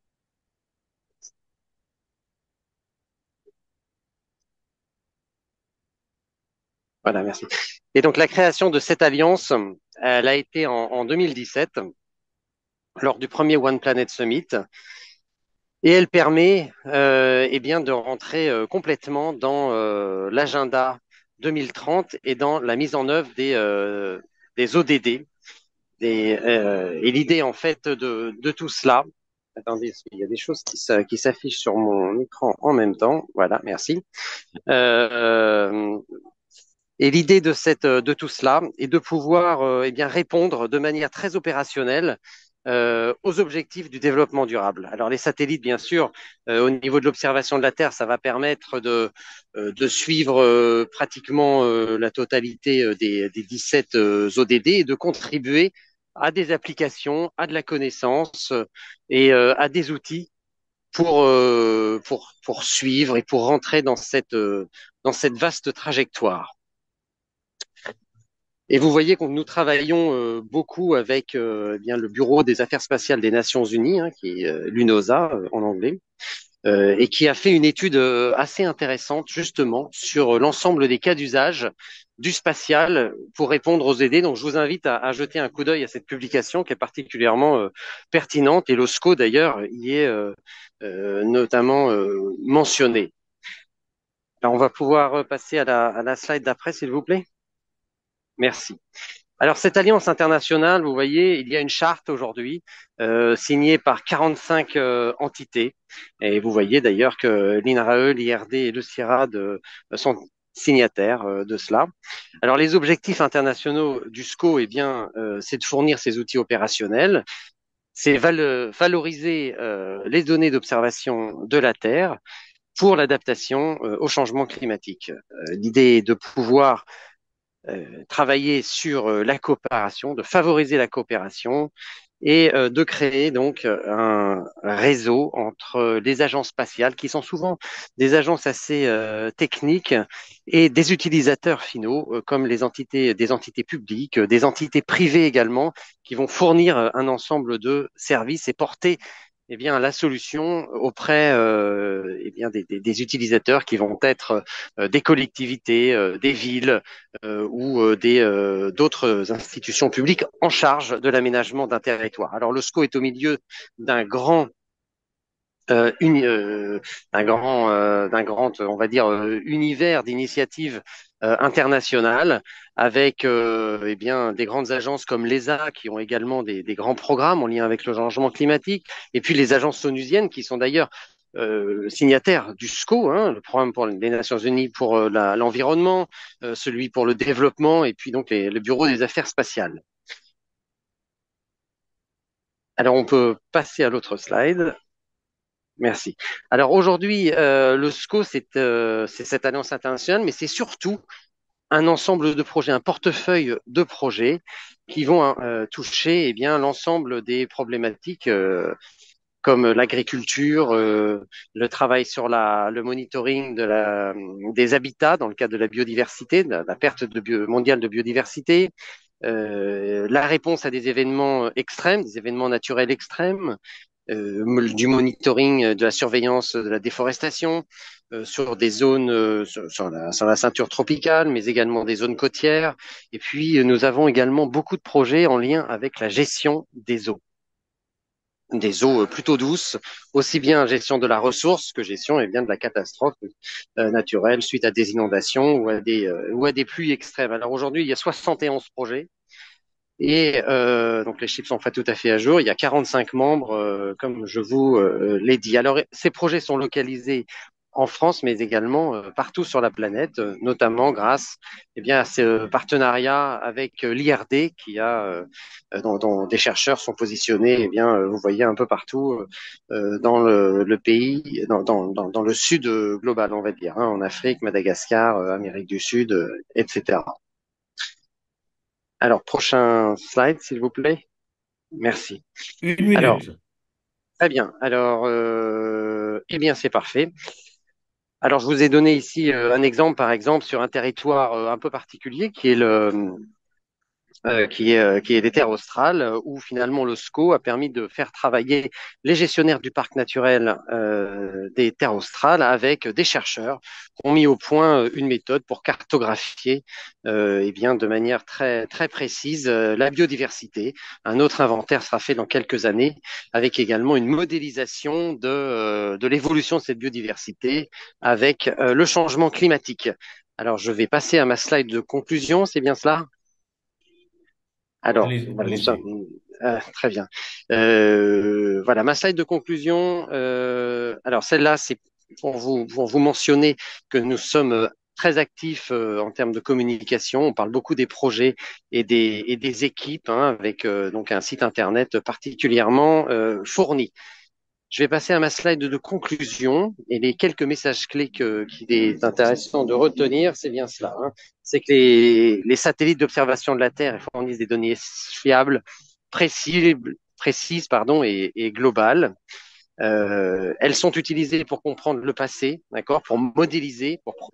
Voilà, merci. Et donc la création de cette alliance, elle a été en, en deux mille dix-sept, lors du premier One Planet Summit, et elle permet euh, eh bien, de rentrer euh, complètement dans euh, l'agenda deux mille trente et dans la mise en œuvre des, euh, des O D D. Des, euh, et l'idée en fait de, de tout cela, attendez, il y a des choses qui, qui s'affichent sur mon écran en même temps. Voilà, merci. Euh, Et l'idée de cette, de tout cela est de pouvoir euh, eh bien répondre de manière très opérationnelle euh, aux objectifs du développement durable. Alors les satellites, bien sûr, euh, au niveau de l'observation de la Terre, ça va permettre de, euh, de suivre euh, pratiquement euh, la totalité euh, des, des dix-sept euh, O D D et de contribuer à des applications, à de la connaissance euh, et euh, à des outils pour, euh, pour, pour suivre et pour rentrer dans cette, euh, dans cette vaste trajectoire. Et vous voyez que nous travaillons euh, beaucoup avec euh, eh bien le Bureau des Affaires spatiales des Nations Unies, hein, qui est euh, l'UNOSA euh, en anglais, euh, et qui a fait une étude euh, assez intéressante justement sur l'ensemble des cas d'usage du spatial pour répondre aux aidés. Donc, je vous invite à, à jeter un coup d'œil à cette publication qui est particulièrement euh, pertinente et l'O S C O d'ailleurs y est euh, euh, notamment euh, mentionné. Alors, on va pouvoir passer à la, à la slide d'après, s'il vous plaît. Merci. Alors, cette alliance internationale, vous voyez, il y a une charte aujourd'hui euh, signée par quarante-cinq euh, entités. Et vous voyez d'ailleurs que l'INRAE, l'I R D et le CIRAD euh, sont signataires euh, de cela. Alors, les objectifs internationaux du S C O, eh bien, euh, c'est de fournir ces outils opérationnels, c'est val valoriser euh, les données d'observation de la Terre pour l'adaptation euh, au changement climatique. Euh, L'idée est de pouvoir euh, travailler sur euh, la coopération, de favoriser la coopération et euh, de créer donc un réseau entre les agences spatiales, qui sont souvent des agences assez euh, techniques, et des utilisateurs finaux, euh, comme les entités, des entités publiques, des entités privées également, qui vont fournir un ensemble de services et porter eh bien, la solution auprès euh, eh bien, des, des, des utilisateurs qui vont être euh, des collectivités, euh, des villes euh, ou euh, des euh, d'autres institutions publiques en charge de l'aménagement d'un territoire. Alors le S C O est au milieu d'un grand euh, uni, euh, d'un grand euh, d'un grand on va dire euh, univers d'initiatives euh, internationales, avec euh, eh bien des grandes agences comme l'E S A qui ont également des, des grands programmes en lien avec le changement climatique, et puis les agences onusiennes qui sont d'ailleurs euh, signataires du S C O, hein, le programme pour les Nations Unies pour euh, l'environnement, euh, celui pour le développement, et puis donc les, le Bureau des affaires spatiales. Alors on peut passer à l'autre slide. Merci. Alors aujourd'hui, euh, le S C O, c'est euh, c'est cette alliance internationale, mais c'est surtout un ensemble de projets, un portefeuille de projets qui vont euh, toucher eh bien l'ensemble des problématiques euh, comme l'agriculture, euh, le travail sur la, le monitoring de la, des habitats dans le cadre de la biodiversité, de la, la perte de bio, mondiale de biodiversité, euh, la réponse à des événements extrêmes, des événements naturels extrêmes, euh, du monitoring, de la surveillance de la déforestation euh, sur des zones, euh, sur, sur, la, sur la ceinture tropicale, mais également des zones côtières. Et puis, nous avons également beaucoup de projets en lien avec la gestion des eaux, des eaux plutôt douces, aussi bien gestion de la ressource que gestion eh bien, de la catastrophe euh, naturelle suite à des inondations ou à des, euh, ou à des pluies extrêmes. Alors aujourd'hui, il y a soixante et onze projets. Et euh, donc les chiffres sont pas tout à fait à jour. Il y a quarante-cinq membres, euh, comme je vous euh, l'ai dit. Alors ces projets sont localisés en France, mais également euh, partout sur la planète, euh, notamment grâce eh bien, à ce partenariat avec euh, l'I R D, qui a, euh, dont, dont des chercheurs sont positionnés. Eh bien, euh, vous voyez un peu partout euh, dans le, le pays, dans, dans, dans, dans le sud global, on va dire, hein, en Afrique, Madagascar, euh, Amérique du Sud, euh, et cetera. Alors, prochain slide, s'il vous plaît. Merci. Une minute. Alors, très bien. Alors, euh, eh bien, c'est parfait. Alors, je vous ai donné ici euh, un exemple, par exemple, sur un territoire euh, un peu particulier qui est le, Euh, qui est, euh, qui est des terres australes, euh, où finalement le S C O a permis de faire travailler les gestionnaires du parc naturel euh, des terres australes avec des chercheurs qui ont mis au point euh, une méthode pour cartographier euh, eh bien, de manière très, très précise euh, la biodiversité. Un autre inventaire sera fait dans quelques années, avec également une modélisation de, euh, de l'évolution de cette biodiversité avec euh, le changement climatique. Alors, je vais passer à ma slide de conclusion, c'est bien cela ? Alors, Allez-y, voilà, nous allez-y. sommes, ah, très bien. Euh, voilà, ma slide de conclusion. Euh, alors, celle-là, c'est pour vous, pour vous mentionner que nous sommes très actifs euh, en termes de communication. On parle beaucoup des projets et des, et des équipes, hein, avec euh, donc un site internet particulièrement euh, fourni. Je vais passer à ma slide de conclusion, et les quelques messages clés que, qu'il est intéressant de retenir, c'est bien cela, hein. C'est que les, les satellites d'observation de la Terre fournissent des données fiables, précises, précises pardon, et, et globales. Euh, elles sont utilisées pour comprendre le passé, d'accord, pour modéliser, pour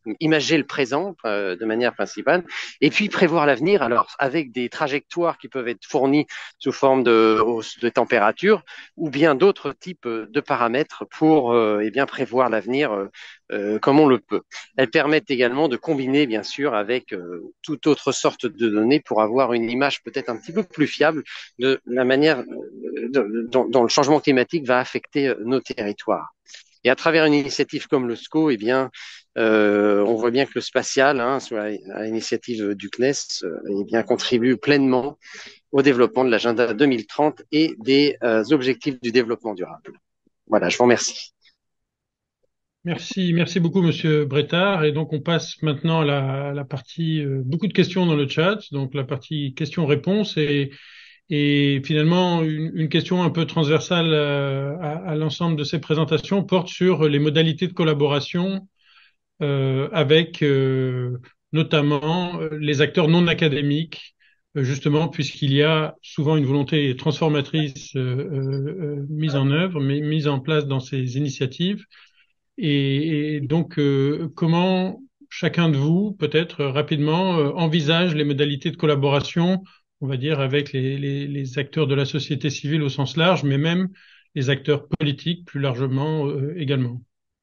imager le présent euh, de manière principale, et puis prévoir l'avenir, alors avec des trajectoires qui peuvent être fournies sous forme de hausse de température, ou bien d'autres types de paramètres pour euh, eh bien prévoir l'avenir euh, euh, comme on le peut. Elles permettent également de combiner, bien sûr, avec euh, toute autre sorte de données pour avoir une image peut-être un petit peu plus fiable de la manière de, dont, dont le changement climatique va affecter nos territoires. Et à travers une initiative comme le SCO, eh bien, euh, on voit bien que le spatial, hein, à l'initiative du C N E S, euh, eh bien, contribue pleinement au développement de l'agenda deux mille trente et des euh, objectifs du développement durable. Voilà, je vous remercie. Merci, merci beaucoup, Monsieur Brettard. Et donc, on passe maintenant à la, à la partie, euh, beaucoup de questions dans le chat, donc la partie questions-réponses et, et finalement, une, une question un peu transversale euh, à, à l'ensemble de ces présentations porte sur les modalités de collaboration euh, avec euh, notamment euh, les acteurs non académiques, euh, justement, puisqu'il y a souvent une volonté transformatrice euh, euh, mise en œuvre, mais mise en place dans ces initiatives. Et, et donc, euh, comment chacun de vous, peut-être euh, rapidement, euh, envisage les modalités de collaboration, on va dire, avec les, les, les acteurs de la société civile au sens large, mais même les acteurs politiques plus largement euh, également.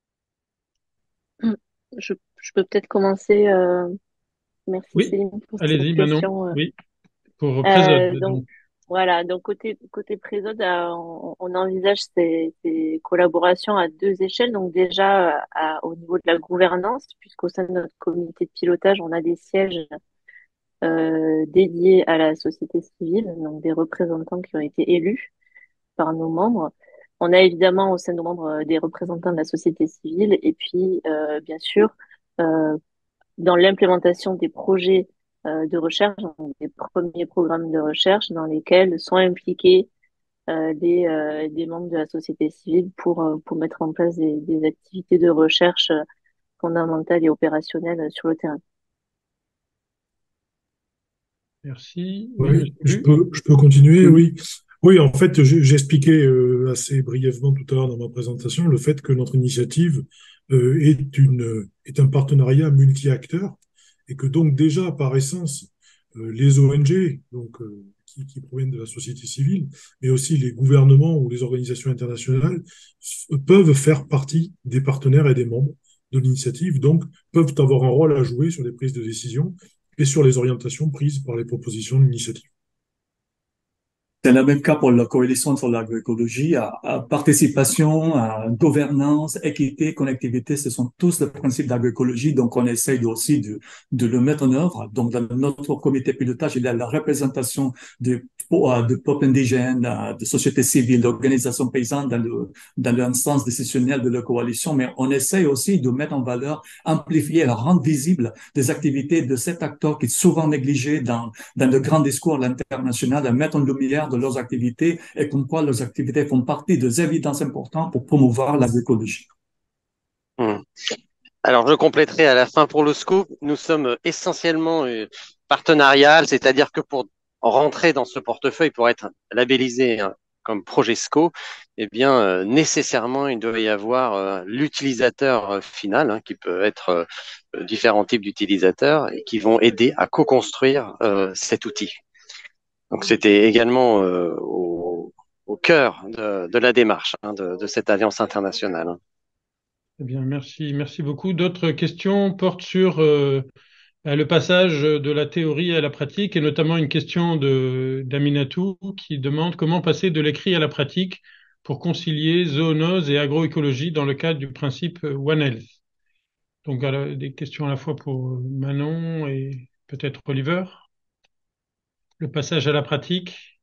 Je, je peux peut-être commencer. Euh... Merci Oui, Céline pour allez-y, cette Manon. question. Oui, pour Euh, Présode. donc voilà, donc côté côté Présode, euh, on, on envisage ces, ces collaborations à deux échelles. Donc déjà à- à- au niveau de la gouvernance, puisqu'au sein de notre comité de pilotage, on a des sièges euh, dédiés à la société civile, donc des représentants qui ont été élus par nos membres. On a évidemment au sein de nos membres euh, des représentants de la société civile et puis euh, bien sûr euh, dans l'implémentation des projets euh, de recherche, donc des premiers programmes de recherche dans lesquels sont impliqués euh, des, euh, des membres de la société civile pour, euh, pour mettre en place des, des activités de recherche euh, fondamentales et opérationnelles euh, sur le terrain. Merci. Oui, Oui, monsieur je Lu. peux, je peux continuer, oui. Oui, en fait, j'ai j'ai expliqué euh, assez brièvement tout à l'heure dans ma présentation le fait que notre initiative euh, est une, est un partenariat multi-acteurs et que donc déjà, par essence, euh, les O N G, donc, euh, qui, qui proviennent de la société civile, mais aussi les gouvernements ou les organisations internationales, s- peuvent faire partie des partenaires et des membres de l'initiative, donc peuvent avoir un rôle à jouer sur les prises de décision et sur les orientations prises par les propositions de l'initiative. C'est le même cas pour la coalition sur l'agroécologie. À, à participation, à gouvernance, équité, connectivité, ce sont tous les principes d'agroécologie. Donc, on essaye aussi de, de le mettre en œuvre. Donc, dans notre comité pilotage, il y a la représentation de, de peuples indigènes, de sociétés civiles, d'organisations paysannes dans le, dans l'instance décisionnelle de la coalition. Mais on essaye aussi de mettre en valeur, amplifier, rendre visible des activités de cet acteur qui est souvent négligé dans, dans le grand discours à l'international, à mettre en lumière de leurs activités et comme quoi leurs activités font partie des évidences importantes pour promouvoir l'agroécologie. Hum. Alors, je compléterai à la fin pour le SCO. Nous sommes essentiellement euh, partenarial, c'est-à-dire que pour rentrer dans ce portefeuille, pour être labellisé hein, comme projet SCO, eh bien, euh, nécessairement, il doit y avoir euh, l'utilisateur euh, final, hein, qui peut être euh, différents types d'utilisateurs et qui vont aider à co-construire euh, cet outil. Donc, c'était également euh, au, au cœur de, de la démarche hein, de, de cette alliance internationale. Eh bien, merci, merci beaucoup. D'autres questions portent sur euh, le passage de la théorie à la pratique et notamment une question de d'Aminatou qui demande comment passer de l'écrit à la pratique pour concilier zoonose et agroécologie dans le cadre du principe One Health. Donc, alors, des questions à la fois pour Manon et peut-être Oliver. Le passage à la pratique.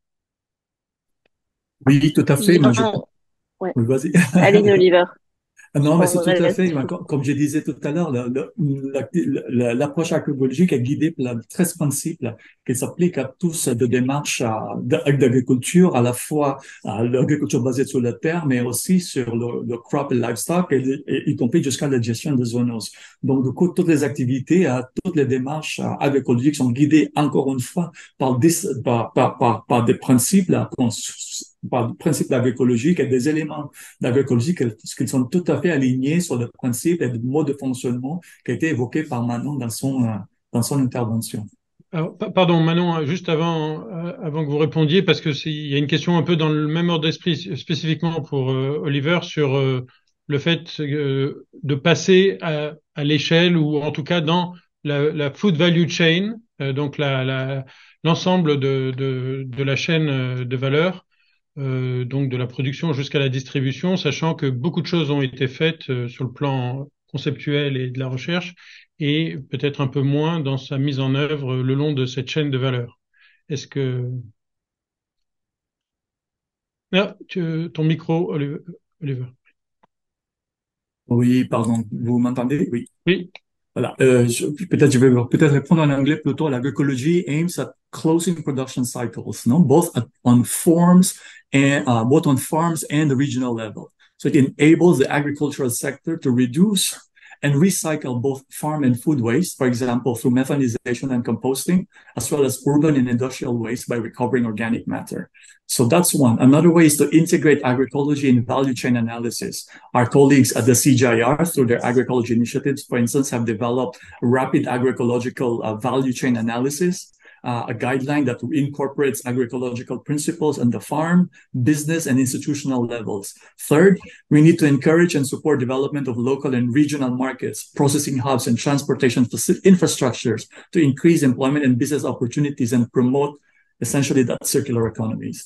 Oui, tout à fait. Moi, je... Ouais. Oui, vas-y. Allez, Oliver. Non, mais c'est tout à fait, comme je disais tout à l'heure, l'approche agroécologique est guidée par treize principes qui s'appliquent à tous de démarches d'agriculture, à la fois à l'agriculture basée sur la terre, mais aussi sur le, le crop et livestock, et, et, y compris jusqu'à la gestion des zoonoses. Donc, du coup, toutes les activités, toutes les démarches agroécologiques sont guidées, encore une fois, par des, par, par, par, par des principes là, parle du principe d'agroécologie, qu'il y a des éléments d'agroécologie qui sont tout à fait alignés sur le principe et le mode de fonctionnement qui a été évoqué par Manon dans son, euh, dans son intervention. Alors, pardon, Manon, juste avant, euh, avant que vous répondiez, parce que c'est, il y a une question un peu dans le même ordre d'esprit, spécifiquement pour euh, Oliver, sur euh, le fait euh, de passer à, à l'échelle, ou en tout cas dans la, la food value chain, euh, donc la, la, l'ensemble de, de, de la chaîne de valeur, euh, donc de la production jusqu'à la distribution, sachant que beaucoup de choses ont été faites euh, sur le plan conceptuel et de la recherche, et peut-être un peu moins dans sa mise en œuvre le long de cette chaîne de valeur. Est-ce que... Ah, tu, ton micro, Oliver. Oui, pardon, vous m'entendez? Oui. Oui. Voilà. Euh, je- peut-être je vais peut-être répondre en anglais plutôt. L'agroecology aims at closing production cycles, no? Both at, on farms and uh, both on farms and the regional level. So it enables the agricultural sector to reduce and recycle both farm and food waste, for example, through methanization and composting, as well as urban and industrial waste by recovering organic matter. So that's one. Another way is to integrate agroecology in value chain analysis. Our colleagues at the C G I R, through their agroecology initiatives, for instance, have developed rapid agroecological uh, value chain analysis, uh, a guideline that incorporates agroecological principles on the farm, business, and institutional levels. Third, we need to encourage and support development of local and regional markets, processing hubs, and transportation infrastructures to increase employment and business opportunities and promote essentially that circular economies.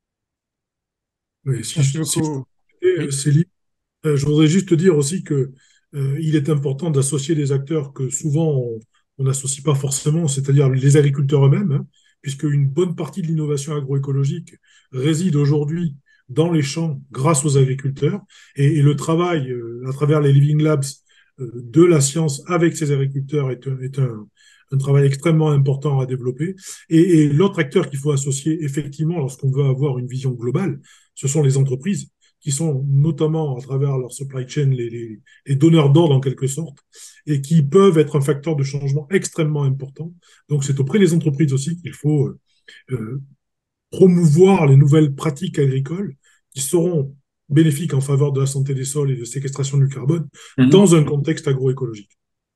Oui, si je, si je, Céline, euh, je voudrais juste te dire aussi que euh, il est important d'associer des acteurs que souvent on n'associe pas forcément, c'est-à-dire les agriculteurs eux-mêmes, hein, puisque une bonne partie de l'innovation agroécologique réside aujourd'hui dans les champs grâce aux agriculteurs, et, et le travail euh, à travers les Living Labs euh, de la science avec ces agriculteurs est, est un, un travail extrêmement important à développer. Et, et l'autre acteur qu'il faut associer effectivement lorsqu'on veut avoir une vision globale, ce sont les entreprises, qui sont notamment à travers leur supply chain les, les, les donneurs d'ordre en quelque sorte, et qui peuvent être un facteur de changement extrêmement important. Donc c'est auprès des entreprises aussi qu'il faut euh, promouvoir les nouvelles pratiques agricoles qui seront bénéfiques en faveur de la santé des sols et de séquestration du carbone mmh. dans un contexte agroécologique.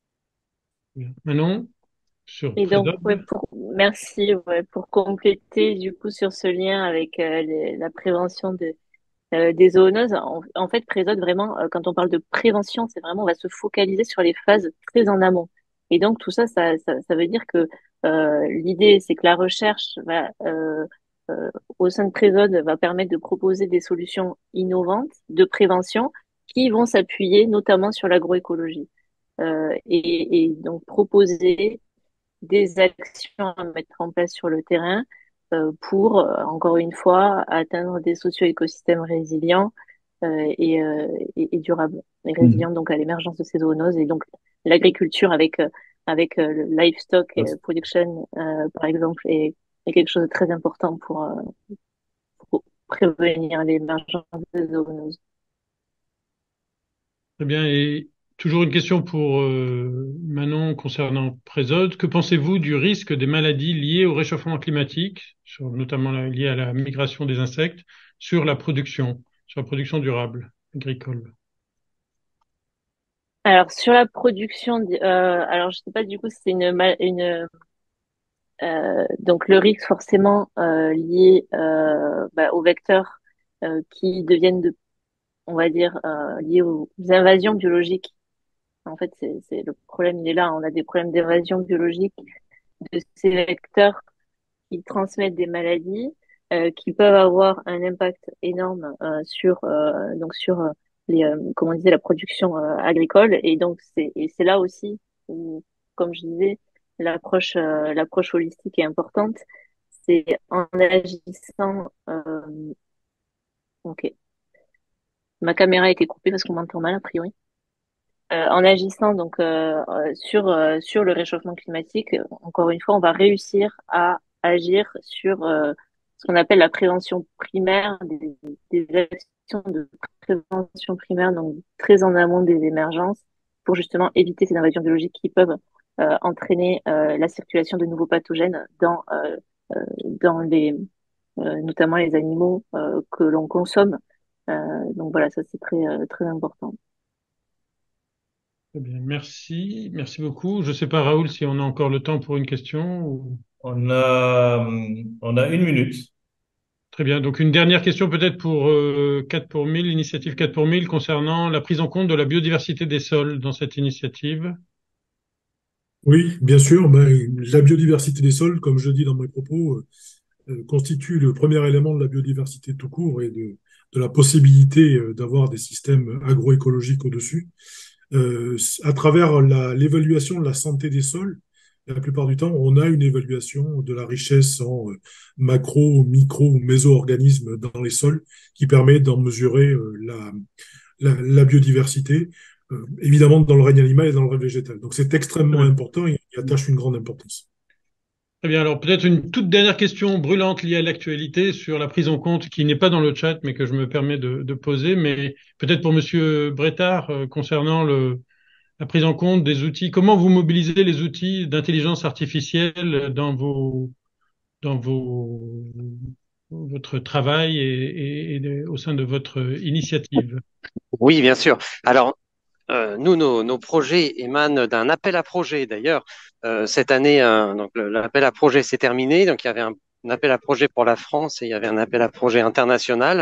Manon, sur Et donc, ouais, pour, merci ouais, pour compléter du coup sur ce lien avec euh, les, la prévention de, euh, des zoonoses. En, en fait, Présode, vraiment, euh, quand on parle de prévention, c'est vraiment, on va se focaliser sur les phases très en amont. Et donc, tout ça, ça, ça, ça veut dire que euh, l'idée, c'est que la recherche va, euh, euh, au sein de Présode va permettre de proposer des solutions innovantes de prévention qui vont s'appuyer notamment sur l'agroécologie. Euh, et, et donc, proposer des actions à mettre en place sur le terrain euh, pour, euh, encore une fois, atteindre des socio-écosystèmes résilients euh, et, euh, et, et durables, et résilients mmh. donc à l'émergence de ces zoonoses. Et donc l'agriculture avec euh, avec euh, le livestock euh, production, euh, par exemple, est, est quelque chose de très important pour, euh, pour prévenir l'émergence des zoonoses. Très bien. Et toujours une question pour euh, Manon concernant Présode. Que pensez-vous du risque des maladies liées au réchauffement climatique, sur, notamment liées à la migration des insectes, sur la production, sur la production durable agricole? Alors sur la production, euh, alors je sais pas du coup si c'est une une euh, donc le risque forcément euh, lié euh, bah, aux vecteurs euh, qui deviennent de, on va dire euh, liés aux invasions biologiques. En fait, c'est, c'est le problème, il est là. On a des problèmes d'évasion biologique de ces vecteurs qui transmettent des maladies, euh, qui peuvent avoir un impact énorme euh, sur euh, donc sur euh, les euh, comment on disait la production euh, agricole. Et donc c'est et c'est là aussi où, comme je disais, l'approche euh, l'approche holistique est importante. C'est en agissant. Euh... Ok. Ma caméra a été coupée parce qu'on m'entend mal a priori. Euh, en agissant donc euh, sur euh, sur le réchauffement climatique, encore une fois, on va réussir à agir sur euh, ce qu'on appelle la prévention primaire, des, des actions de prévention primaire, donc très en amont des émergences, pour justement éviter ces invasions biologiques qui peuvent euh, entraîner euh, la circulation de nouveaux pathogènes dans euh, euh, dans les euh, notamment les animaux euh, que l'on consomme. Euh, donc voilà, ça c'est très euh, très important. Très bien, merci, merci beaucoup. Je ne sais pas, Raoul, si on a encore le temps pour une question ou... On a, on a une minute. Très bien. Donc, une dernière question peut-être pour euh, quatre pour mille, l'initiative quatre pour mille, concernant la prise en compte de la biodiversité des sols dans cette initiative. Oui, bien sûr. Ben, la biodiversité des sols, comme je dis dans mes propos, euh, constitue le premier élément de la biodiversité tout court et de, de la possibilité euh, d'avoir des systèmes agroécologiques au-dessus. Euh, à travers la- l'évaluation de la santé des sols, la plupart du temps, on a une évaluation de la richesse en euh, macro, micro ou méso-organismes dans les sols qui permet d'en mesurer euh, la, la, la biodiversité, euh, évidemment dans le règne animal et dans le règne végétal. Donc c'est extrêmement important et il attache une grande importance. Très bien. Alors, peut-être une toute dernière question brûlante liée à l'actualité sur la prise en compte, qui n'est pas dans le chat, mais que je me permets de, de poser, mais peut-être pour Monsieur Brettard, euh, concernant le, la prise en compte des outils. Comment vous mobilisez les outils d'intelligence artificielle dans vos, dans vos, votre travail et, et, et de- au sein de votre initiative? Oui, bien sûr. Alors, euh, nous, nos, nos projets émanent d'un appel à projet. D'ailleurs, euh, cette année, euh, donc le- l'appel à projet s'est terminé. Donc, il y avait un, un appel à projet pour la France et il y avait un appel à projet international.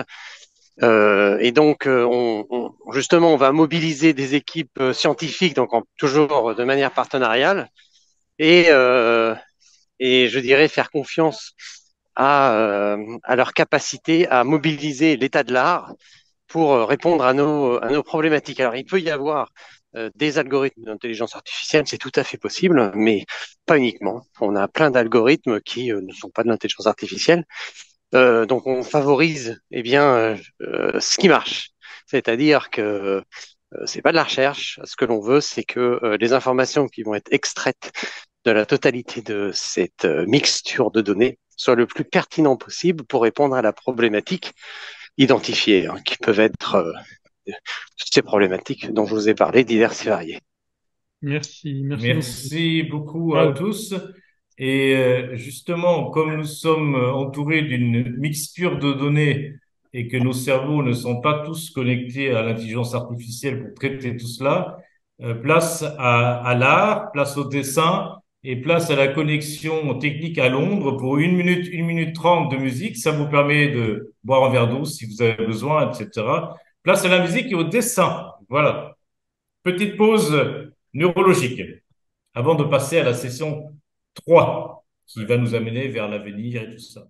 Euh, et donc, euh, on, on- justement, on va mobiliser des équipes euh, scientifiques, donc en- toujours de manière partenariale, et, euh, et je dirais faire confiance à, euh, à leur capacité à mobiliser l'état de l'art pour euh, répondre à nos, à nos problématiques. Alors, il peut y avoir euh, des algorithmes d'intelligence artificielle, c'est tout à fait possible, mais pas uniquement. On a plein d'algorithmes qui euh, ne sont pas de l'intelligence artificielle. Euh, donc, on favorise eh bien, euh, euh, ce qui marche. C'est-à-dire que euh, c'est pas de la recherche. Ce que l'on veut, c'est que euh, les informations qui vont être extraites de la totalité de cette euh, mixture de données soient le plus pertinent possible pour répondre à la problématique identifiées, hein, qui peuvent être euh, toutes ces problématiques dont je vous ai parlé, diverses et variées. Merci, merci beaucoup. Merci beaucoup à Raoul. tous. Et euh, justement, comme nous sommes entourés d'une mixture de données et que nos cerveaux ne sont pas tous connectés à l'intelligence artificielle pour traiter tout cela, euh, place à, à l'art, place au dessin et place à la connexion technique à Londres pour une minute, une minute trente de musique. Ça vous permet de boire un verre d'eau si vous avez besoin, et cetera. Place à la musique et au dessin. Voilà. Petite pause neurologique avant de passer à la session trois qui va nous amener vers l'avenir et tout ça.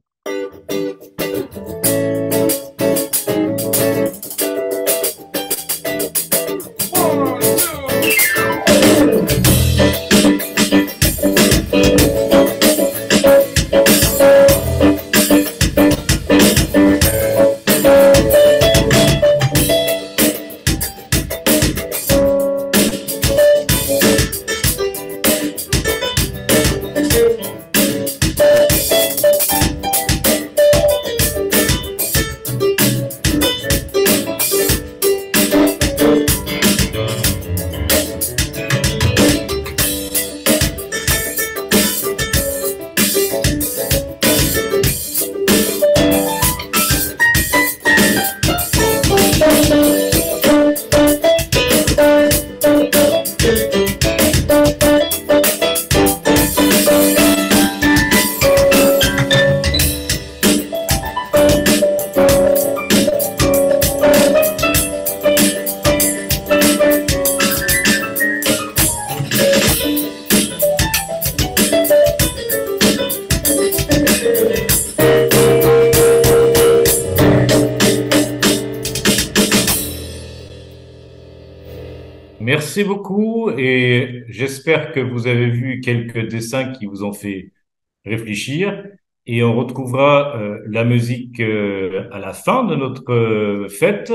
Merci beaucoup et j'espère que vous avez vu quelques dessins qui vous ont fait réfléchir et on retrouvera euh, la musique euh, à la fin de notre euh, fête.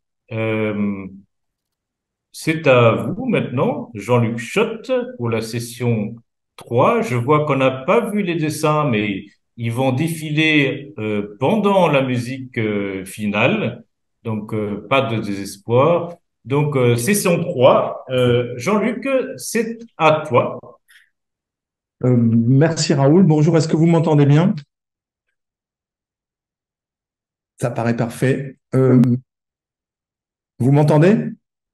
Euh, c'est à vous maintenant, Jean-Luc Schott, pour la session trois. Je vois qu'on n'a pas vu les dessins, mais ils vont défiler euh, pendant la musique euh, finale, donc euh, pas de désespoir. Donc, euh, session trois. Euh, Jean-Luc, c'est à toi. Euh, merci Raoul. Bonjour, est-ce que vous m'entendez bien? Ça paraît parfait. Euh, vous m'entendez?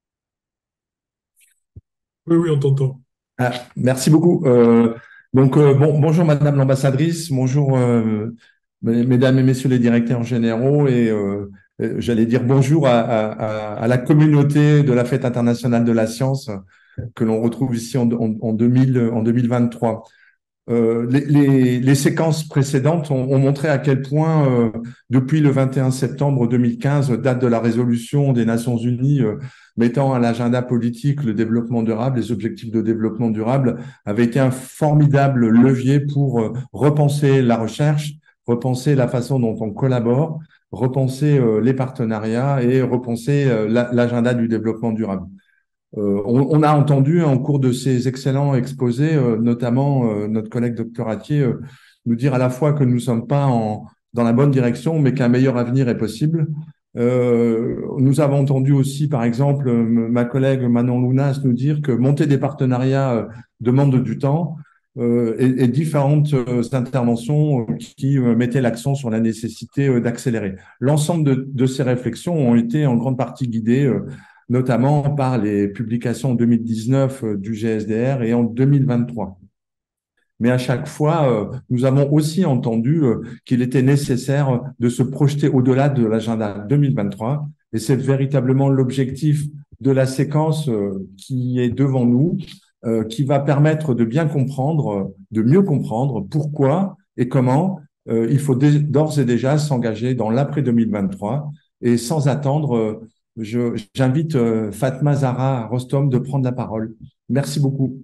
Oui, oui, on t'entend. Ah, merci beaucoup. Euh, donc, euh, bon, bonjour Madame l'ambassadrice, bonjour euh, mes- Mesdames et Messieurs les directeurs généraux et euh, euh, j'allais dire bonjour à, à- à- à la communauté de la Fête internationale de la science que l'on retrouve ici en, en, en deux mille, en deux mille vingt-trois. Euh, les, les- les séquences précédentes ont, ont montré à quel point, euh, depuis le vingt et un septembre deux mille quinze, date de la résolution des Nations Unies euh, mettant à l'agenda politique le développement durable, les objectifs de développement durable, avait été un formidable levier pour euh, repenser la recherche, repenser la façon dont on collabore, repenser euh, les partenariats et repenser euh, la- l'agenda du développement durable. Euh, on, on a entendu en cours de ces excellents exposés, euh, notamment euh, notre collègue docteur Atier, euh, nous dire à la fois que nous ne sommes pas en, dans la bonne direction, mais qu'un meilleur avenir est possible. Euh, nous avons entendu aussi, par exemple, euh, ma collègue Manon Lounas nous dire que monter des partenariats euh, demande du temps euh, et, et différentes euh, interventions euh, qui euh, mettaient l'accent sur la nécessité euh, d'accélérer. L'ensemble de, de ces réflexions ont été en grande partie guidées euh, notamment par les publications en deux mille dix-neuf euh, du G S D R et en deux mille vingt-trois. Mais à chaque fois, euh, nous avons aussi entendu euh, qu'il était nécessaire de se projeter au-delà de l'agenda deux mille vingt-trois. Et c'est véritablement l'objectif de la séquence euh, qui est devant nous, euh, qui va permettre de bien comprendre, de mieux comprendre pourquoi et comment euh, il faut d'ores et déjà s'engager dans l'après deux mille vingt-trois. Et sans attendre, euh, je, j'invite euh, Fatma Zahra Rostom de prendre la parole. Merci beaucoup.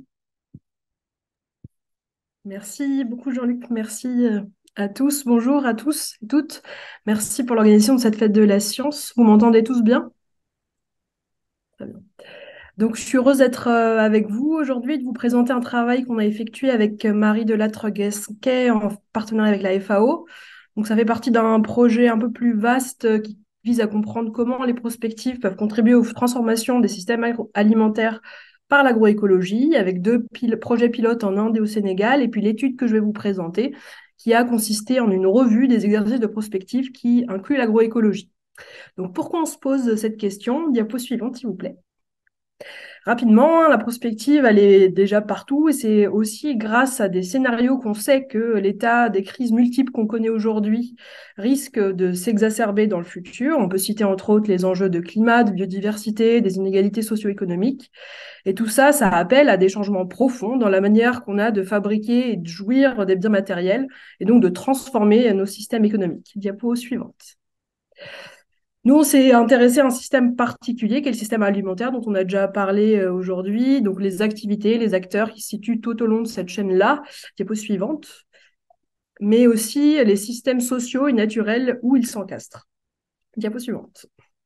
Merci beaucoup Jean-Luc, merci euh, à tous, bonjour à tous et toutes. Merci pour l'organisation de cette fête de la science. Vous m'entendez tous bien? Très bien. Donc je suis heureuse d'être euh, avec vous aujourd'hui et de vous présenter un travail qu'on a effectué avec euh, Marie Delattre-Guesquet en partenariat avec la F A O. Donc ça fait partie d'un projet un peu plus vaste euh, qui vise à comprendre comment les prospectives peuvent contribuer aux transformations des systèmes agro- alimentaires par l'agroécologie, avec deux pil- projets pilotes en Inde et au Sénégal, et puis l'étude que je vais vous présenter, qui a consisté en une revue des exercices de prospective qui inclut l'agroécologie. Donc pourquoi on se pose cette question? Diapo suivante, s'il vous plaît. Rapidement, la prospective, elle est déjà partout et c'est aussi grâce à des scénarios qu'on sait que l'état des crises multiples qu'on connaît aujourd'hui risque de s'exacerber dans le futur. On peut citer entre autres les enjeux de climat, de biodiversité, des inégalités socio-économiques. Et tout ça, ça appelle à des changements profonds dans la manière qu'on a de fabriquer et de jouir des biens matériels et donc de transformer nos systèmes économiques. Diapo suivante. Nous, on s'est intéressé à un système particulier, qui est le système alimentaire, dont on a déjà parlé euh, aujourd'hui. Donc, les activités, les acteurs qui se situent tout au long de cette chaîne-là. Diapo suivante. Mais aussi les systèmes sociaux et naturels où ils s'encastrent. Diapo suivante.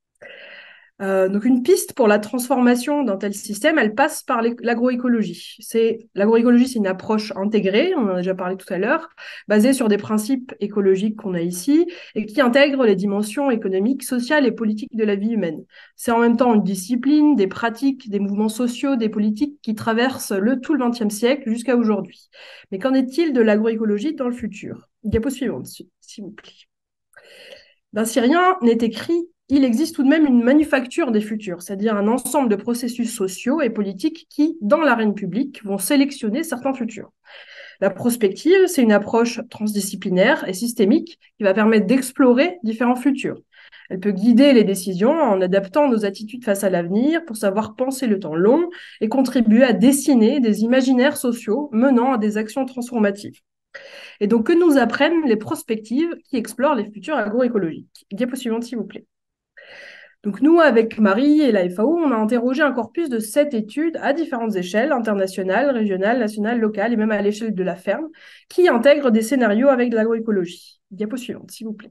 Euh, donc une piste pour la transformation d'un tel système, elle passe par l'agroécologie. C'est l'agroécologie, c'est une approche intégrée, on en a déjà parlé tout à l'heure, basée sur des principes écologiques qu'on a ici et qui intègre les dimensions économiques, sociales et politiques de la vie humaine. C'est en même temps une discipline, des pratiques, des mouvements sociaux, des politiques qui traversent le tout le vingtième siècle jusqu'à aujourd'hui. Mais qu'en est-il de l'agroécologie dans le futur? Diapo suivante, s'il vous plaît. Ben, si rien n'est écrit, il existe tout de même une manufacture des futurs, c'est-à-dire un ensemble de processus sociaux et politiques qui, dans l'arène publique, vont sélectionner certains futurs. La prospective, c'est une approche transdisciplinaire et systémique qui va permettre d'explorer différents futurs. Elle peut guider les décisions en adaptant nos attitudes face à l'avenir pour savoir penser le temps long et contribuer à dessiner des imaginaires sociaux menant à des actions transformatives. Et donc, que nous apprennent les prospectives qui explorent les futurs agroécologiques? Diapo suivante, s'il vous plaît. Donc nous, avec Marie et la F A O, on a interrogé un corpus de sept études à différentes échelles, internationales, régionales, nationales, locales et même à l'échelle de la ferme, qui intègrent des scénarios avec de l'agroécologie. Diapo suivante, s'il vous plaît.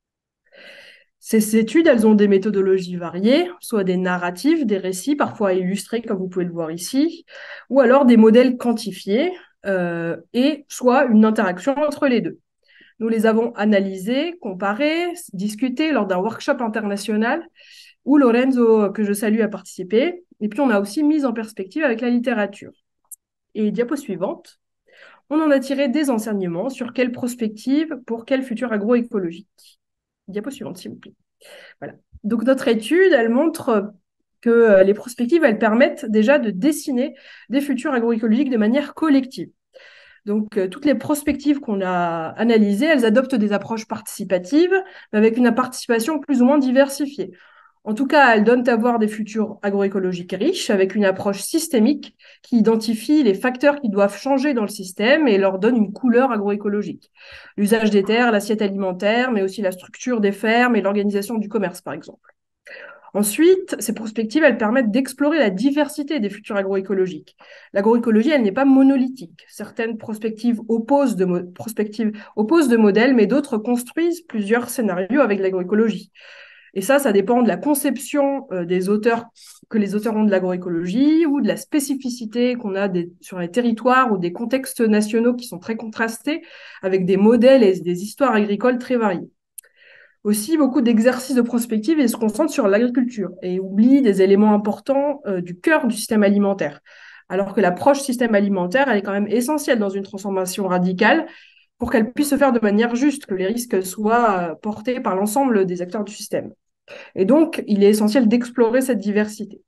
Ces études, elles ont des méthodologies variées, soit des narratifs, des récits, parfois illustrés, comme vous pouvez le voir ici, ou alors des modèles quantifiés, euh, et soit une interaction entre les deux. Nous les avons analysés, comparés, discutés lors d'un workshop international où Lorenzo, que je salue, a participé. Et puis, on a aussi mis en perspective avec la littérature. Et diapo suivante, on en a tiré des enseignements sur quelle prospective pour quel futur agroécologique. Diapo suivante, s'il vous plaît. Voilà. Donc, notre étude, elle montre que euh, les prospectives, elles permettent déjà de dessiner des futurs agroécologiques de manière collective. Donc, euh, toutes les prospectives qu'on a analysées, elles adoptent des approches participatives, mais avec une participation plus ou moins diversifiée. En tout cas, elles donnent à voir des futurs agroécologiques riches, avec une approche systémique qui identifie les facteurs qui doivent changer dans le système et leur donne une couleur agroécologique. L'usage des terres, l'assiette alimentaire, mais aussi la structure des fermes et l'organisation du commerce, par exemple. Ensuite, ces prospectives, elles permettent d'explorer la diversité des futurs agroécologiques. L'agroécologie, elle n'est pas monolithique. Certaines prospectives opposent de, mo prospectives opposent de modèles, mais d'autres construisent plusieurs scénarios avec l'agroécologie. Et ça, ça dépend de la conception euh, des auteurs, que les auteurs ont de l'agroécologie ou de la spécificité qu'on a des, sur les territoires ou des contextes nationaux qui sont très contrastés avec des modèles et des histoires agricoles très variées. Aussi, beaucoup d'exercices de prospective et se concentrent sur l'agriculture et oublient des éléments importants euh, du cœur du système alimentaire. Alors que l'approche système alimentaire, elle est quand même essentielle dans une transformation radicale pour qu'elle puisse se faire de manière juste, que les risques soient portés par l'ensemble des acteurs du système. Et donc, il est essentiel d'explorer cette diversité.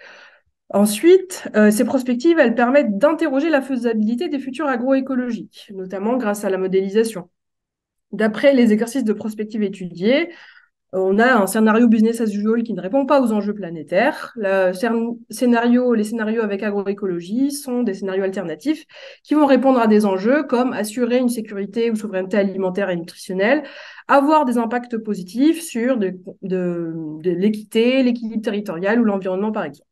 Ensuite, euh, ces prospectives, elles permettent d'interroger la faisabilité des futurs agroécologiques, notamment grâce à la modélisation. D'après les exercices de prospective étudiés, on a un scénario business as usual qui ne répond pas aux enjeux planétaires. Le scénario, les scénarios avec agroécologie sont des scénarios alternatifs qui vont répondre à des enjeux comme assurer une sécurité ou souveraineté alimentaire et nutritionnelle, avoir des impacts positifs sur de, de, de l'équité, l'équilibre territorial ou l'environnement, par exemple.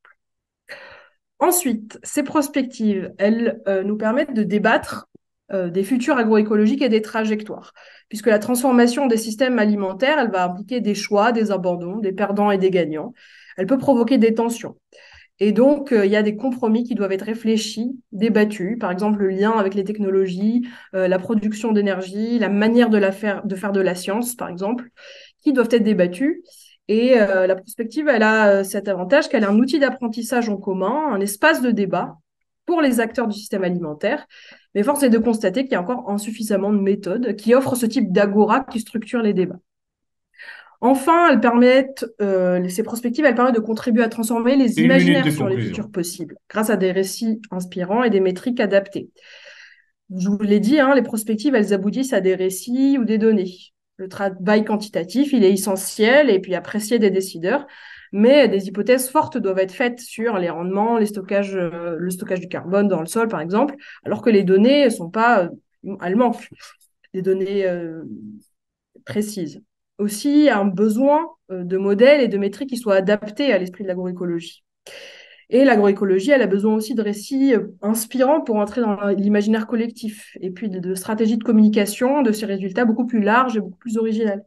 Ensuite, ces prospectives, elles euh, nous permettent de débattre euh, des futurs agroécologiques et des trajectoires, puisque la transformation des systèmes alimentaires, elle va impliquer des choix, des abandons, des perdants et des gagnants. Elle peut provoquer des tensions. Et donc, euh, il y a des compromis qui doivent être réfléchis, débattus, par exemple le lien avec les technologies, euh, la production d'énergie, la manière de, la faire, de faire de la science, par exemple, qui doivent être débattus. Et euh, la prospective, elle a euh, cet avantage qu'elle est un outil d'apprentissage en commun, un espace de débat pour les acteurs du système alimentaire. Mais force est de constater qu'il y a encore insuffisamment de méthodes qui offrent ce type d'agora qui structure les débats. Enfin, elles permettent, euh, ces prospectives, elles permettent de contribuer à transformer les Une minute imaginaires de sur les conclusion. futurs possibles, grâce à des récits inspirants et des métriques adaptées. Je vous l'ai dit, hein, les prospectives, elles aboutissent à des récits ou des données. Le travail quantitatif, il est essentiel et puis apprécié des décideurs, mais des hypothèses fortes doivent être faites sur les rendements, les stockages, euh, le stockage du carbone dans le sol, par exemple, alors que les données sont pas, euh, elles manquent, des données euh, précises. Aussi, il y a un besoin euh, de modèles et de métriques qui soient adaptés à l'esprit de l'agroécologie. Et l'agroécologie, elle a besoin aussi de récits euh, inspirants pour entrer dans l'imaginaire collectif, et puis de, de stratégies de communication de ces résultats beaucoup plus larges et beaucoup plus originales.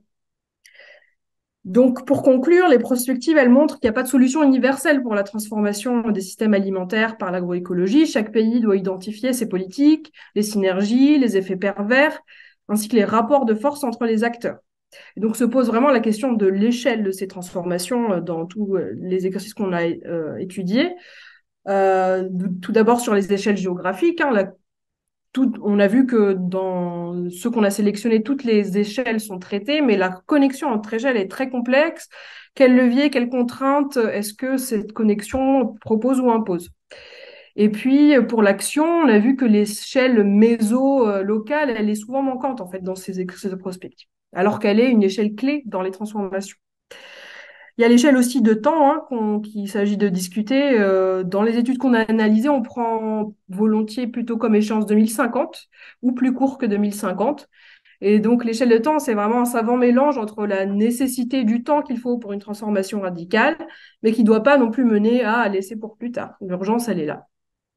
Donc, pour conclure, les prospectives, elles montrent qu'il n'y a pas de solution universelle pour la transformation des systèmes alimentaires par l'agroécologie. Chaque pays doit identifier ses politiques, les synergies, les effets pervers, ainsi que les rapports de force entre les acteurs. Et donc, se pose vraiment la question de l'échelle de ces transformations dans tous les exercices qu'on a euh, étudiés. Euh, tout d'abord sur les échelles géographiques. Hein, la, tout, on a vu que dans ceux qu'on a sélectionnés, toutes les échelles sont traitées, mais la connexion entre échelles est très complexe. Quel levier, quelles contraintes est-ce que cette connexion propose ou impose? Et puis, pour l'action, on a vu que l'échelle méso-locale, elle est souvent manquante, en fait, dans ces exercices de prospective, alors qu'elle est une échelle clé dans les transformations. Il y a l'échelle aussi de temps hein, qu'il s'agit de discuter. Euh, dans les études qu'on a analysées, on prend volontiers plutôt comme échéance deux mille cinquante ou plus court que deux mille cinquante. Et donc, l'échelle de temps, c'est vraiment un savant mélange entre la nécessité du temps qu'il faut pour une transformation radicale, mais qui ne doit pas non plus mener à laisser pour plus tard. L'urgence, elle est là.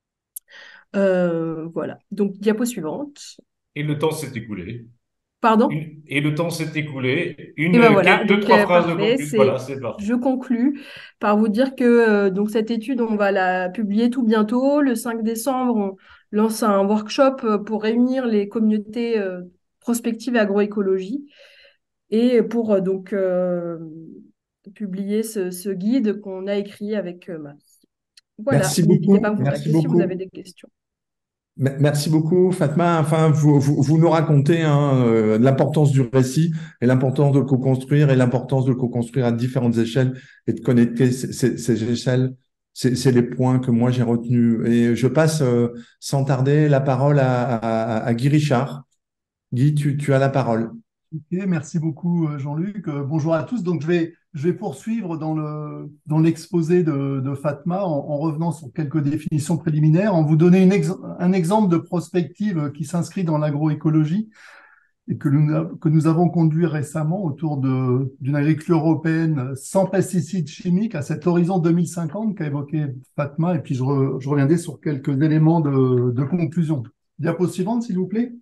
Euh, voilà. Donc, diapo suivante. Et le temps s'est écoulé. Pardon? Une... Et le temps s'est écoulé. Une, et ben voilà. quelques, deux, donc, trois euh, phrases parfait. de conclusion. Voilà, c'est parfait. Je conclus par vous dire que euh, donc, cette étude, on va la publier tout bientôt. Le cinq décembre, on lance un workshop pour réunir les communautés euh, prospectives agroécologie et pour euh, donc euh, publier ce, ce guide qu'on a écrit avec euh, Marie. Voilà, Merci n'hésitez beaucoup. pas à me Merci contacter si vous beaucoup. avez des questions. Merci beaucoup, Fatma. Enfin, vous, vous, vous nous racontez hein, euh, l'importance du récit et l'importance de le co-construire et l'importance de le co-construire à différentes échelles et de connecter ces, ces, ces échelles. C'est, c'est les points que moi j'ai retenus. Et je passe euh, sans tarder la parole à, à, à Guy Richard. Guy, tu, tu as la parole. Ok, merci beaucoup euh, Jean-Luc. Euh, bonjour à tous. Donc je vais, je vais poursuivre dans le, dans l'exposé de, de Fatma en, en revenant sur quelques définitions préliminaires, en vous donner une ex, un exemple de prospective qui s'inscrit dans l'agroécologie et que nous, que nous avons conduit récemment autour de, d'une agriculture européenne sans pesticides chimiques à cet horizon deux mille cinquante qu'a évoqué Fatma. Et puis je, re, je reviendrai sur quelques éléments de, de conclusion. Diapo suivante, s'il vous plaît.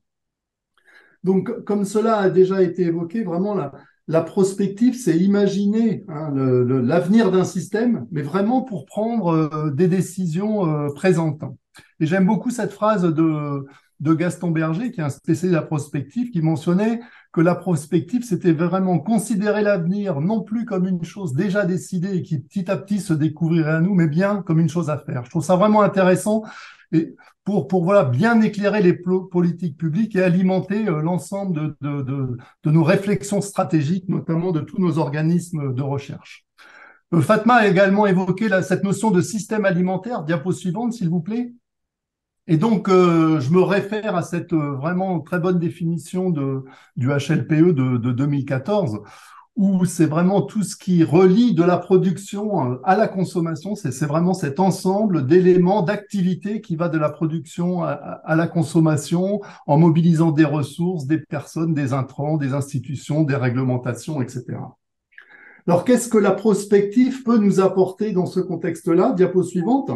Donc, comme cela a déjà été évoqué, vraiment, la, la prospective, c'est imaginer hein, le, le, l'avenir d'un système, mais vraiment pour prendre euh, des décisions euh, présentes. Et j'aime beaucoup cette phrase de, de Gaston Berger, qui est un spécialiste de la prospective, qui mentionnait que la prospective, c'était vraiment considérer l'avenir non plus comme une chose déjà décidée et qui petit à petit se découvrirait à nous, mais bien comme une chose à faire. Je trouve ça vraiment intéressant. Et pour, pour voilà, bien éclairer les politiques publiques et alimenter euh, l'ensemble de, de, de, de nos réflexions stratégiques, notamment de tous nos organismes de recherche. Euh, Fatma a également évoqué la, cette notion de système alimentaire. Diapo suivante, s'il vous plaît. Et donc, euh, je me réfère à cette euh, vraiment très bonne définition de, du H L P E de, de deux mille quatorze, où c'est vraiment tout ce qui relie de la production à la consommation. C'est, c'est vraiment cet ensemble d'éléments, d'activités qui va de la production à, à la consommation en mobilisant des ressources, des personnes, des intrants, des institutions, des réglementations, et cetera. Alors, qu'est-ce que la prospective peut nous apporter dans ce contexte-là? Diapo suivante.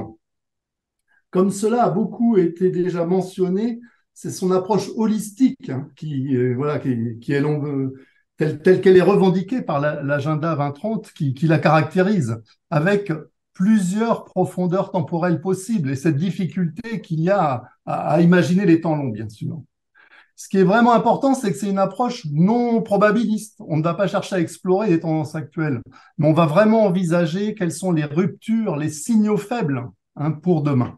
Comme cela a beaucoup été déjà mentionné, c'est son approche holistique hein, qui, euh, voilà, qui, qui est l'on Telle, telle qu'elle est revendiquée par la, l'agenda vingt trente qui, qui la caractérise, avec plusieurs profondeurs temporelles possibles et cette difficulté qu'il y a à, à, à imaginer les temps longs, bien sûr. Ce qui est vraiment important, c'est que c'est une approche non probabiliste. On ne va pas chercher à explorer les tendances actuelles, mais on va vraiment envisager quelles sont les ruptures, les signaux faibles hein, pour demain.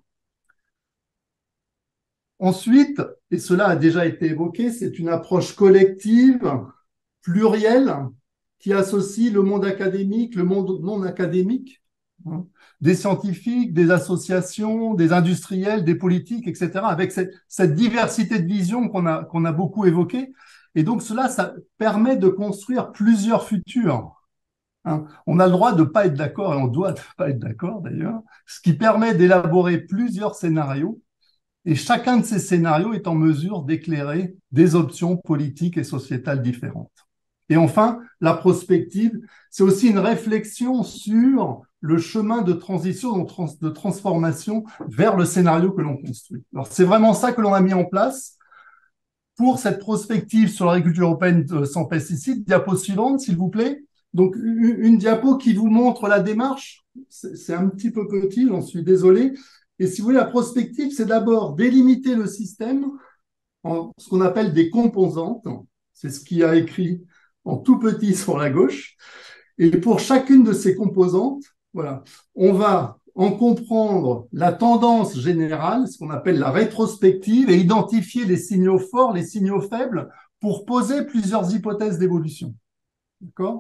Ensuite, et cela a déjà été évoqué, c'est une approche collective, pluriel qui associe le monde académique, le monde non académique, hein, des scientifiques, des associations, des industriels, des politiques, et cetera, avec cette, cette diversité de visions qu'on a, qu'on a beaucoup évoquée. Et donc cela, ça permet de construire plusieurs futurs. Hein. On a le droit de ne pas être d'accord et on doit ne pas être d'accord d'ailleurs, ce qui permet d'élaborer plusieurs scénarios. Et chacun de ces scénarios est en mesure d'éclairer des options politiques et sociétales différentes. Et enfin, la prospective, c'est aussi une réflexion sur le chemin de transition, de transformation vers le scénario que l'on construit. Alors, c'est vraiment ça que l'on a mis en place pour cette prospective sur l'agriculture européenne sans pesticides. Diapo suivante, s'il vous plaît. Donc, une diapo qui vous montre la démarche. C'est un petit peu petit, j'en suis désolé. Et si vous voulez, la prospective, c'est d'abord délimiter le système en ce qu'on appelle des composantes. C'est ce qui a écrit en tout petit sur la gauche. Et pour chacune de ces composantes, voilà, on va en comprendre la tendance générale, ce qu'on appelle la rétrospective, et identifier les signaux forts, les signaux faibles, pour poser plusieurs hypothèses d'évolution. D'accord ?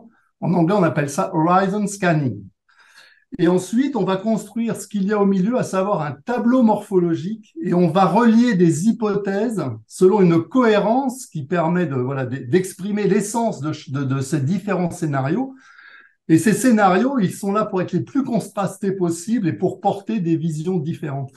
En anglais, on appelle ça horizon scanning. Et ensuite, on va construire ce qu'il y a au milieu, à savoir un tableau morphologique, et on va relier des hypothèses selon une cohérence qui permet de, voilà, d'exprimer l'essence de, de, de ces différents scénarios. Et ces scénarios, ils sont là pour être les plus contrastés possibles et pour porter des visions différentes.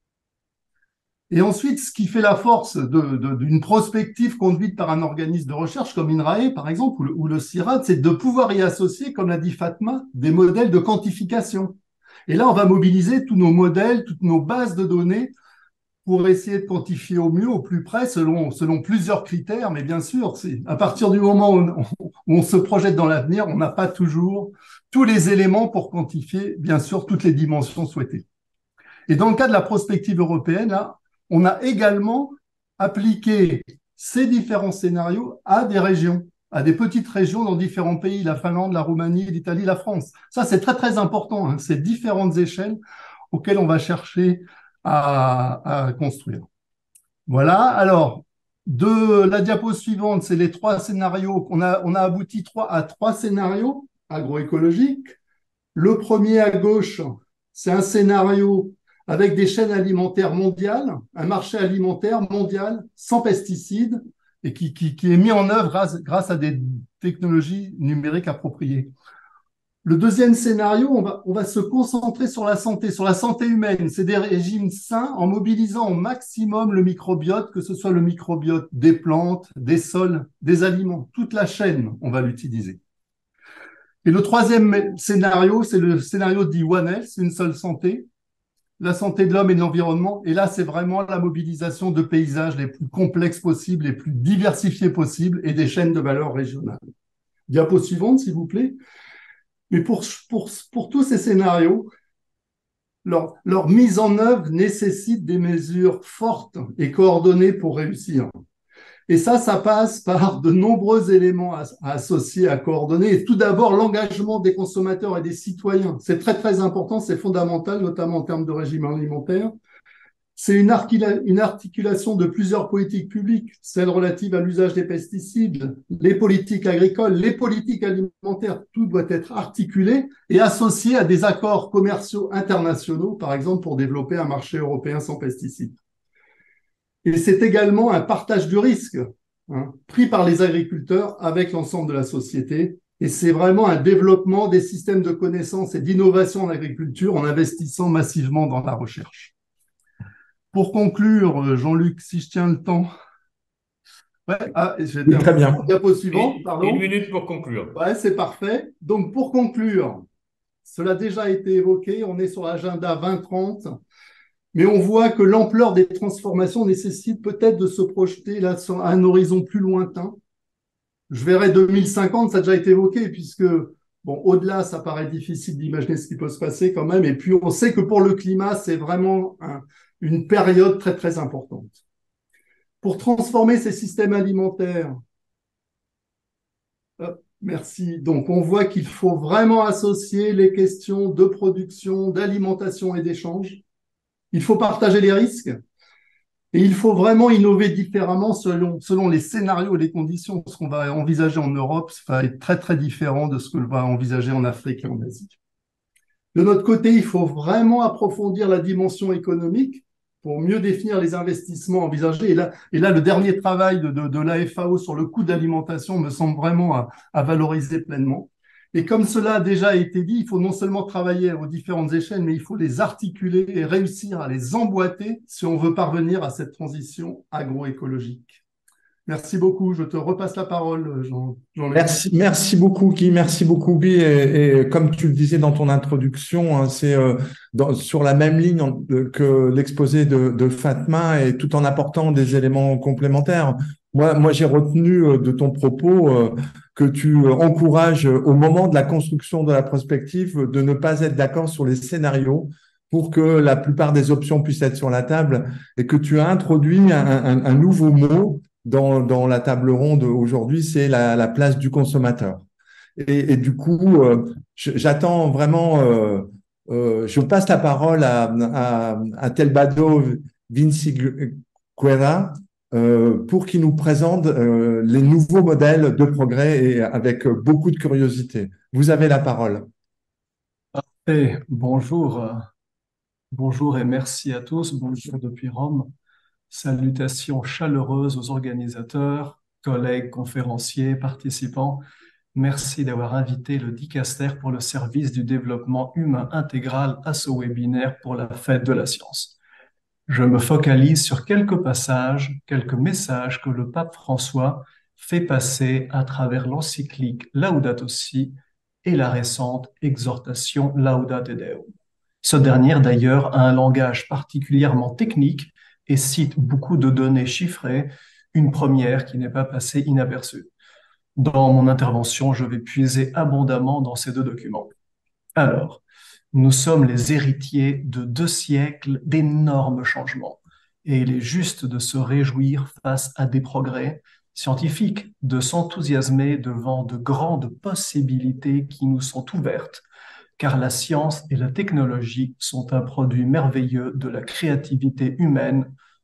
Et ensuite, ce qui fait la force de, de, d'une prospective conduite par un organisme de recherche comme INRAE, par exemple, ou le, ou le CIRAD, c'est de pouvoir y associer, comme l'a dit Fatma, des modèles de quantification. Et là, on va mobiliser tous nos modèles, toutes nos bases de données pour essayer de quantifier au mieux, au plus près, selon, selon plusieurs critères. Mais bien sûr, c'est à partir du moment où on, où on se projette dans l'avenir, on n'a pas toujours tous les éléments pour quantifier, bien sûr, toutes les dimensions souhaitées. Et dans le cas de la prospective européenne, là, on a également appliqué ces différents scénarios à des régions, à des petites régions dans différents pays, la Finlande, la Roumanie, l'Italie, la France. Ça, c'est très, très important, hein, ces différentes échelles auxquelles on va chercher à, à construire. Voilà, alors, de la diapo suivante, c'est les trois scénarios qu'on a, on a abouti trois, à trois scénarios agroécologiques. Le premier à gauche, c'est un scénario avec des chaînes alimentaires mondiales, un marché alimentaire mondial sans pesticides et qui, qui, qui est mis en œuvre grâce, grâce à des technologies numériques appropriées. Le deuxième scénario, on va, on va se concentrer sur la santé, sur la santé humaine. C'est des régimes sains en mobilisant au maximum le microbiote, que ce soit le microbiote des plantes, des sols, des aliments. Toute la chaîne, on va l'utiliser. Et le troisième scénario, c'est le scénario dit One Health, une seule santé, la santé de l'homme et de l'environnement. Et là, c'est vraiment la mobilisation de paysages les plus complexes possibles, les plus diversifiés possibles et des chaînes de valeur régionales. Diapo suivante, s'il vous plaît. Mais pour, pour, pour tous ces scénarios, leur, leur mise en œuvre nécessite des mesures fortes et coordonnées pour réussir. Et ça, ça passe par de nombreux éléments à, à associer, à coordonner. Et tout d'abord, l'engagement des consommateurs et des citoyens. C'est très, très important, c'est fondamental, notamment en termes de régime alimentaire. C'est une, une articulation de plusieurs politiques publiques, celles relatives à l'usage des pesticides, les politiques agricoles, les politiques alimentaires, tout doit être articulé et associé à des accords commerciaux internationaux, par exemple pour développer un marché européen sans pesticides. Et c'est également un partage du risque, hein, pris par les agriculteurs avec l'ensemble de la société. Et c'est vraiment un développement des systèmes de connaissances et d'innovation en agriculture en investissant massivement dans la recherche. Pour conclure, Jean-Luc, si je tiens le temps. Ouais, ah, oui, très bien. Diapo suivante, pardon. Une minute pour conclure. Ouais, c'est parfait. Donc, pour conclure, cela a déjà été évoqué, on est sur l'agenda vingt trente, mais on voit que l'ampleur des transformations nécessite peut-être de se projeter là sur un horizon plus lointain. Je verrai deux mille cinquante, ça a déjà été évoqué, puisque bon, au-delà, ça paraît difficile d'imaginer ce qui peut se passer quand même. Et puis, on sait que pour le climat, c'est vraiment un une période très, très importante. Pour transformer ces systèmes alimentaires, hop, merci. Donc, on voit qu'il faut vraiment associer les questions de production, d'alimentation et d'échange. Il faut partager les risques et il faut vraiment innover différemment selon, selon les scénarios et les conditions. Ce qu'on va envisager en Europe, ça va être très, très différent de ce que l'on va envisager en Afrique et en Asie. De notre côté, il faut vraiment approfondir la dimension économique pour mieux définir les investissements envisagés. Et là, et là le dernier travail de, de, de l'A F A O sur le coût d'alimentation me semble vraiment à, à valoriser pleinement. Et comme cela a déjà été dit, il faut non seulement travailler aux différentes échelles, mais il faut les articuler et réussir à les emboîter si on veut parvenir à cette transition agroécologique. Merci beaucoup. Je te repasse la parole, Jean. Jean merci, merci beaucoup, Guy. Merci beaucoup, Guy. Et, et comme tu le disais dans ton introduction, hein, c'est euh, dans, sur la même ligne que l'exposé de, de Fatma, et tout en apportant des éléments complémentaires. Moi, moi, j'ai retenu de ton propos euh, que tu encourages au moment de la construction de la prospective de ne pas être d'accord sur les scénarios pour que la plupart des options puissent être sur la table, et que tu as introduit un, un, un nouveau mot Dans, dans la table ronde aujourd'hui, c'est la, la place du consommateur. Et, et du coup, euh, j'attends vraiment, euh, euh, je passe la parole à, à, à Telbado Vinciguerra euh, pour qu'il nous présente euh, les nouveaux modèles de progrès, et avec beaucoup de curiosité. Vous avez la parole. Parfait. Bonjour. Bonjour et merci à tous. Bonjour depuis Rome. Salutations chaleureuses aux organisateurs, collègues, conférenciers, participants. Merci d'avoir invité le Dicaster pour le service du développement humain intégral à ce webinaire pour la fête de la science. Je me focalise sur quelques passages, quelques messages que le pape François fait passer à travers l'encyclique Laudato Si et la récente exhortation Laudate Deum. Ce dernier, d'ailleurs, a un langage particulièrement technique et cite beaucoup de données chiffrées, une première qui n'est pas passée inaperçue. Dans mon intervention, je vais puiser abondamment dans ces deux documents. Alors, nous sommes les héritiers de deux siècles d'énormes changements, et il est juste de se réjouir face à des progrès scientifiques, de s'enthousiasmer devant de grandes possibilités qui nous sont ouvertes, car la science et la technologie sont un produit merveilleux de la créativité humaine,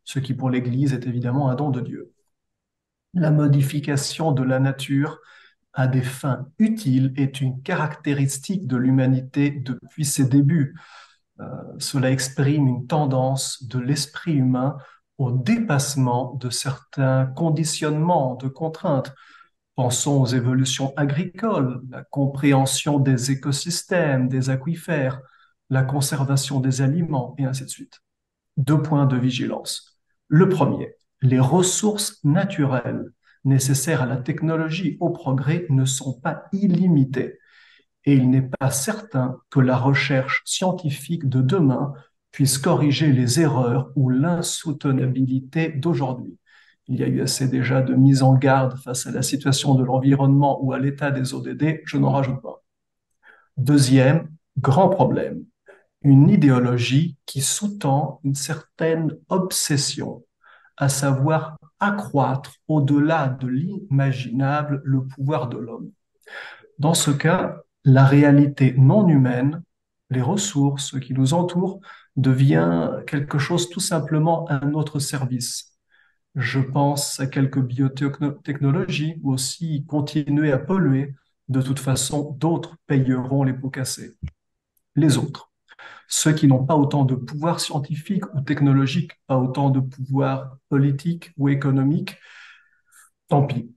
ce qui pour l'Église est évidemment un don de Dieu. La modification de la nature à des fins utiles est une caractéristique de l'humanité depuis ses débuts. Euh, cela exprime une tendance de l'esprit humain au dépassement de certains conditionnements, de contraintes. Pensons aux évolutions agricoles, la compréhension des écosystèmes, des aquifères, la conservation des aliments, et ainsi de suite. Deux points de vigilance. Le premier, les ressources naturelles nécessaires à la technologie, au progrès, ne sont pas illimitées. Et il n'est pas certain que la recherche scientifique de demain puisse corriger les erreurs ou l'insoutenabilité d'aujourd'hui. Il y a eu assez déjà de mise en garde face à la situation de l'environnement ou à l'état des O D D, je n'en rajoute pas. Deuxième grand problème, une idéologie qui sous-tend une certaine obsession, à savoir accroître au-delà de l'imaginable le pouvoir de l'homme. Dans ce cas, la réalité non humaine, les ressources, ce qui nous entoure, devient quelque chose tout simplement à notre service. Je pense à quelques biotechnologies ou aussi continuer à polluer. De toute façon, d'autres payeront les pots cassés. Les autres, ceux qui n'ont pas autant de pouvoir scientifique ou technologique, pas autant de pouvoir politique ou économique, tant pis.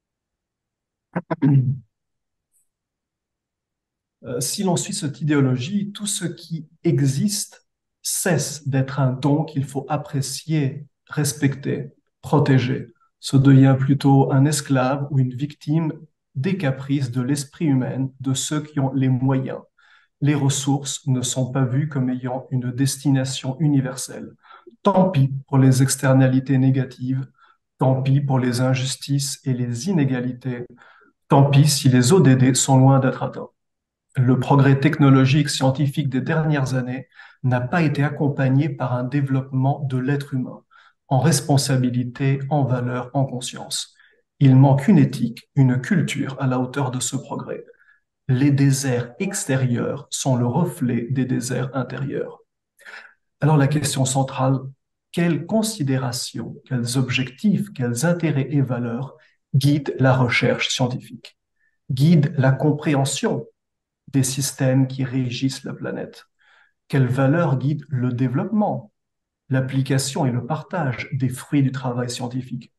Euh, si l'on suit cette idéologie, tout ce qui existe cesse d'être un don qu'il faut apprécier, respecter, protéger. Ce devient plutôt un esclave ou une victime des caprices de l'esprit humain, de ceux qui ont les moyens. Les ressources ne sont pas vues comme ayant une destination universelle. Tant pis pour les externalités négatives, tant pis pour les injustices et les inégalités, tant pis si les O D D sont loin d'être atteints. Le progrès technologique scientifique des dernières années n'a pas été accompagné par un développement de l'être humain, en responsabilité, en valeur, en conscience. Il manque une éthique, une culture à la hauteur de ce progrès. Les déserts extérieurs sont le reflet des déserts intérieurs. Alors la question centrale, quelles considérations, quels objectifs, quels intérêts et valeurs guident la recherche scientifique, guident la compréhension des systèmes qui régissent la planète? Quelles valeurs guident le développement, l'application et le partage des fruits du travail scientifique?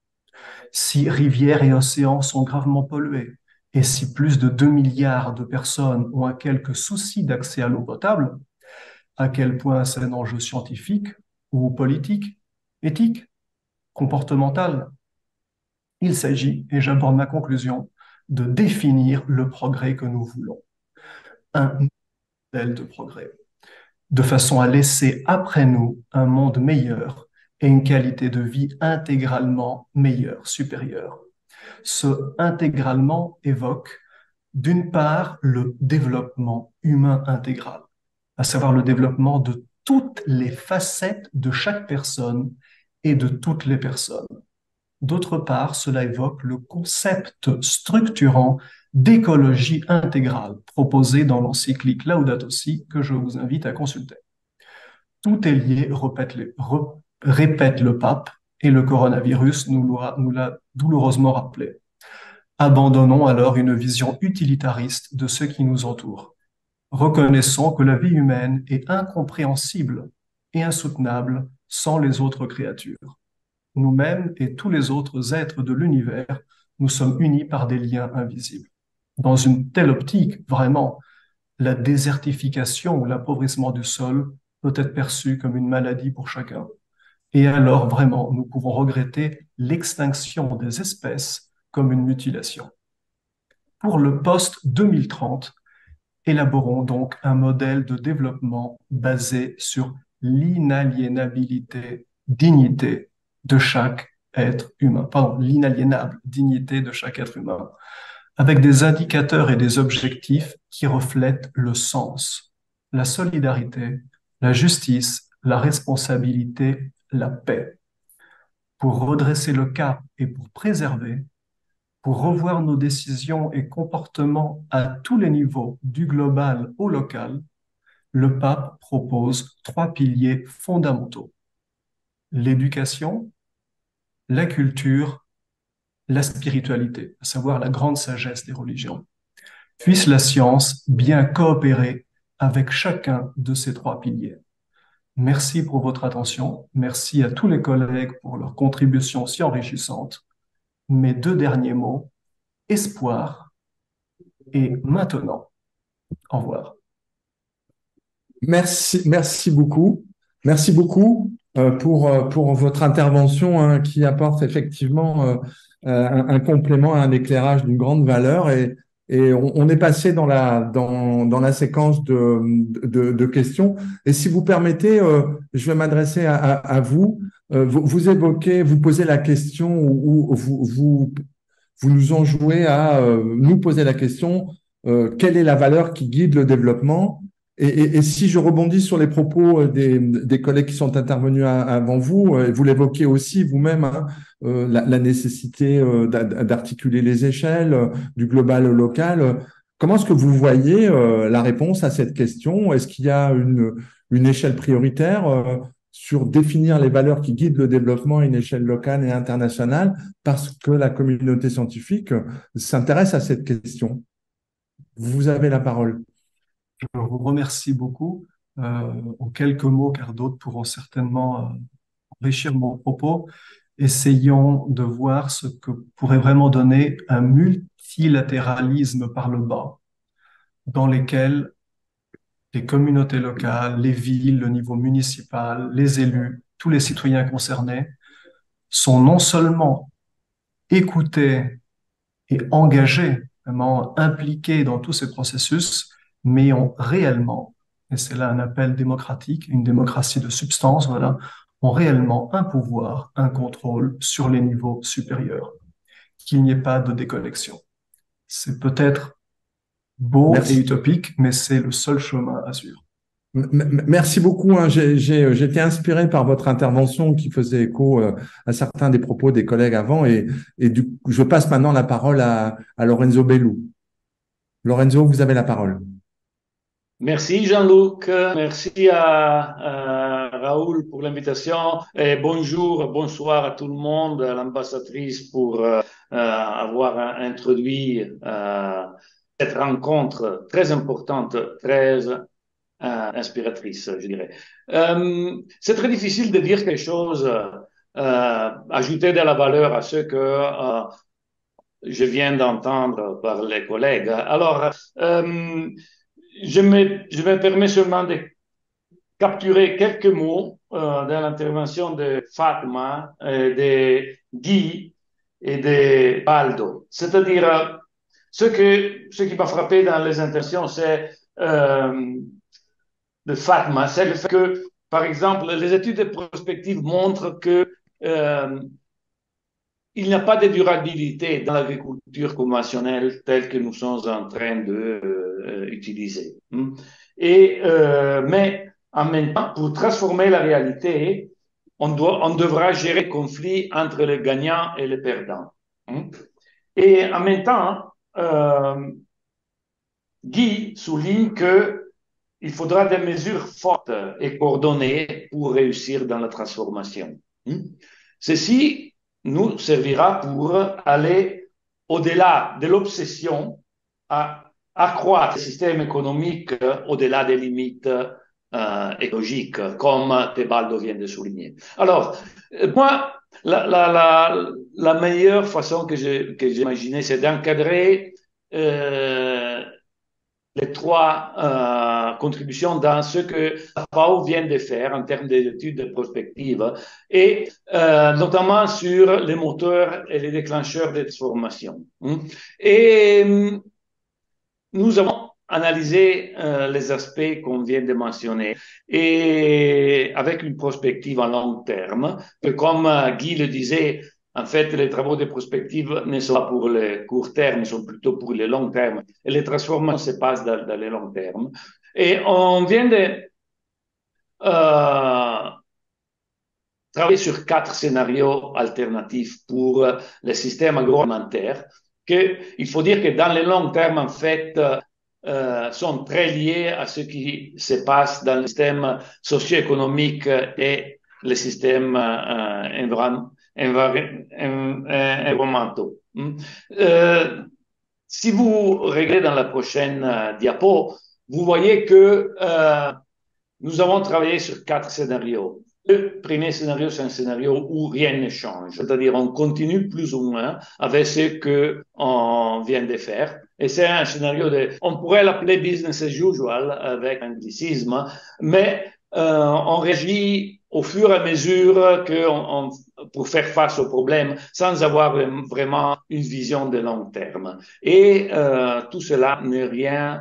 Si rivières et océans sont gravement pollués, et si plus de deux milliards de personnes ont un quelque souci d'accès à l'eau potable, à quel point c'est un enjeu scientifique ou politique, éthique, comportemental? Il s'agit, et j'aborde ma conclusion, de définir le progrès que nous voulons. Un modèle de progrès, de façon à laisser après nous un monde meilleur et une qualité de vie intégralement meilleure, supérieure. Ce intégralement évoque, d'une part, le développement humain intégral, à savoir le développement de toutes les facettes de chaque personne et de toutes les personnes. D'autre part, cela évoque le concept structurant d'écologie intégrale proposé dans l'encyclique Laudato Si que je vous invite à consulter. Tout est lié, répète, les, re, répète le pape, et le coronavirus nous l'a, nous l'a douloureusement rappelé. Abandonnons alors une vision utilitariste de ce qui nous entoure. Reconnaissons que la vie humaine est incompréhensible et insoutenable sans les autres créatures. Nous-mêmes et tous les autres êtres de l'univers, nous sommes unis par des liens invisibles. Dans une telle optique, vraiment, la désertification ou l'appauvrissement du sol peut être perçu comme une maladie pour chacun. Et alors, vraiment, nous pouvons regretter l'extinction des espèces comme une mutilation. Pour le post-deux mille trente, élaborons donc un modèle de développement basé sur l'inaliénabilité, dignité de chaque être humain, pardon, l'inaliénable dignité de chaque être humain, avec des indicateurs et des objectifs qui reflètent le sens, la solidarité, la justice, la responsabilité, la paix. Pour redresser le cap et pour préserver, pour revoir nos décisions et comportements à tous les niveaux, du global au local, le pape propose trois piliers fondamentaux. l'éducation, la culture, la spiritualité, à savoir la grande sagesse des religions. Puisse la science bien coopérer avec chacun de ces trois piliers. Merci pour votre attention. Merci à tous les collègues pour leurs contributions si enrichissantes. Mes deux derniers mots, espoir et maintenant. Au revoir. Merci, merci beaucoup. Merci beaucoup euh, pour, euh, pour votre intervention hein, qui apporte effectivement euh, euh, un, un complément, un éclairage d'une grande valeur. Et, et on, on est passé dans la, dans, dans la séquence de, de, de questions. Et si vous permettez, euh, je vais m'adresser à, à, à vous. Euh, vous. Vous évoquez, vous posez la question ou, ou vous, vous, vous nous enjouez à euh, nous poser la question euh, quelle est la valeur qui guide le développement? Et, et, et si je rebondis sur les propos des, des collègues qui sont intervenus à, avant vous, euh, vous l'évoquez aussi vous-même, hein, euh, la, la nécessité euh, d'articuler les échelles, euh, du global au local. Euh, comment est-ce que vous voyez euh, la réponse à cette question? Est-ce qu'il y a une, une échelle prioritaire euh, sur définir les valeurs qui guident le développement à une échelle locale et internationale parce que la communauté scientifique s'intéresse à cette question? Vous avez la parole. Je vous remercie beaucoup. Euh, en quelques mots, car d'autres pourront certainement euh, enrichir mon propos. Essayons de voir ce que pourrait vraiment donner un multilatéralisme par le bas, dans lesquels les communautés locales, les villes, le niveau municipal, les élus, tous les citoyens concernés sont non seulement écoutés et engagés, vraiment impliqués dans tous ces processus, mais ont réellement, et c'est là un appel démocratique, une démocratie de substance, voilà, ont réellement un pouvoir, un contrôle sur les niveaux supérieurs, qu'il n'y ait pas de déconnexion. C'est peut-être beau Merci. et utopique, mais c'est le seul chemin à suivre. Merci beaucoup. Hein. J'ai été inspiré par votre intervention qui faisait écho euh, à certains des propos des collègues avant et, et du, je passe maintenant la parole à, à Lorenzo Bellou. Lorenzo, vous avez la parole. Merci Jean-Luc, merci à, à Raoul pour l'invitation et bonjour, bonsoir à tout le monde, à l'ambassadrice pour euh, avoir introduit euh, cette rencontre très importante, très euh, inspiratrice, je dirais. Euh, c'est très difficile de dire quelque chose, euh, ajouter de la valeur à ce que euh, je viens d'entendre par les collègues. Alors, euh, Je me, je me permets seulement de capturer quelques mots euh, dans l'intervention de Fatma, euh, de Guy et de Baldo. C'est-à-dire, euh, ce, que, ce qui m'a frappé dans les interventions, c'est euh, de Fatma, c'est le fait que, par exemple, les études de prospective montrent que euh, il n'y a pas de durabilité dans l'agriculture conventionnelle telle que nous sommes en train de euh, utiliser. Et, euh, mais en même temps, pour transformer la réalité, on, doit, on devra gérer le conflit entre les gagnants et les perdants. Et en même temps, euh, Guy souligne qu'il faudra des mesures fortes et coordonnées pour réussir dans la transformation. Ceci nous servira pour aller au-delà de l'obsession à accroître le système économique au-delà des limites euh, écologiques, comme Tebaldo vient de souligner. Alors, moi, la, la, la, la meilleure façon que j'ai que j'ai imaginée, c'est d'encadrer euh, les trois euh, contributions dans ce que la F A O vient de faire en termes d'études de prospective et euh, notamment sur les moteurs et les déclencheurs de transformation. Et nous avons analysé euh, les aspects qu'on vient de mentionner et avec une prospective à long terme, que comme euh, Guy le disait, en fait, les travaux de prospective ne sont pas pour le court terme, ils sont plutôt pour le long terme. Et les transformations se passent dans, dans le long terme. Et on vient de euh, travailler sur quatre scénarios alternatifs pour le système agroalimentaire. Que, il faut dire que dans le long terme, en fait, euh, sont très liés à ce qui se passe dans le système socio-économique et les systèmes euh, environ, environnementaux. Euh, si vous regardez dans la prochaine euh, diapo, vous voyez que euh, nous avons travaillé sur quatre scénarios. Le premier scénario, c'est un scénario où rien ne change, c'est-à-dire on continue plus ou moins avec ce qu'on vient de faire. Et c'est un scénario de, on pourrait l'appeler business as usual avec un anglicisme, mais euh, on réagit au fur et à mesure que on, on, pour faire face aux problèmes sans avoir vraiment une vision de long terme. Et euh, tout cela n'est rien,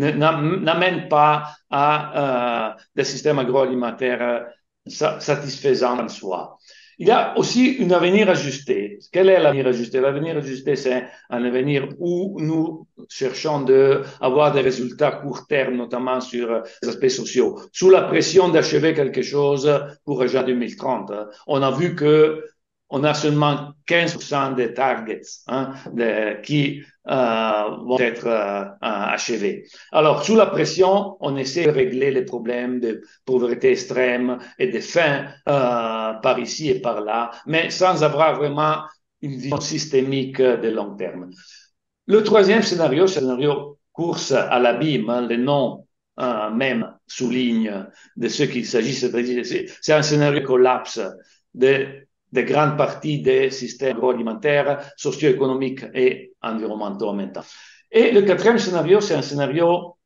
n'amène pas à euh, des systèmes agroalimentaires satisfaisant en soi. Il y a aussi un avenir ajusté. Quel est l'avenir ajusté? L'avenir ajusté, c'est un avenir où nous cherchons d'avoir des résultats court terme, notamment sur les aspects sociaux. Sous la pression d'achever quelque chose pour déjà deux mille trente, on a vu que on a seulement quinze pour cent des targets hein, de, qui euh, vont être euh, achevés. Alors, sous la pression, on essaie de régler les problèmes de pauvreté extrême et de faim euh, par ici et par là, mais sans avoir vraiment une vision systémique de long terme. Le troisième scénario, c'est le scénario course à l'abîme, hein, le nom euh, même souligne de ce qu'il s'agit, c'est un scénario collapse de de grandes parties des systèmes agroalimentaires, socio-économiques et environnementaux en même temps. Et le quatrième scénario, c'est un scénario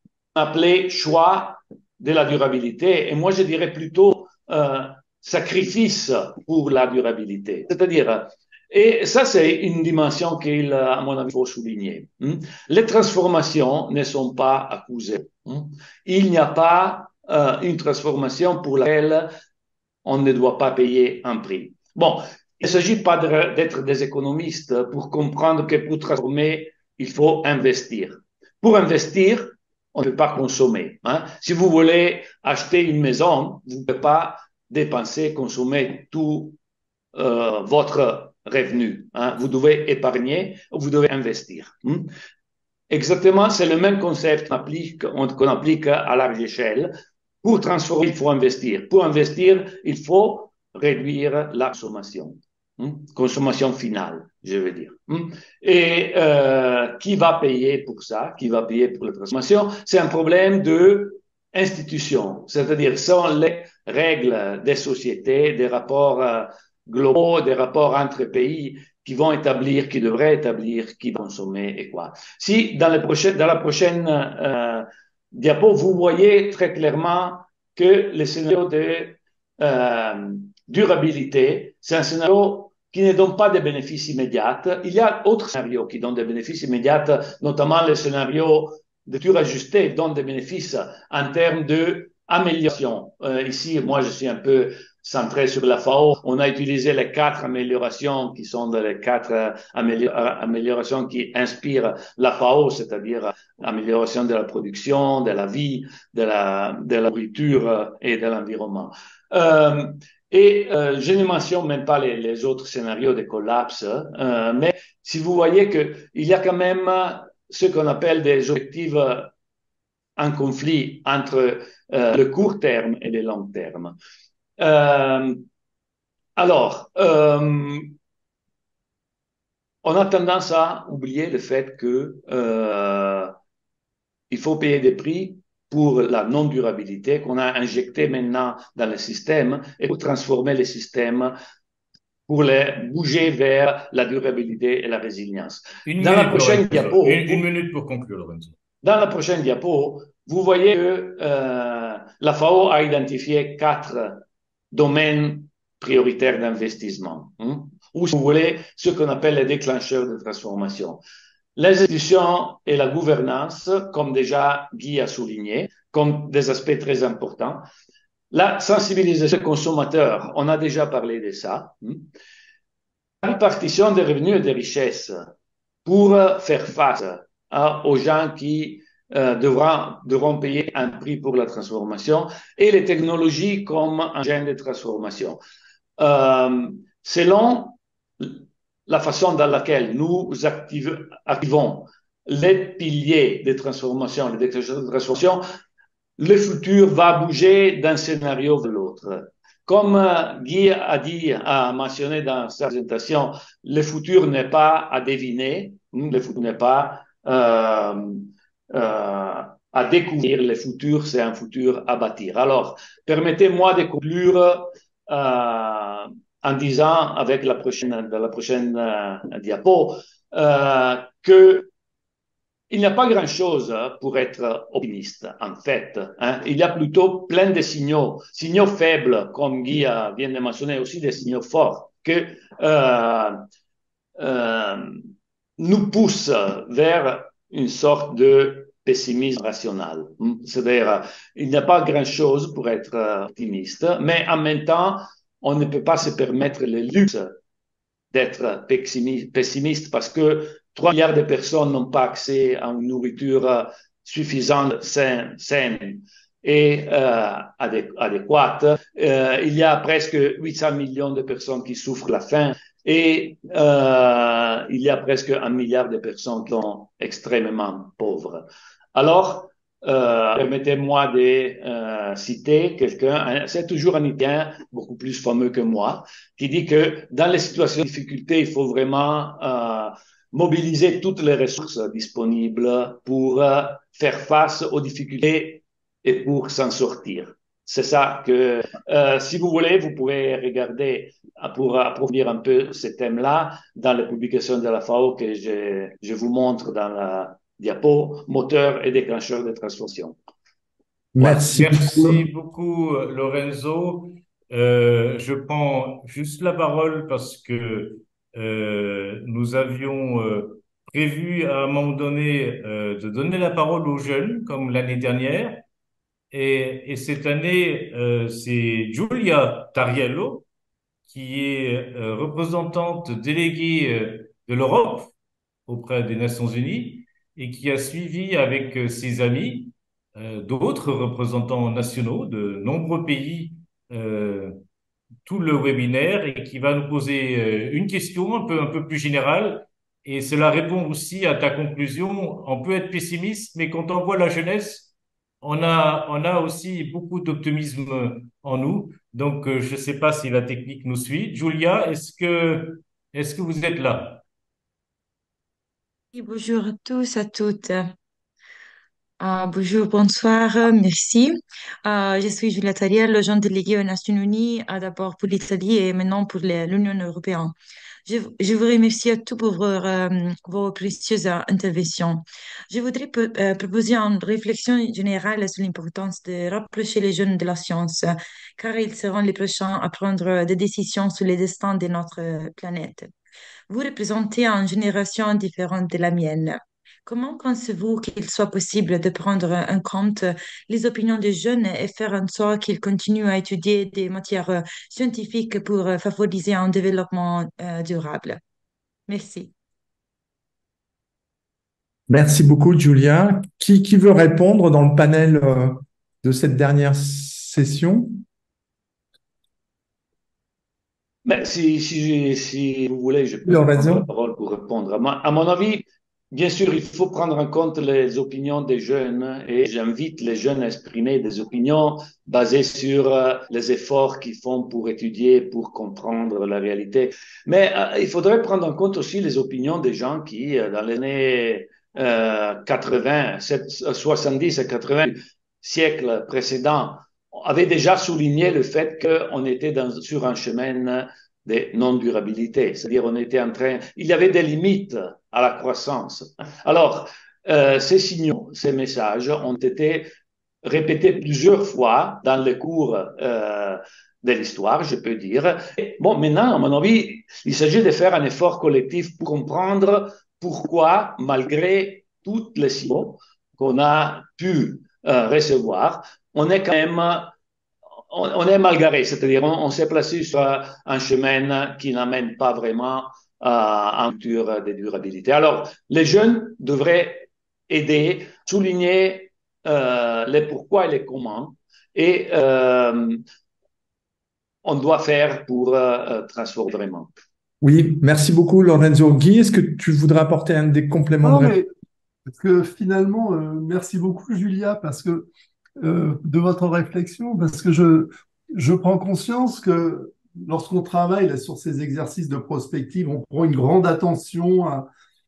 appelé choix de la durabilité. Et moi, je dirais plutôt euh, sacrifice pour la durabilité. C'est-à-dire, et ça, c'est une dimension qu'il, à mon avis, faut souligner. Les transformations ne sont pas accusées. Il n'y a pas euh, une transformation pour laquelle on ne doit pas payer un prix. Bon, il ne s'agit pas d'être des économistes pour comprendre que pour transformer, il faut investir. Pour investir, on ne peut pas consommer. Hein. Si vous voulez acheter une maison, vous ne pouvez pas dépenser, consommer tout euh, votre revenu. Hein. Vous devez épargner, vous devez investir. Hein. Exactement, c'est le même concept qu'on applique, qu'on applique à large échelle. Pour transformer, il faut investir. Pour investir, il faut réduire la consommation. Hein? Consommation finale, je veux dire. Hein? Et euh, qui va payer pour ça? Qui va payer pour la transformation? C'est un problème de institution, c'est-à-dire sont les règles des sociétés, des rapports euh, globaux, des rapports entre pays qui vont établir, qui devraient établir, qui vont consommer et quoi. Si dans, les prochaines, dans la prochaine euh, diapo, vous voyez très clairement que le scénario de euh, durabilité, c'est un scénario qui ne donne pas de bénéfices immédiats. Il y a d'autres scénarios qui donnent des bénéfices immédiats, notamment le scénario de nature ajustée donne des bénéfices en termes d'amélioration. Euh, ici, moi, je suis un peu centré sur la F A O. On a utilisé les quatre améliorations qui sont les quatre euh, amélior améliorations qui inspirent la F A O, c'est-à-dire l'amélioration de la production, de la vie, de la, de la nourriture et de l'environnement. Euh, et euh, je ne mentionne même pas les, les autres scénarios de collapse, euh, mais si vous voyez qu'il y a quand même ce qu'on appelle des objectifs en conflit entre euh, le court terme et le long terme. Euh, alors, euh, on a tendance à oublier le fait que euh, il faut payer des prix pour la non-durabilité qu'on a injecté maintenant dans le système et pour transformer le système pour les bouger vers la durabilité et la résilience. Une dans minute, la prochaine Lorenzo. diapo, Une, vous, une minute pour conclure, Lorenzo. Dans la prochaine diapo, vous voyez que euh, la F A O a identifié quatre domaines prioritaires d'investissement, hein, ou si vous voulez, ce qu'on appelle les déclencheurs de transformation. Les institutions et la gouvernance, comme déjà Guy a souligné, comme des aspects très importants. La sensibilisation des consommateurs, on a déjà parlé de ça. La répartition des revenus et des richesses pour faire face à, aux gens qui euh, devront, devront payer un prix pour la transformation et les technologies comme un gène de transformation. Euh, selon la façon dans laquelle nous active, activons les piliers de transformation, les déclencheurs de transformation, le futur va bouger d'un scénario vers l'autre. comme Guy a dit, a mentionné dans sa présentation, le futur n'est pas à deviner, le futur n'est pas euh, euh, à découvrir, le futur, c'est un futur à bâtir. Alors, permettez-moi de conclure euh, en disant, avec la prochaine, la prochaine euh, diapo, euh, que il n'y a pas grand-chose pour être optimiste, en fait. Hein. Il y a plutôt plein de signaux, signaux faibles, comme Guy vient de mentionner, aussi des signaux forts, que euh, euh, nous poussent vers une sorte de pessimisme rationnel. C'est-à-dire, il n'y a pas grand-chose pour être optimiste, mais en même temps, on ne peut pas se permettre le luxe d'être pessimiste parce que trois milliards de personnes n'ont pas accès à une nourriture suffisante, saine, saine et euh, adéquate. Euh, il y a presque huit cents millions de personnes qui souffrent la faim et euh, il y a presque un milliard de personnes qui sont extrêmement pauvres. Alors, Euh, permettez-moi de euh, citer quelqu'un, c'est toujours un Italien beaucoup plus fameux que moi, qui dit que dans les situations de difficulté, il faut vraiment euh, mobiliser toutes les ressources disponibles pour euh, faire face aux difficultés et pour s'en sortir. C'est ça que, euh, si vous voulez, vous pouvez regarder pour approfondir un peu ce thème-là dans les publications de la F A O que je, je vous montre dans la diapo, moteur et déclencheur de transformation. Merci. Merci beaucoup, Lorenzo. Euh, je prends juste la parole parce que euh, nous avions euh, prévu à un moment donné euh, de donner la parole aux jeunes, comme l'année dernière. Et, et cette année, euh, c'est Giulia Tariello, qui est euh, représentante déléguée euh, de l'Europe auprès des Nations Unies et qui a suivi avec euh, ses amis euh, d'autres représentants nationaux de nombreux pays euh, tout le webinaire et qui va nous poser euh, une question un peu, un peu plus générale. Et cela répond aussi à ta conclusion. On peut être pessimiste, mais quand on voit la jeunesse, on a, on a aussi beaucoup d'optimisme en nous. Donc, euh, je ne sais pas si la technique nous suit. Julia, est-ce que, est-ce que vous êtes là? Oui, bonjour à tous, à toutes. Euh, bonjour, bonsoir, euh, merci. Euh, je suis Julia Tariel, agent déléguée aux Nations Unies, euh, d'abord pour l'Italie et maintenant pour les- l'Union européenne. Je, je vous remercie à tous pour vos, euh, vos précieuses euh, interventions. Je voudrais pe- euh, proposer une réflexion générale sur l'importance de rapprocher les jeunes de la science, euh, car ils seront les prochains à prendre des décisions sur les destins de notre euh, planète. Vous représentez une génération différente de la mienne. Comment pensez-vous qu'il soit possible de prendre en compte les opinions des jeunes et faire en sorte qu'ils continuent à étudier des matières euh, scientifiques pour euh, favoriser un développement euh, durable? Merci. Merci beaucoup, Julia. Qui, qui veut répondre dans le panel euh, de cette dernière session? Mais si, si, si vous voulez, je peux Lorenzo? prendre la parole pour répondre. À mon, à mon avis, bien sûr, il faut prendre en compte les opinions des jeunes et j'invite les jeunes à exprimer des opinions basées sur euh, les efforts qu'ils font pour étudier, pour comprendre la réalité. Mais euh, il faudrait prendre en compte aussi les opinions des gens qui, euh, dans les années euh, quatre-vingts, soixante-dix et quatre-vingts siècles précédents, avaient déjà souligné le fait qu'on était dans, sur un chemin de non-durabilité. C'est-à-dire, on était en train, il y avait des limites à la croissance. Alors, euh, ces signaux, ces messages ont été répétés plusieurs fois dans les cours euh, de l'histoire, je peux dire. Et bon, maintenant, à mon avis, il s'agit de faire un effort collectif pour comprendre pourquoi, malgré toutes les signaux qu'on a pu euh, recevoir, on est quand même, on, on est mal garé, c'est-à-dire on, on s'est placé sur un chemin qui n'amène pas vraiment à un futur de durabilité. Alors, les jeunes devraient aider, souligner euh, les pourquoi et les comment, et euh, on doit faire pour euh, transformer vraiment. Oui, merci beaucoup, Lorenzo. Guy, est-ce que tu voudrais apporter un des compléments Non, de mais réponse? parce que finalement, euh, merci beaucoup, Julia, parce que euh, de votre réflexion, parce que je, je prends conscience que lorsqu'on travaille là, sur ces exercices de prospective, on prend une grande attention à,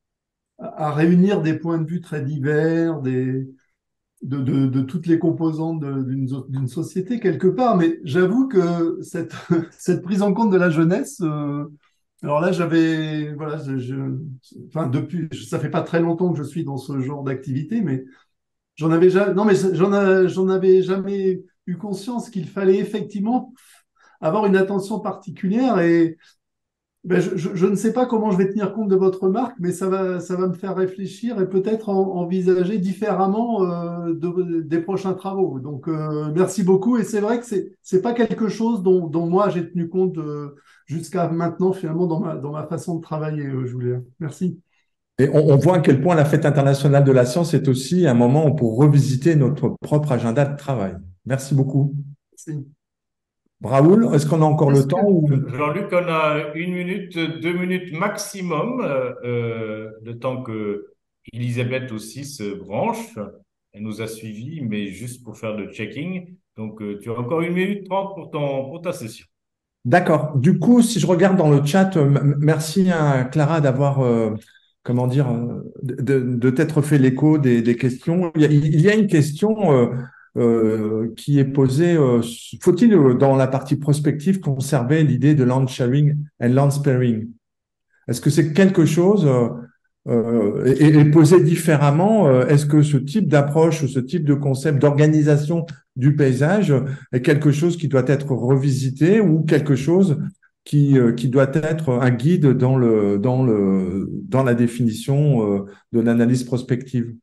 à réunir des points de vue très divers, des, de, de, de toutes les composantes d'une d'une société quelque part. Mais j'avoue que cette, cette prise en compte de la jeunesse, euh, alors là, j'avais, voilà, je, je, enfin, depuis, ça fait pas très longtemps que je suis dans ce genre d'activité, mais j'en avais jamais, non, mais j'en a- j'en avais jamais eu conscience qu'il fallait effectivement avoir une attention particulière et ben, je, je- je ne sais pas comment je vais tenir compte de votre remarque, mais ça va, ça va me faire réfléchir et peut-être en- envisager différemment euh, de- des prochains travaux. Donc, euh, merci beaucoup. Et c'est vrai que c'est, c'est pas quelque chose dont, dont moi j'ai tenu compte euh, jusqu'à maintenant, finalement, dans ma, dans ma façon de travailler, euh, Julien. Merci. Et on, on voit à quel point la Fête internationale de la science est aussi un moment pour revisiter notre propre agenda de travail. Merci beaucoup. Merci. Raoul, est-ce qu'on a encore le Est-ce que, temps ou... Jean-Luc, on a une minute, deux minutes maximum, euh, euh, le temps que Elisabeth aussi se branche. Elle nous a suivis, mais juste pour faire le checking. Donc, euh, tu as encore une minute trente pour ton, pour ta session. D'accord. Du coup, si je regarde dans le chat, euh, m- merci à Clara d'avoir, euh, comment dire, euh, de, de t'être fait l'écho des, des questions. Il y a, il y a une question euh, euh, qui est posée. euh, faut-il, euh, dans la partie prospective, conserver l'idée de land sharing and land sparing? Est-ce que c'est quelque chose, euh, euh, et, et posé différemment, euh, est-ce que ce type d'approche ou ce type de concept d'organisation du paysage est quelque chose qui doit être revisité ou quelque chose qui, euh, qui doit être un guide dans le, dans le, dans la définition euh, de l'analyse prospective?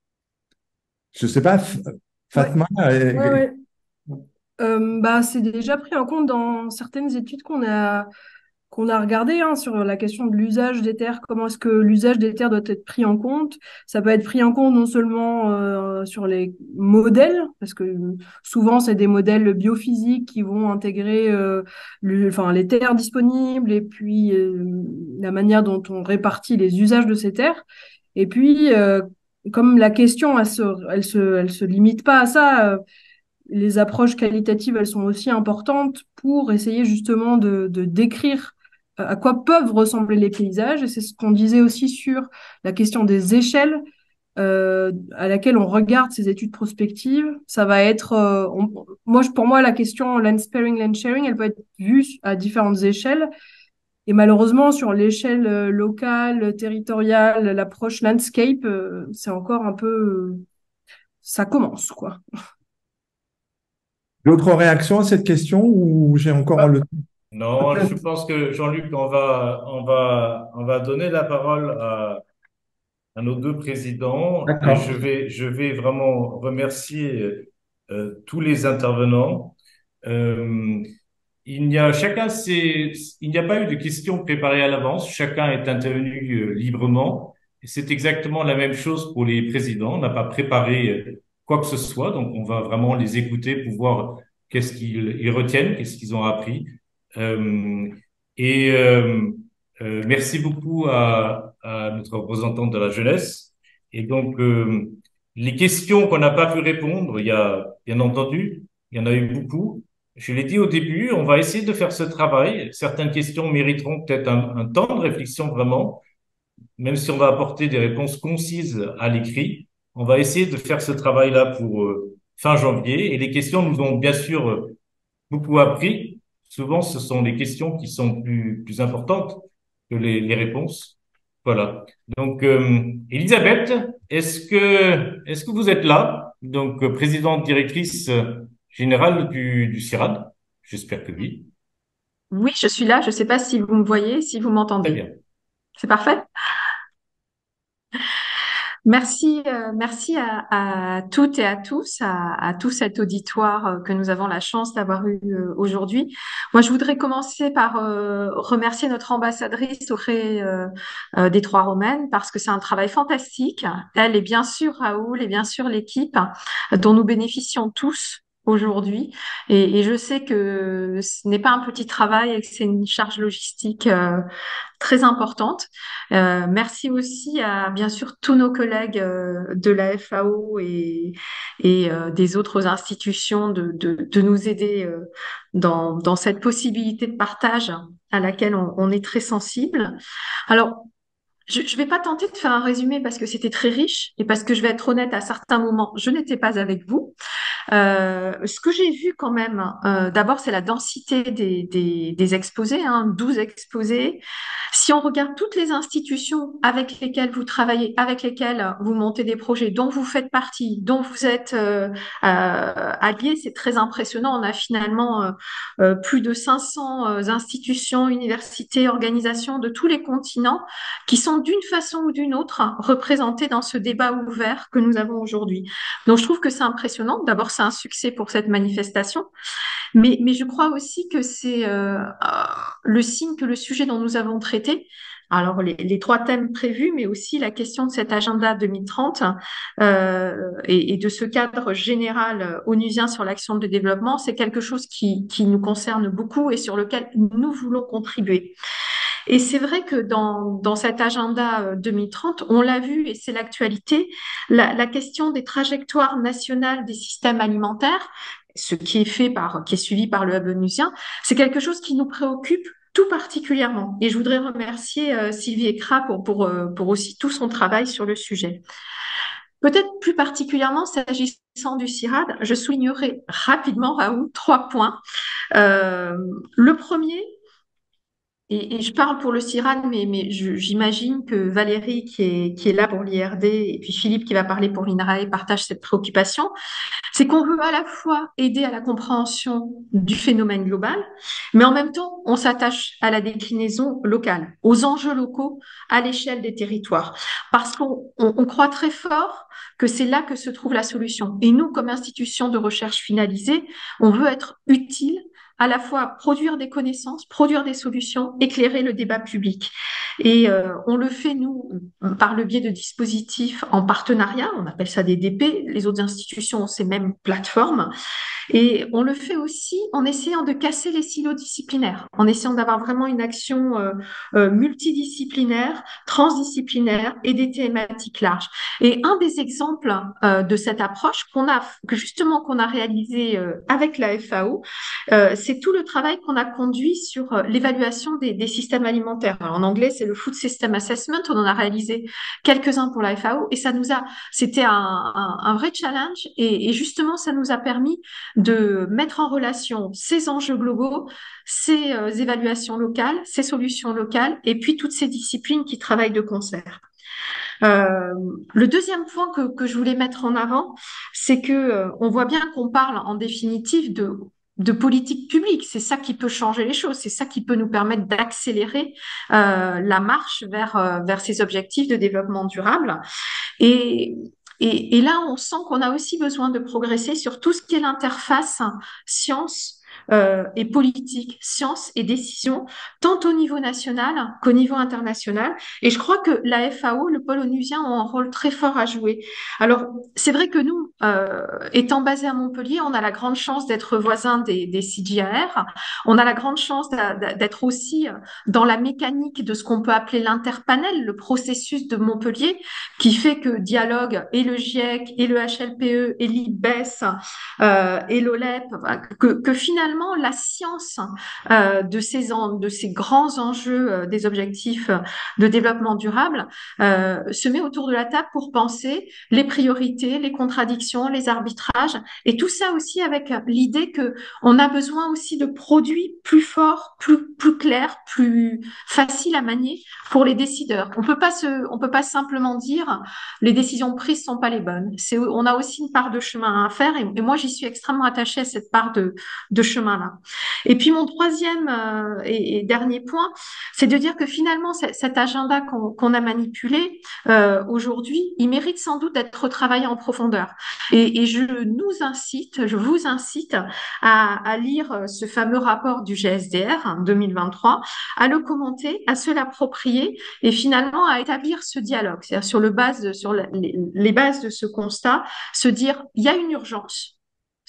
Je sais pas, F- Ouais, Fatma, euh, ouais, ouais. Euh, bah, c'est déjà pris en compte dans certaines études qu'on a, qu'on a regardées hein, sur la question de l'usage des terres. Comment est-ce que l'usage des terres doit être pris en compte? Ça peut être pris en compte non seulement euh, sur les modèles, parce que souvent c'est des modèles biophysiques qui vont intégrer euh, le- enfin, les terres disponibles et puis euh, la manière dont on répartit les usages de ces terres. Et puis, euh, comme la question, elle se, elle se, elle se limite pas à ça. euh, les approches qualitatives, elles sont aussi importantes pour essayer justement de, de décrire euh, à quoi peuvent ressembler les paysages. Et c'est ce qu'on disait aussi sur la question des échelles euh, à laquelle on regarde ces études prospectives. Ça va être, euh, on- moi, je- pour moi, la question land sparing, land sharing, elle peut être vue à différentes échelles. Et malheureusement, sur l'échelle euh, locale, territoriale, l'approche landscape, euh, c'est encore un peu, euh, ça commence, quoi. d'autres réactions à cette question ou j'ai encore le... Non, je pense que Jean-Luc, on va, on va, on va donner la parole à, à nos deux présidents et D'accord. je vais, je vais vraiment remercier euh, tous les intervenants. Euh, il n'y a chacun, c'est, il n'y a pas eu de questions préparées à l'avance. Chacun est intervenu euh, librement. Et c'est exactement la même chose pour les présidents. On n'a pas préparé euh, quoi que ce soit, donc on va vraiment les écouter pour voir qu'est-ce qu'ils ils retiennent, qu'est-ce qu'ils ont appris. Euh, et euh, euh, merci beaucoup à, à notre représentante de la jeunesse. Et donc, euh, les questions qu'on n'a pas pu répondre, il y a, bien entendu, il y en a eu beaucoup. Je l'ai dit au début, on va essayer de faire ce travail. Certaines questions mériteront peut-être un, un temps de réflexion vraiment, même si on va apporter des réponses concises à l'écrit. On va essayer de faire ce travail-là pour euh, fin janvier. Et les questions nous ont bien sûr euh, beaucoup appris. Souvent, ce sont les questions qui sont plus, plus importantes que les, les réponses. Voilà. Donc, euh, Elisabeth, est-ce que, est-ce que vous êtes là? Donc, euh, présidente directrice euh, générale du, du CIRAD? J'espère que oui. Oui, je suis là. Je ne sais pas si vous me voyez, si vous Très m'entendez. bien. C'est parfait? Merci, euh, merci à, à toutes et à tous, à, à tout cet auditoire euh, que nous avons la chance d'avoir eu euh, aujourd'hui. Moi, je voudrais commencer par euh, remercier notre ambassadrice auprès euh, euh, des Trois Romaines parce que c'est un travail fantastique. Elle et bien sûr Raoul et bien sûr l'équipe euh, dont nous bénéficions tous aujourd'hui. Et, et je sais que ce n'est pas un petit travail et que c'est une charge logistique euh, très importante. Euh, merci aussi à, bien sûr, tous nos collègues euh, de la F A O et, et euh, des autres institutions de, de, de nous aider euh, dans, dans cette possibilité de partage à laquelle on, on est très sensible. Alors, je ne vais pas tenter de faire un résumé parce que c'était très riche et parce que je vais être honnête, à certains moments, je n'étais pas avec vous. Euh, ce que j'ai vu quand même, euh, d'abord, c'est la densité des, des, des exposés, hein, douze exposés. Si on regarde toutes les institutions avec lesquelles vous travaillez, avec lesquelles vous montez des projets, dont vous faites partie, dont vous êtes euh, euh, alliés, c'est très impressionnant. On a finalement euh, euh, plus de cinq cents euh, institutions, universités, organisations de tous les continents qui sont d'une façon ou d'une autre représentées dans ce débat ouvert que nous avons aujourd'hui. Donc, je trouve que c'est impressionnant. D'abord, c'est un succès pour cette manifestation, mais, mais je crois aussi que c'est euh, euh, le signe que le sujet dont nous avons traité, alors les, les trois thèmes prévus, mais aussi la question de cet agenda deux mille trente euh, et, et de ce cadre général onusien sur l'action de développement, c'est quelque chose qui, qui nous concerne beaucoup et sur lequel nous voulons contribuer. Et c'est vrai que dans, dans cet agenda deux mille trente, on l'a vu et c'est l'actualité, la, la question des trajectoires nationales des systèmes alimentaires, ce qui est fait par, qui est suivi par le Hub onusien, c'est quelque chose qui nous préoccupe tout particulièrement. Et je voudrais remercier euh, Sylvie Ekra pour, pour, euh, pour aussi tout son travail sur le sujet. Peut-être plus particulièrement s'agissant du CIRAD, je soulignerai rapidement, Raoul, trois points. Euh, le premier, Et, et je parle pour le CIRAD, mais, mais je- j'imagine que Valérie, qui est, qui est là pour l'I R D, et puis Philippe, qui va parler pour l'INRAE, partagent cette préoccupation. C'est qu'on veut à la fois aider à la compréhension du phénomène global, mais en même temps, on s'attache à la déclinaison locale, aux enjeux locaux à l'échelle des territoires. Parce qu'on on- on croit très fort que c'est là que se trouve la solution. Et nous, comme institution de recherche finalisée, on veut être utile à la fois produire des connaissances, produire des solutions, éclairer le débat public. Et euh, on le fait, nous, par le biais de dispositifs en partenariat, on appelle ça des D P, les autres institutions ont ces mêmes plateformes, et on le fait aussi en essayant de casser les silos disciplinaires, en essayant d'avoir vraiment une action euh, euh, multidisciplinaire, transdisciplinaire et des thématiques larges. Et un des exemples euh, de cette approche qu'on a, que justement qu'on a réalisé euh, avec la F A O, euh, c'est tout le travail qu'on a conduit sur euh, l'évaluation des, des systèmes alimentaires. Alors, en anglais, c'est le Food System Assessment. On en a réalisé quelques-uns pour la F A O et ça nous a, c'était un, un, un vrai challenge et, et justement, ça nous a permis de mettre en relation ces enjeux globaux, ces euh, évaluations locales, ces solutions locales et puis toutes ces disciplines qui travaillent de concert. Euh, le deuxième point que, que je voulais mettre en avant, c'est que euh, on voit bien qu'on parle en définitive de de politique publique. C'est ça qui peut changer les choses. C'est ça qui peut nous permettre d'accélérer euh, la marche vers euh, vers ces objectifs de développement durable. Et et, et là, on sent qu'on a aussi besoin de progresser sur tout ce qui est l'interface science euh, et politique, science et décision, tant au niveau national qu'au niveau international. Et je crois que la F A O, le pôle onusien, ont un rôle très fort à jouer. Alors, c'est vrai que nous, euh, étant basés à Montpellier, on a la grande chance d'être voisins des, des C G A R. On a la grande chance d'a- d'a- d'être aussi dans la mécanique de ce qu'on peut appeler l'interpanel, le processus de Montpellier, qui fait que Dialogue et le GIEC et le H L P E et l'I B E S euh, et l'OLEP, enfin, que, que finalement la science euh, de ces en- de ces grands enjeux euh, des objectifs de développement durable euh, se met autour de la table pour penser les priorités, les contradictions, les arbitrages, et tout ça aussi avec l'idée que on a besoin aussi de produits plus forts, plus plus clairs, plus faciles à manier pour les décideurs. On peut pas se, on peut pas simplement dire les décisions prises sont pas les bonnes. C'est, on a aussi une part de chemin à faire, et, et moi j'y suis extrêmement attachée à cette part de de chemin-là. Et puis mon troisième euh, et, et dernier point, c'est de dire que finalement c- cet agenda qu'on qu'on a manipulé euh, aujourd'hui, il mérite sans doute d'être travaillé en profondeur. Et, et je nous incite, je vous incite à, à lire euh, ce fameux rapport du G S D R hein, deux mille vingt-trois, à le commenter, à se l'approprier et finalement à établir ce dialogue, c'est-à-dire sur le base de- sur la- les, les bases de ce constat, se dire il y a une urgence.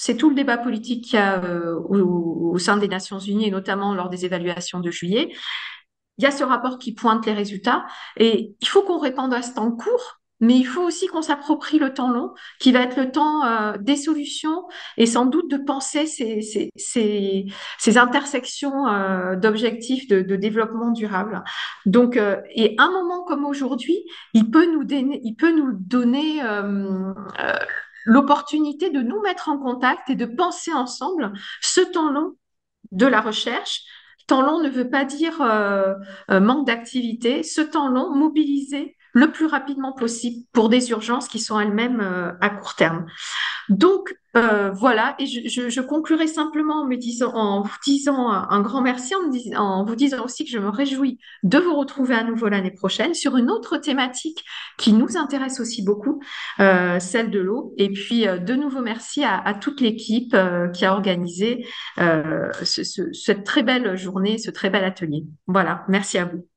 C'est tout le débat politique qu'il y a euh, au, au sein des Nations Unies, et notamment lors des évaluations de juillet. Il y a ce rapport qui pointe les résultats et il faut qu'on réponde à ce temps court, mais il faut aussi qu'on s'approprie le temps long, qui va être le temps euh, des solutions et sans doute de penser ces, ces, ces, ces intersections euh, d'objectifs de, de développement durable. Donc, euh, et un moment comme aujourd'hui, il peut nous donner, il peut nous donner euh, euh, l'opportunité de nous mettre en contact et de penser ensemble ce temps long de la recherche. Temps long ne veut pas dire euh, euh, manque d'activité. Ce temps long, mobilisé le plus rapidement possible pour des urgences qui sont elles-mêmes euh, à court terme. Donc euh, voilà, et je, je, je conclurai simplement en me disant, en vous disant un grand merci, en, me dis, en vous disant aussi que je me réjouis de vous retrouver à nouveau l'année prochaine sur une autre thématique qui nous intéresse aussi beaucoup, euh, celle de l'eau. Et puis euh, de nouveau merci à, à toute l'équipe euh, qui a organisé euh, ce, ce, cette très belle journée, ce très bel atelier. Voilà, merci à vous.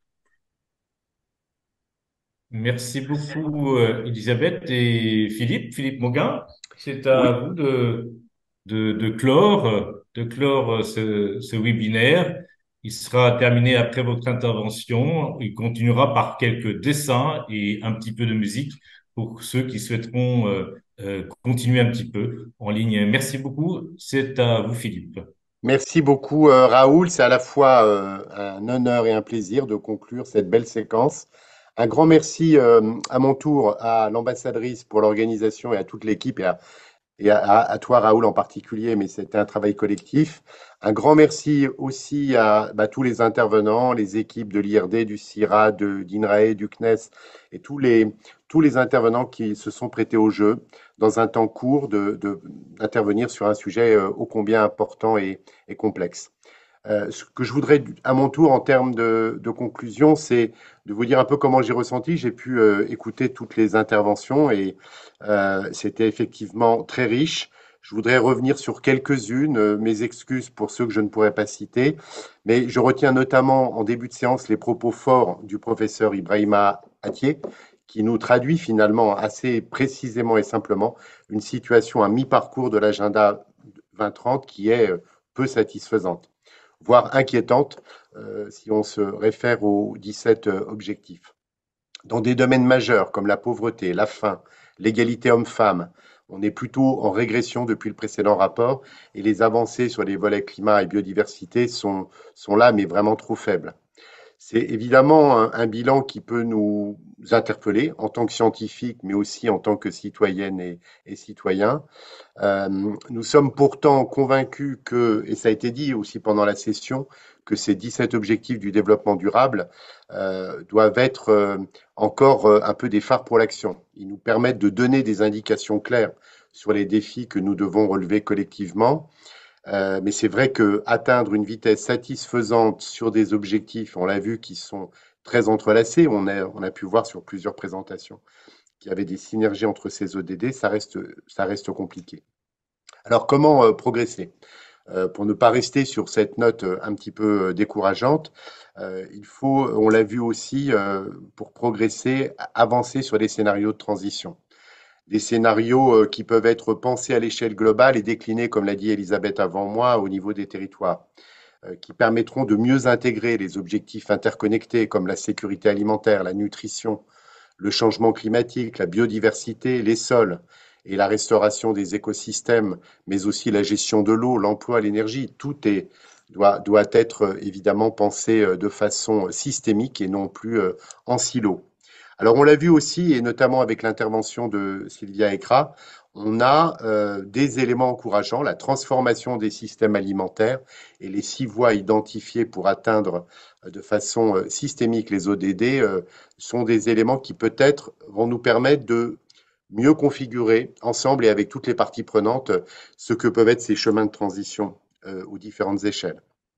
Merci beaucoup, euh, Elisabeth et Philippe. Philippe Mauguin, c'est à Oui. vous de, de, de clore, de clore ce, ce webinaire. Il sera terminé après votre intervention. Il continuera par quelques dessins et un petit peu de musique pour ceux qui souhaiteront euh, euh, continuer un petit peu en ligne. Merci beaucoup. C'est à vous, Philippe. Merci beaucoup, euh, Raoul. C'est à la fois euh, un honneur et un plaisir de conclure cette belle séquence. Un grand merci euh, à mon tour à l'ambassadrice pour l'organisation et à toute l'équipe et, à, et à, à toi, Raoul, en particulier, mais c'était un travail collectif. Un grand merci aussi à bah, tous les intervenants, les équipes de l'I R D, du CIRA, de d'INRAE, du C N E S et tous les, tous les intervenants qui se sont prêtés au jeu dans un temps court de, de, d'intervenir sur un sujet euh, ô combien important et, et complexe. Euh, ce que je voudrais à mon tour en termes de, de conclusion, c'est de vous dire un peu comment j'ai ressenti. J'ai pu euh, écouter toutes les interventions et euh, c'était effectivement très riche. Je voudrais revenir sur quelques-unes, euh, mes excuses pour ceux que je ne pourrais pas citer, mais je retiens notamment en début de séance les propos forts du professeur Ibrahima Atié, qui nous traduit finalement assez précisément et simplement une situation à mi-parcours de l'agenda vingt trente qui est euh, peu satisfaisante, voire inquiétante euh, si on se réfère aux dix-sept euh, objectifs. Dans des domaines majeurs comme la pauvreté, la faim, l'égalité homme-femme, on est plutôt en régression depuis le précédent rapport et les avancées sur les volets climat et biodiversité sont, sont là, mais vraiment trop faibles. C'est évidemment un, un bilan qui peut nous interpeller en tant que scientifiques, mais aussi en tant que citoyennes et, et citoyens. Euh, nous sommes pourtant convaincus que, et ça a été dit aussi pendant la session, que ces dix-sept objectifs du développement durable euh, doivent être euh, encore euh, un peu des phares pour l'action. Ils nous permettent de donner des indications claires sur les défis que nous devons relever collectivement. Euh, mais c'est vrai que atteindre une vitesse satisfaisante sur des objectifs, on l'a vu, qui sont très entrelacés, on a, on a pu voir sur plusieurs présentations qu'il y avait des synergies entre ces O D D, ça reste, ça reste compliqué. Alors comment euh, progresser euh, pour ne pas rester sur cette note euh, un petit peu euh, décourageante, euh, il faut, on l'a vu aussi, euh, pour progresser, avancer sur les scénarios de transition. Des scénarios qui peuvent être pensés à l'échelle globale et déclinés, comme l'a dit Elisabeth avant moi, au niveau des territoires, qui permettront de mieux intégrer les objectifs interconnectés comme la sécurité alimentaire, la nutrition, le changement climatique, la biodiversité, les sols et la restauration des écosystèmes, mais aussi la gestion de l'eau, l'emploi, l'énergie. Tout est, doit, doit être évidemment pensé de façon systémique et non plus en silo. Alors, on l'a vu aussi, et notamment avec l'intervention de Sylvia Ekra, on a euh, des éléments encourageants, la transformation des systèmes alimentaires et les six voies identifiées pour atteindre euh, de façon euh, systémique les O D D euh, sont des éléments qui peut-être vont nous permettre de mieux configurer ensemble et avec toutes les parties prenantes ce que peuvent être ces chemins de transition euh, aux différentes échelles.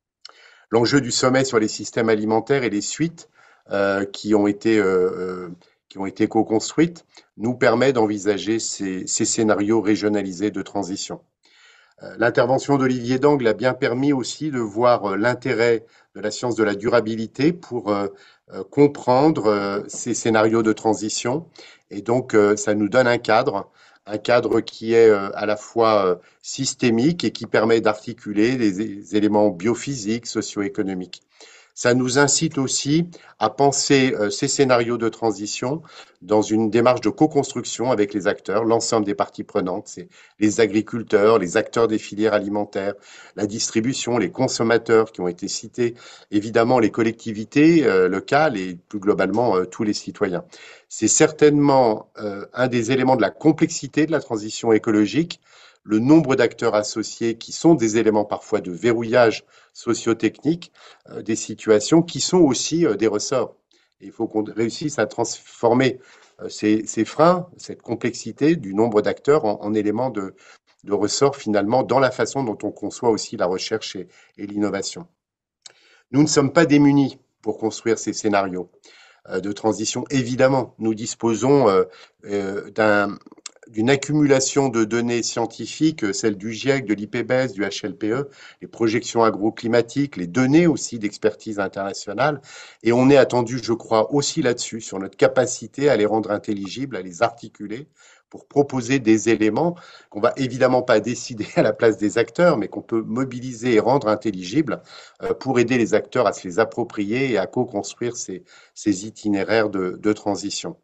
L'enjeu du sommet sur les systèmes alimentaires et les suites Euh, qui ont été, euh, qui ont été co-construites, nous permet d'envisager ces, ces scénarios régionalisés de transition. Euh, L'intervention d'Olivier Dangle a bien permis aussi de voir euh, l'intérêt de la science de la durabilité pour euh, euh, comprendre euh, ces scénarios de transition. Et donc, euh, ça nous donne un cadre, un cadre qui est euh, à la fois euh, systémique et qui permet d'articuler des, des éléments biophysiques, socio-économiques. Ça nous incite aussi à penser euh, ces scénarios de transition dans une démarche de co-construction avec les acteurs, l'ensemble des parties prenantes, c'est les agriculteurs, les acteurs des filières alimentaires, la distribution, les consommateurs qui ont été cités, évidemment les collectivités euh, locales et plus globalement euh, tous les citoyens. C'est certainement euh, un des éléments de la complexité de la transition écologique, le nombre d'acteurs associés qui sont des éléments parfois de verrouillage socio-technique, euh, des situations qui sont aussi euh, des ressorts. Et il faut qu'on réussisse à transformer euh, ces, ces freins, cette complexité du nombre d'acteurs en, en éléments de, de ressort finalement dans la façon dont on conçoit aussi la recherche et, et l'innovation. Nous ne sommes pas démunis pour construire ces scénarios euh, de transition. Évidemment, nous disposons euh, euh, d'un d'une accumulation de données scientifiques, celles du GIEC, de l'I P B E S, du H L P E, les projections agroclimatiques, les données aussi d'expertise internationale. Et on est attendu, je crois, aussi là-dessus, sur notre capacité à les rendre intelligibles, à les articuler, pour proposer des éléments qu'on va évidemment pas décider à la place des acteurs, mais qu'on peut mobiliser et rendre intelligibles pour aider les acteurs à se les approprier et à co-construire ces, ces itinéraires de, de transition.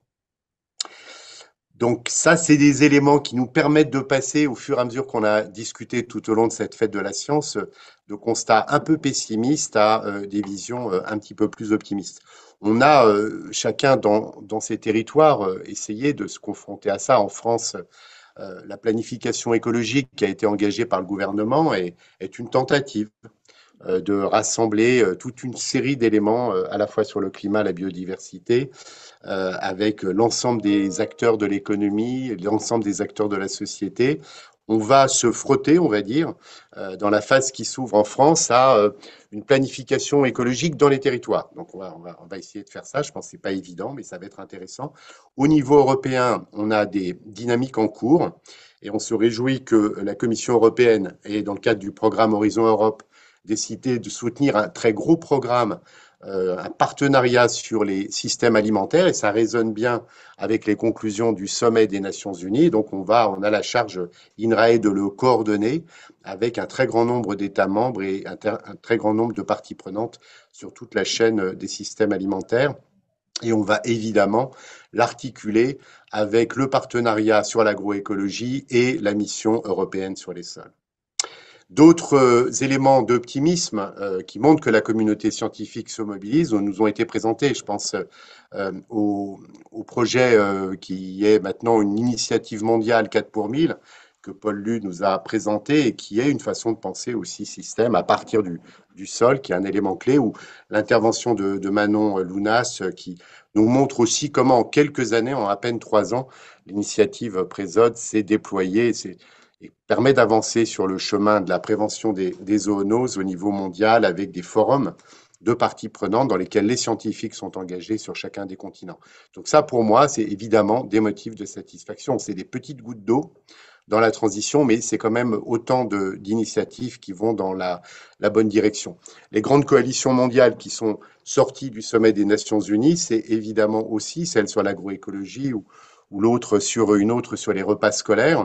Donc ça, c'est des éléments qui nous permettent de passer, au fur et à mesure qu'on a discuté tout au long de cette fête de la science, de constats un peu pessimistes à euh, des visions euh, un petit peu plus optimistes. On a euh, chacun dans, dans ces territoires euh, essayé de se confronter à ça. En France, euh, la planification écologique qui a été engagée par le gouvernement est, est une tentative euh, de rassembler euh, toute une série d'éléments euh, à la fois sur le climat, la biodiversité, Euh, avec l'ensemble des acteurs de l'économie, l'ensemble des acteurs de la société. On va se frotter, on va dire, euh, dans la phase qui s'ouvre en France à euh, une planification écologique dans les territoires. Donc on va, on va, on va essayer de faire ça. Je pense que ce n'est pas évident, mais ça va être intéressant. Au niveau européen, on a des dynamiques en cours et on se réjouit que la Commission européenne ait, dans le cadre du programme Horizon Europe, décidé de soutenir un très gros programme, Euh, un partenariat sur les systèmes alimentaires, et ça résonne bien avec les conclusions du sommet des Nations Unies. Donc on va, on a la charge INRAE de le coordonner avec un très grand nombre d'États membres et un, un très grand nombre de parties prenantes sur toute la chaîne des systèmes alimentaires. Et on va évidemment l'articuler avec le partenariat sur l'agroécologie et la mission européenne sur les sols. D'autres euh, éléments d'optimisme euh, qui montrent que la communauté scientifique se mobilise nous ont été présentés. Je pense euh, au, au projet euh, qui est maintenant une initiative mondiale quatre pour mille que Paul Lu nous a présenté et qui est une façon de penser aussi système à partir du, du sol, qui est un élément clé, ou l'intervention de, de Manon Lounas qui nous montre aussi comment en quelques années, en à peine trois ans, l'initiative Présode s'est déployée. C'est et permet d'avancer sur le chemin de la prévention des, des zoonoses au niveau mondial avec des forums de parties prenantes dans lesquels les scientifiques sont engagés sur chacun des continents. Donc ça, pour moi, c'est évidemment des motifs de satisfaction. C'est des petites gouttes d'eau dans la transition, mais c'est quand même autant d'initiatives qui vont dans la, la bonne direction. Les grandes coalitions mondiales qui sont sorties du sommet des Nations Unies, c'est évidemment aussi celle sur l'agroécologie ou, ou l'autre sur une autre sur les repas scolaires,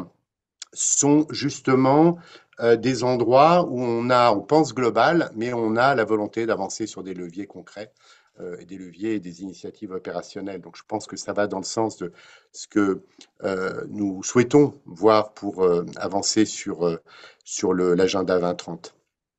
sont justement euh, des endroits où on a, on pense global, mais on a la volonté d'avancer sur des leviers concrets, euh, des leviers et des initiatives opérationnelles. Donc je pense que ça va dans le sens de ce que euh, nous souhaitons voir pour euh, avancer sur, euh, sur l'agenda vingt trente.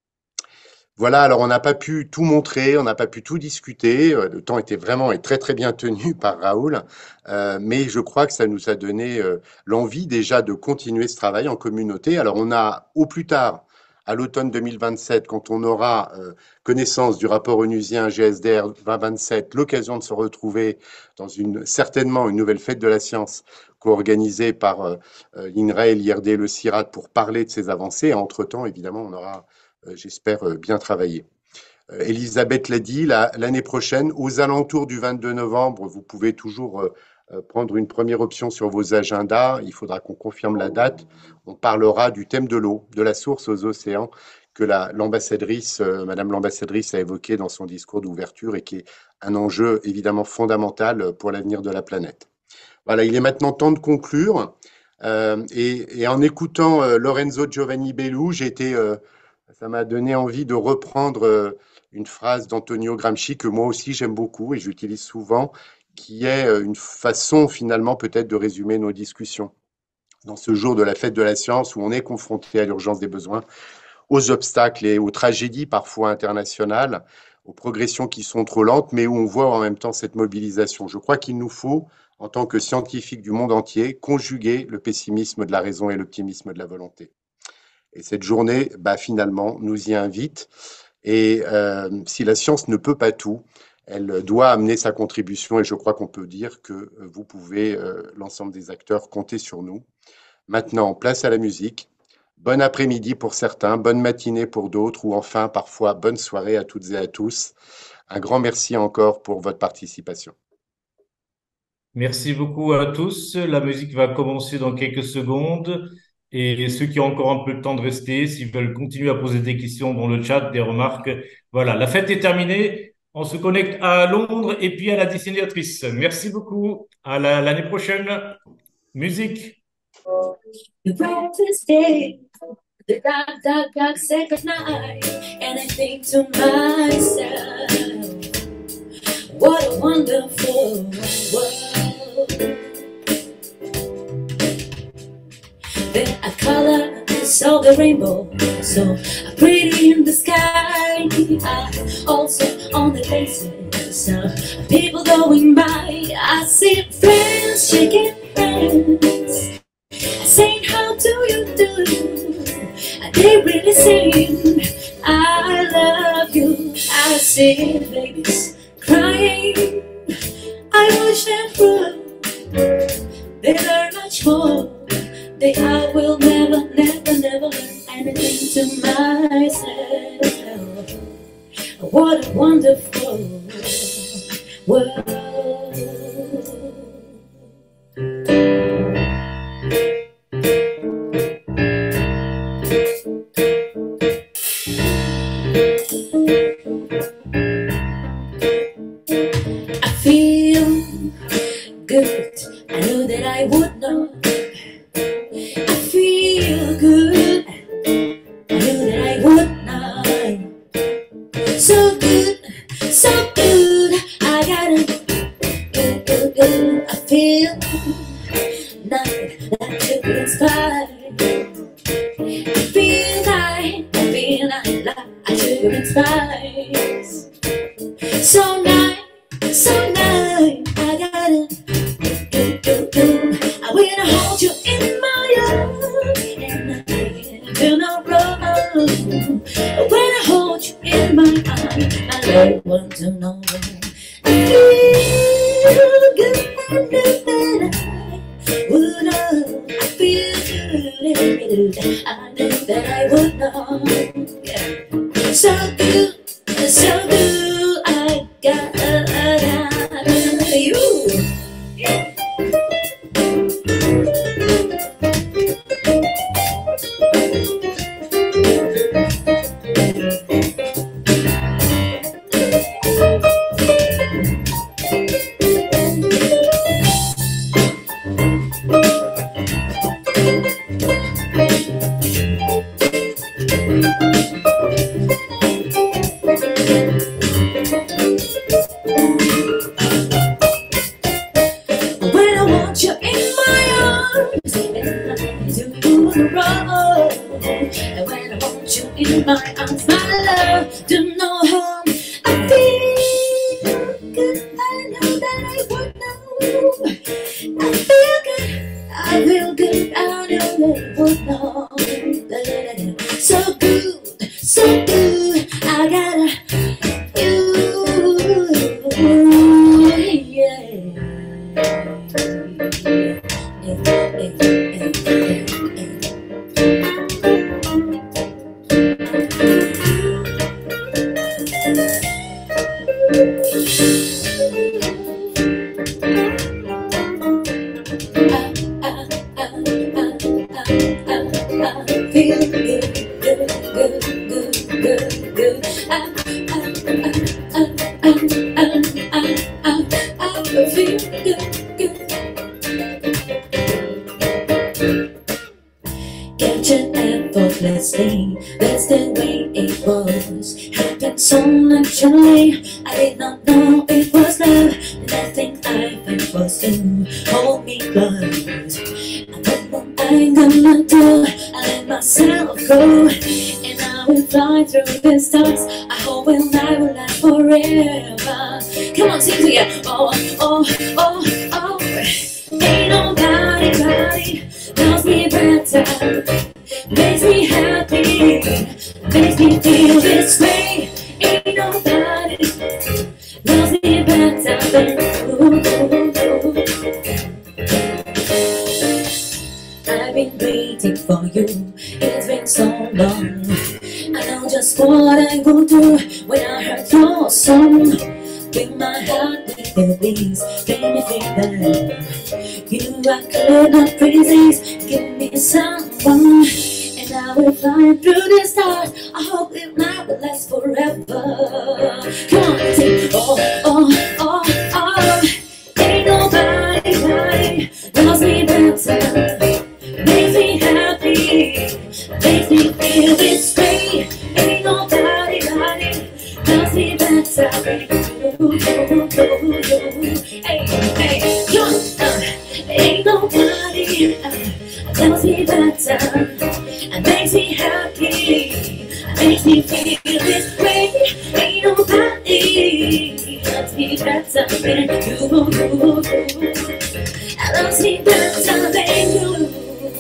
Voilà, alors on n'a pas pu tout montrer, on n'a pas pu tout discuter, le temps était vraiment et très très bien tenu par Raoul, euh, mais je crois que ça nous a donné euh, l'envie déjà de continuer ce travail en communauté. Alors on a au plus tard, à l'automne deux mille vingt-sept, quand on aura euh, connaissance du rapport onusien G S D R vingt vingt-sept, l'occasion de se retrouver dans une certainement une nouvelle fête de la science co-organisée par euh, l'INRAE, l'I R D et le CIRAD pour parler de ces avancées. Et entre-temps, évidemment, on aura j'espère bien travailler. Elisabeth l'a dit, l'année prochaine, aux alentours du vingt-deux novembre, vous pouvez toujours prendre une première option sur vos agendas. Il faudra qu'on confirme la date. On parlera du thème de l'eau, de la source aux océans, que l'ambassadrice, Madame l'ambassadrice a évoqué dans son discours d'ouverture et qui est un enjeu évidemment fondamental pour l'avenir de la planète. Voilà, il est maintenant temps de conclure. Euh, et, et en écoutant euh, Lorenzo Giovanni Bellu, j'ai été, euh, ça m'a donné envie de reprendre euh, une phrase d'Antonio Gramsci que moi aussi j'aime beaucoup et j'utilise souvent, qui est euh, une façon finalement peut-être de résumer nos discussions. Dans ce jour de la fête de la science où on est confronté à l'urgence des besoins, aux obstacles et aux tragédies parfois internationales, aux progressions qui sont trop lentes, mais où on voit en même temps cette mobilisation. Je crois qu'il nous faut, en tant que scientifiques du monde entier, conjuguer le pessimisme de la raison et l'optimisme de la volonté. Et cette journée, bah, finalement, nous y invite. Et euh, si la science ne peut pas tout, elle doit amener sa contribution. Et je crois qu'on peut dire que vous pouvez, euh, l'ensemble des acteurs, compter sur nous. Maintenant, place à la musique. Bon après-midi pour certains, bonne matinée pour d'autres, ou enfin parfois bonne soirée à toutes et à tous. Un grand merci encore pour votre participation. Merci beaucoup à tous. La musique va commencer dans quelques secondes. Et ceux qui ont encore un peu de temps de rester, s'ils veulent continuer à poser des questions dans le chat, des remarques. Voilà, la fête est terminée. On se connecte à Londres et puis à la dessinatrice. Merci beaucoup. À la- l'année prochaine. Musique. The brightest day, the dark, dark, dark sacred night, and I think to myself, what a wonderful world. There are colors of the rainbow, so pretty in the sky, also on the faces of people going by. I see friends shaking hands, saying how do you do, they really saying I love you. I see babies crying, I wish them would, they learn much more, they I will never, never, never learn anything to myself. What a wonderful world. I feel good, I knew that I would not. I feel good, I knew that I would not. So good, so good, I gotta go, go, go. I feel nothing that you can inspire. I feel like, I feel like, like I should inspire. So nice, so nice, I gotta go, go, go. I wanna hold you in my arms, and I feel no wrong. When I hold you in my arms, I don't want to know. I feel good, I knew that I would know. I feel good, I knew that I would know. Yeah. So good, so good, I got you. Yeah. When I want you in my arms, and I do the wrong. And when I want you in my arms, my love, do no harm. I feel good, I know that I would know. I feel good, I feel good, I know that I would know. So good, so good, I gotta you, yeah. Feel good, good. effortlessly. That's the way it was. Happened so naturally. I did not know it was love. And I think I felt was to hold me close. And then what I'm gonna do, I let myself go. And I will fly through the stars. I hope we'll never last forever. Come on, sing together. Oh, oh, oh, oh. Ain't nobody, nobody knows me better. Makes me happy, makes me feel this way. Ain't nobody knows me better than you. I've been waiting for you, it's been so long. I know just what I go through when I heard your song. Fill my heart with your beats, make me feel better. You I could not resist, give me someone. And I will fly through the stars. I hope it never lasts forever. Come on, sing. Oh, oh, oh, oh. Ain't nobody, nobody knows me better. Makes me happy, makes me feel this way. Ain't nobody, nobody knows me better. Hey, hey, yo, uh, ain't nobody uh, knows me better. And makes me happy, makes me feel this way. Ain't nobody loves me better than you. I loves me better than you.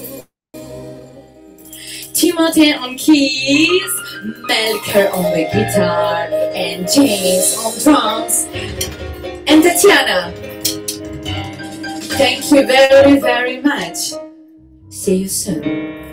Timothée on keys, Melker on the guitar, and James on drums, and Tatiana. Thank you very, very much. See you soon.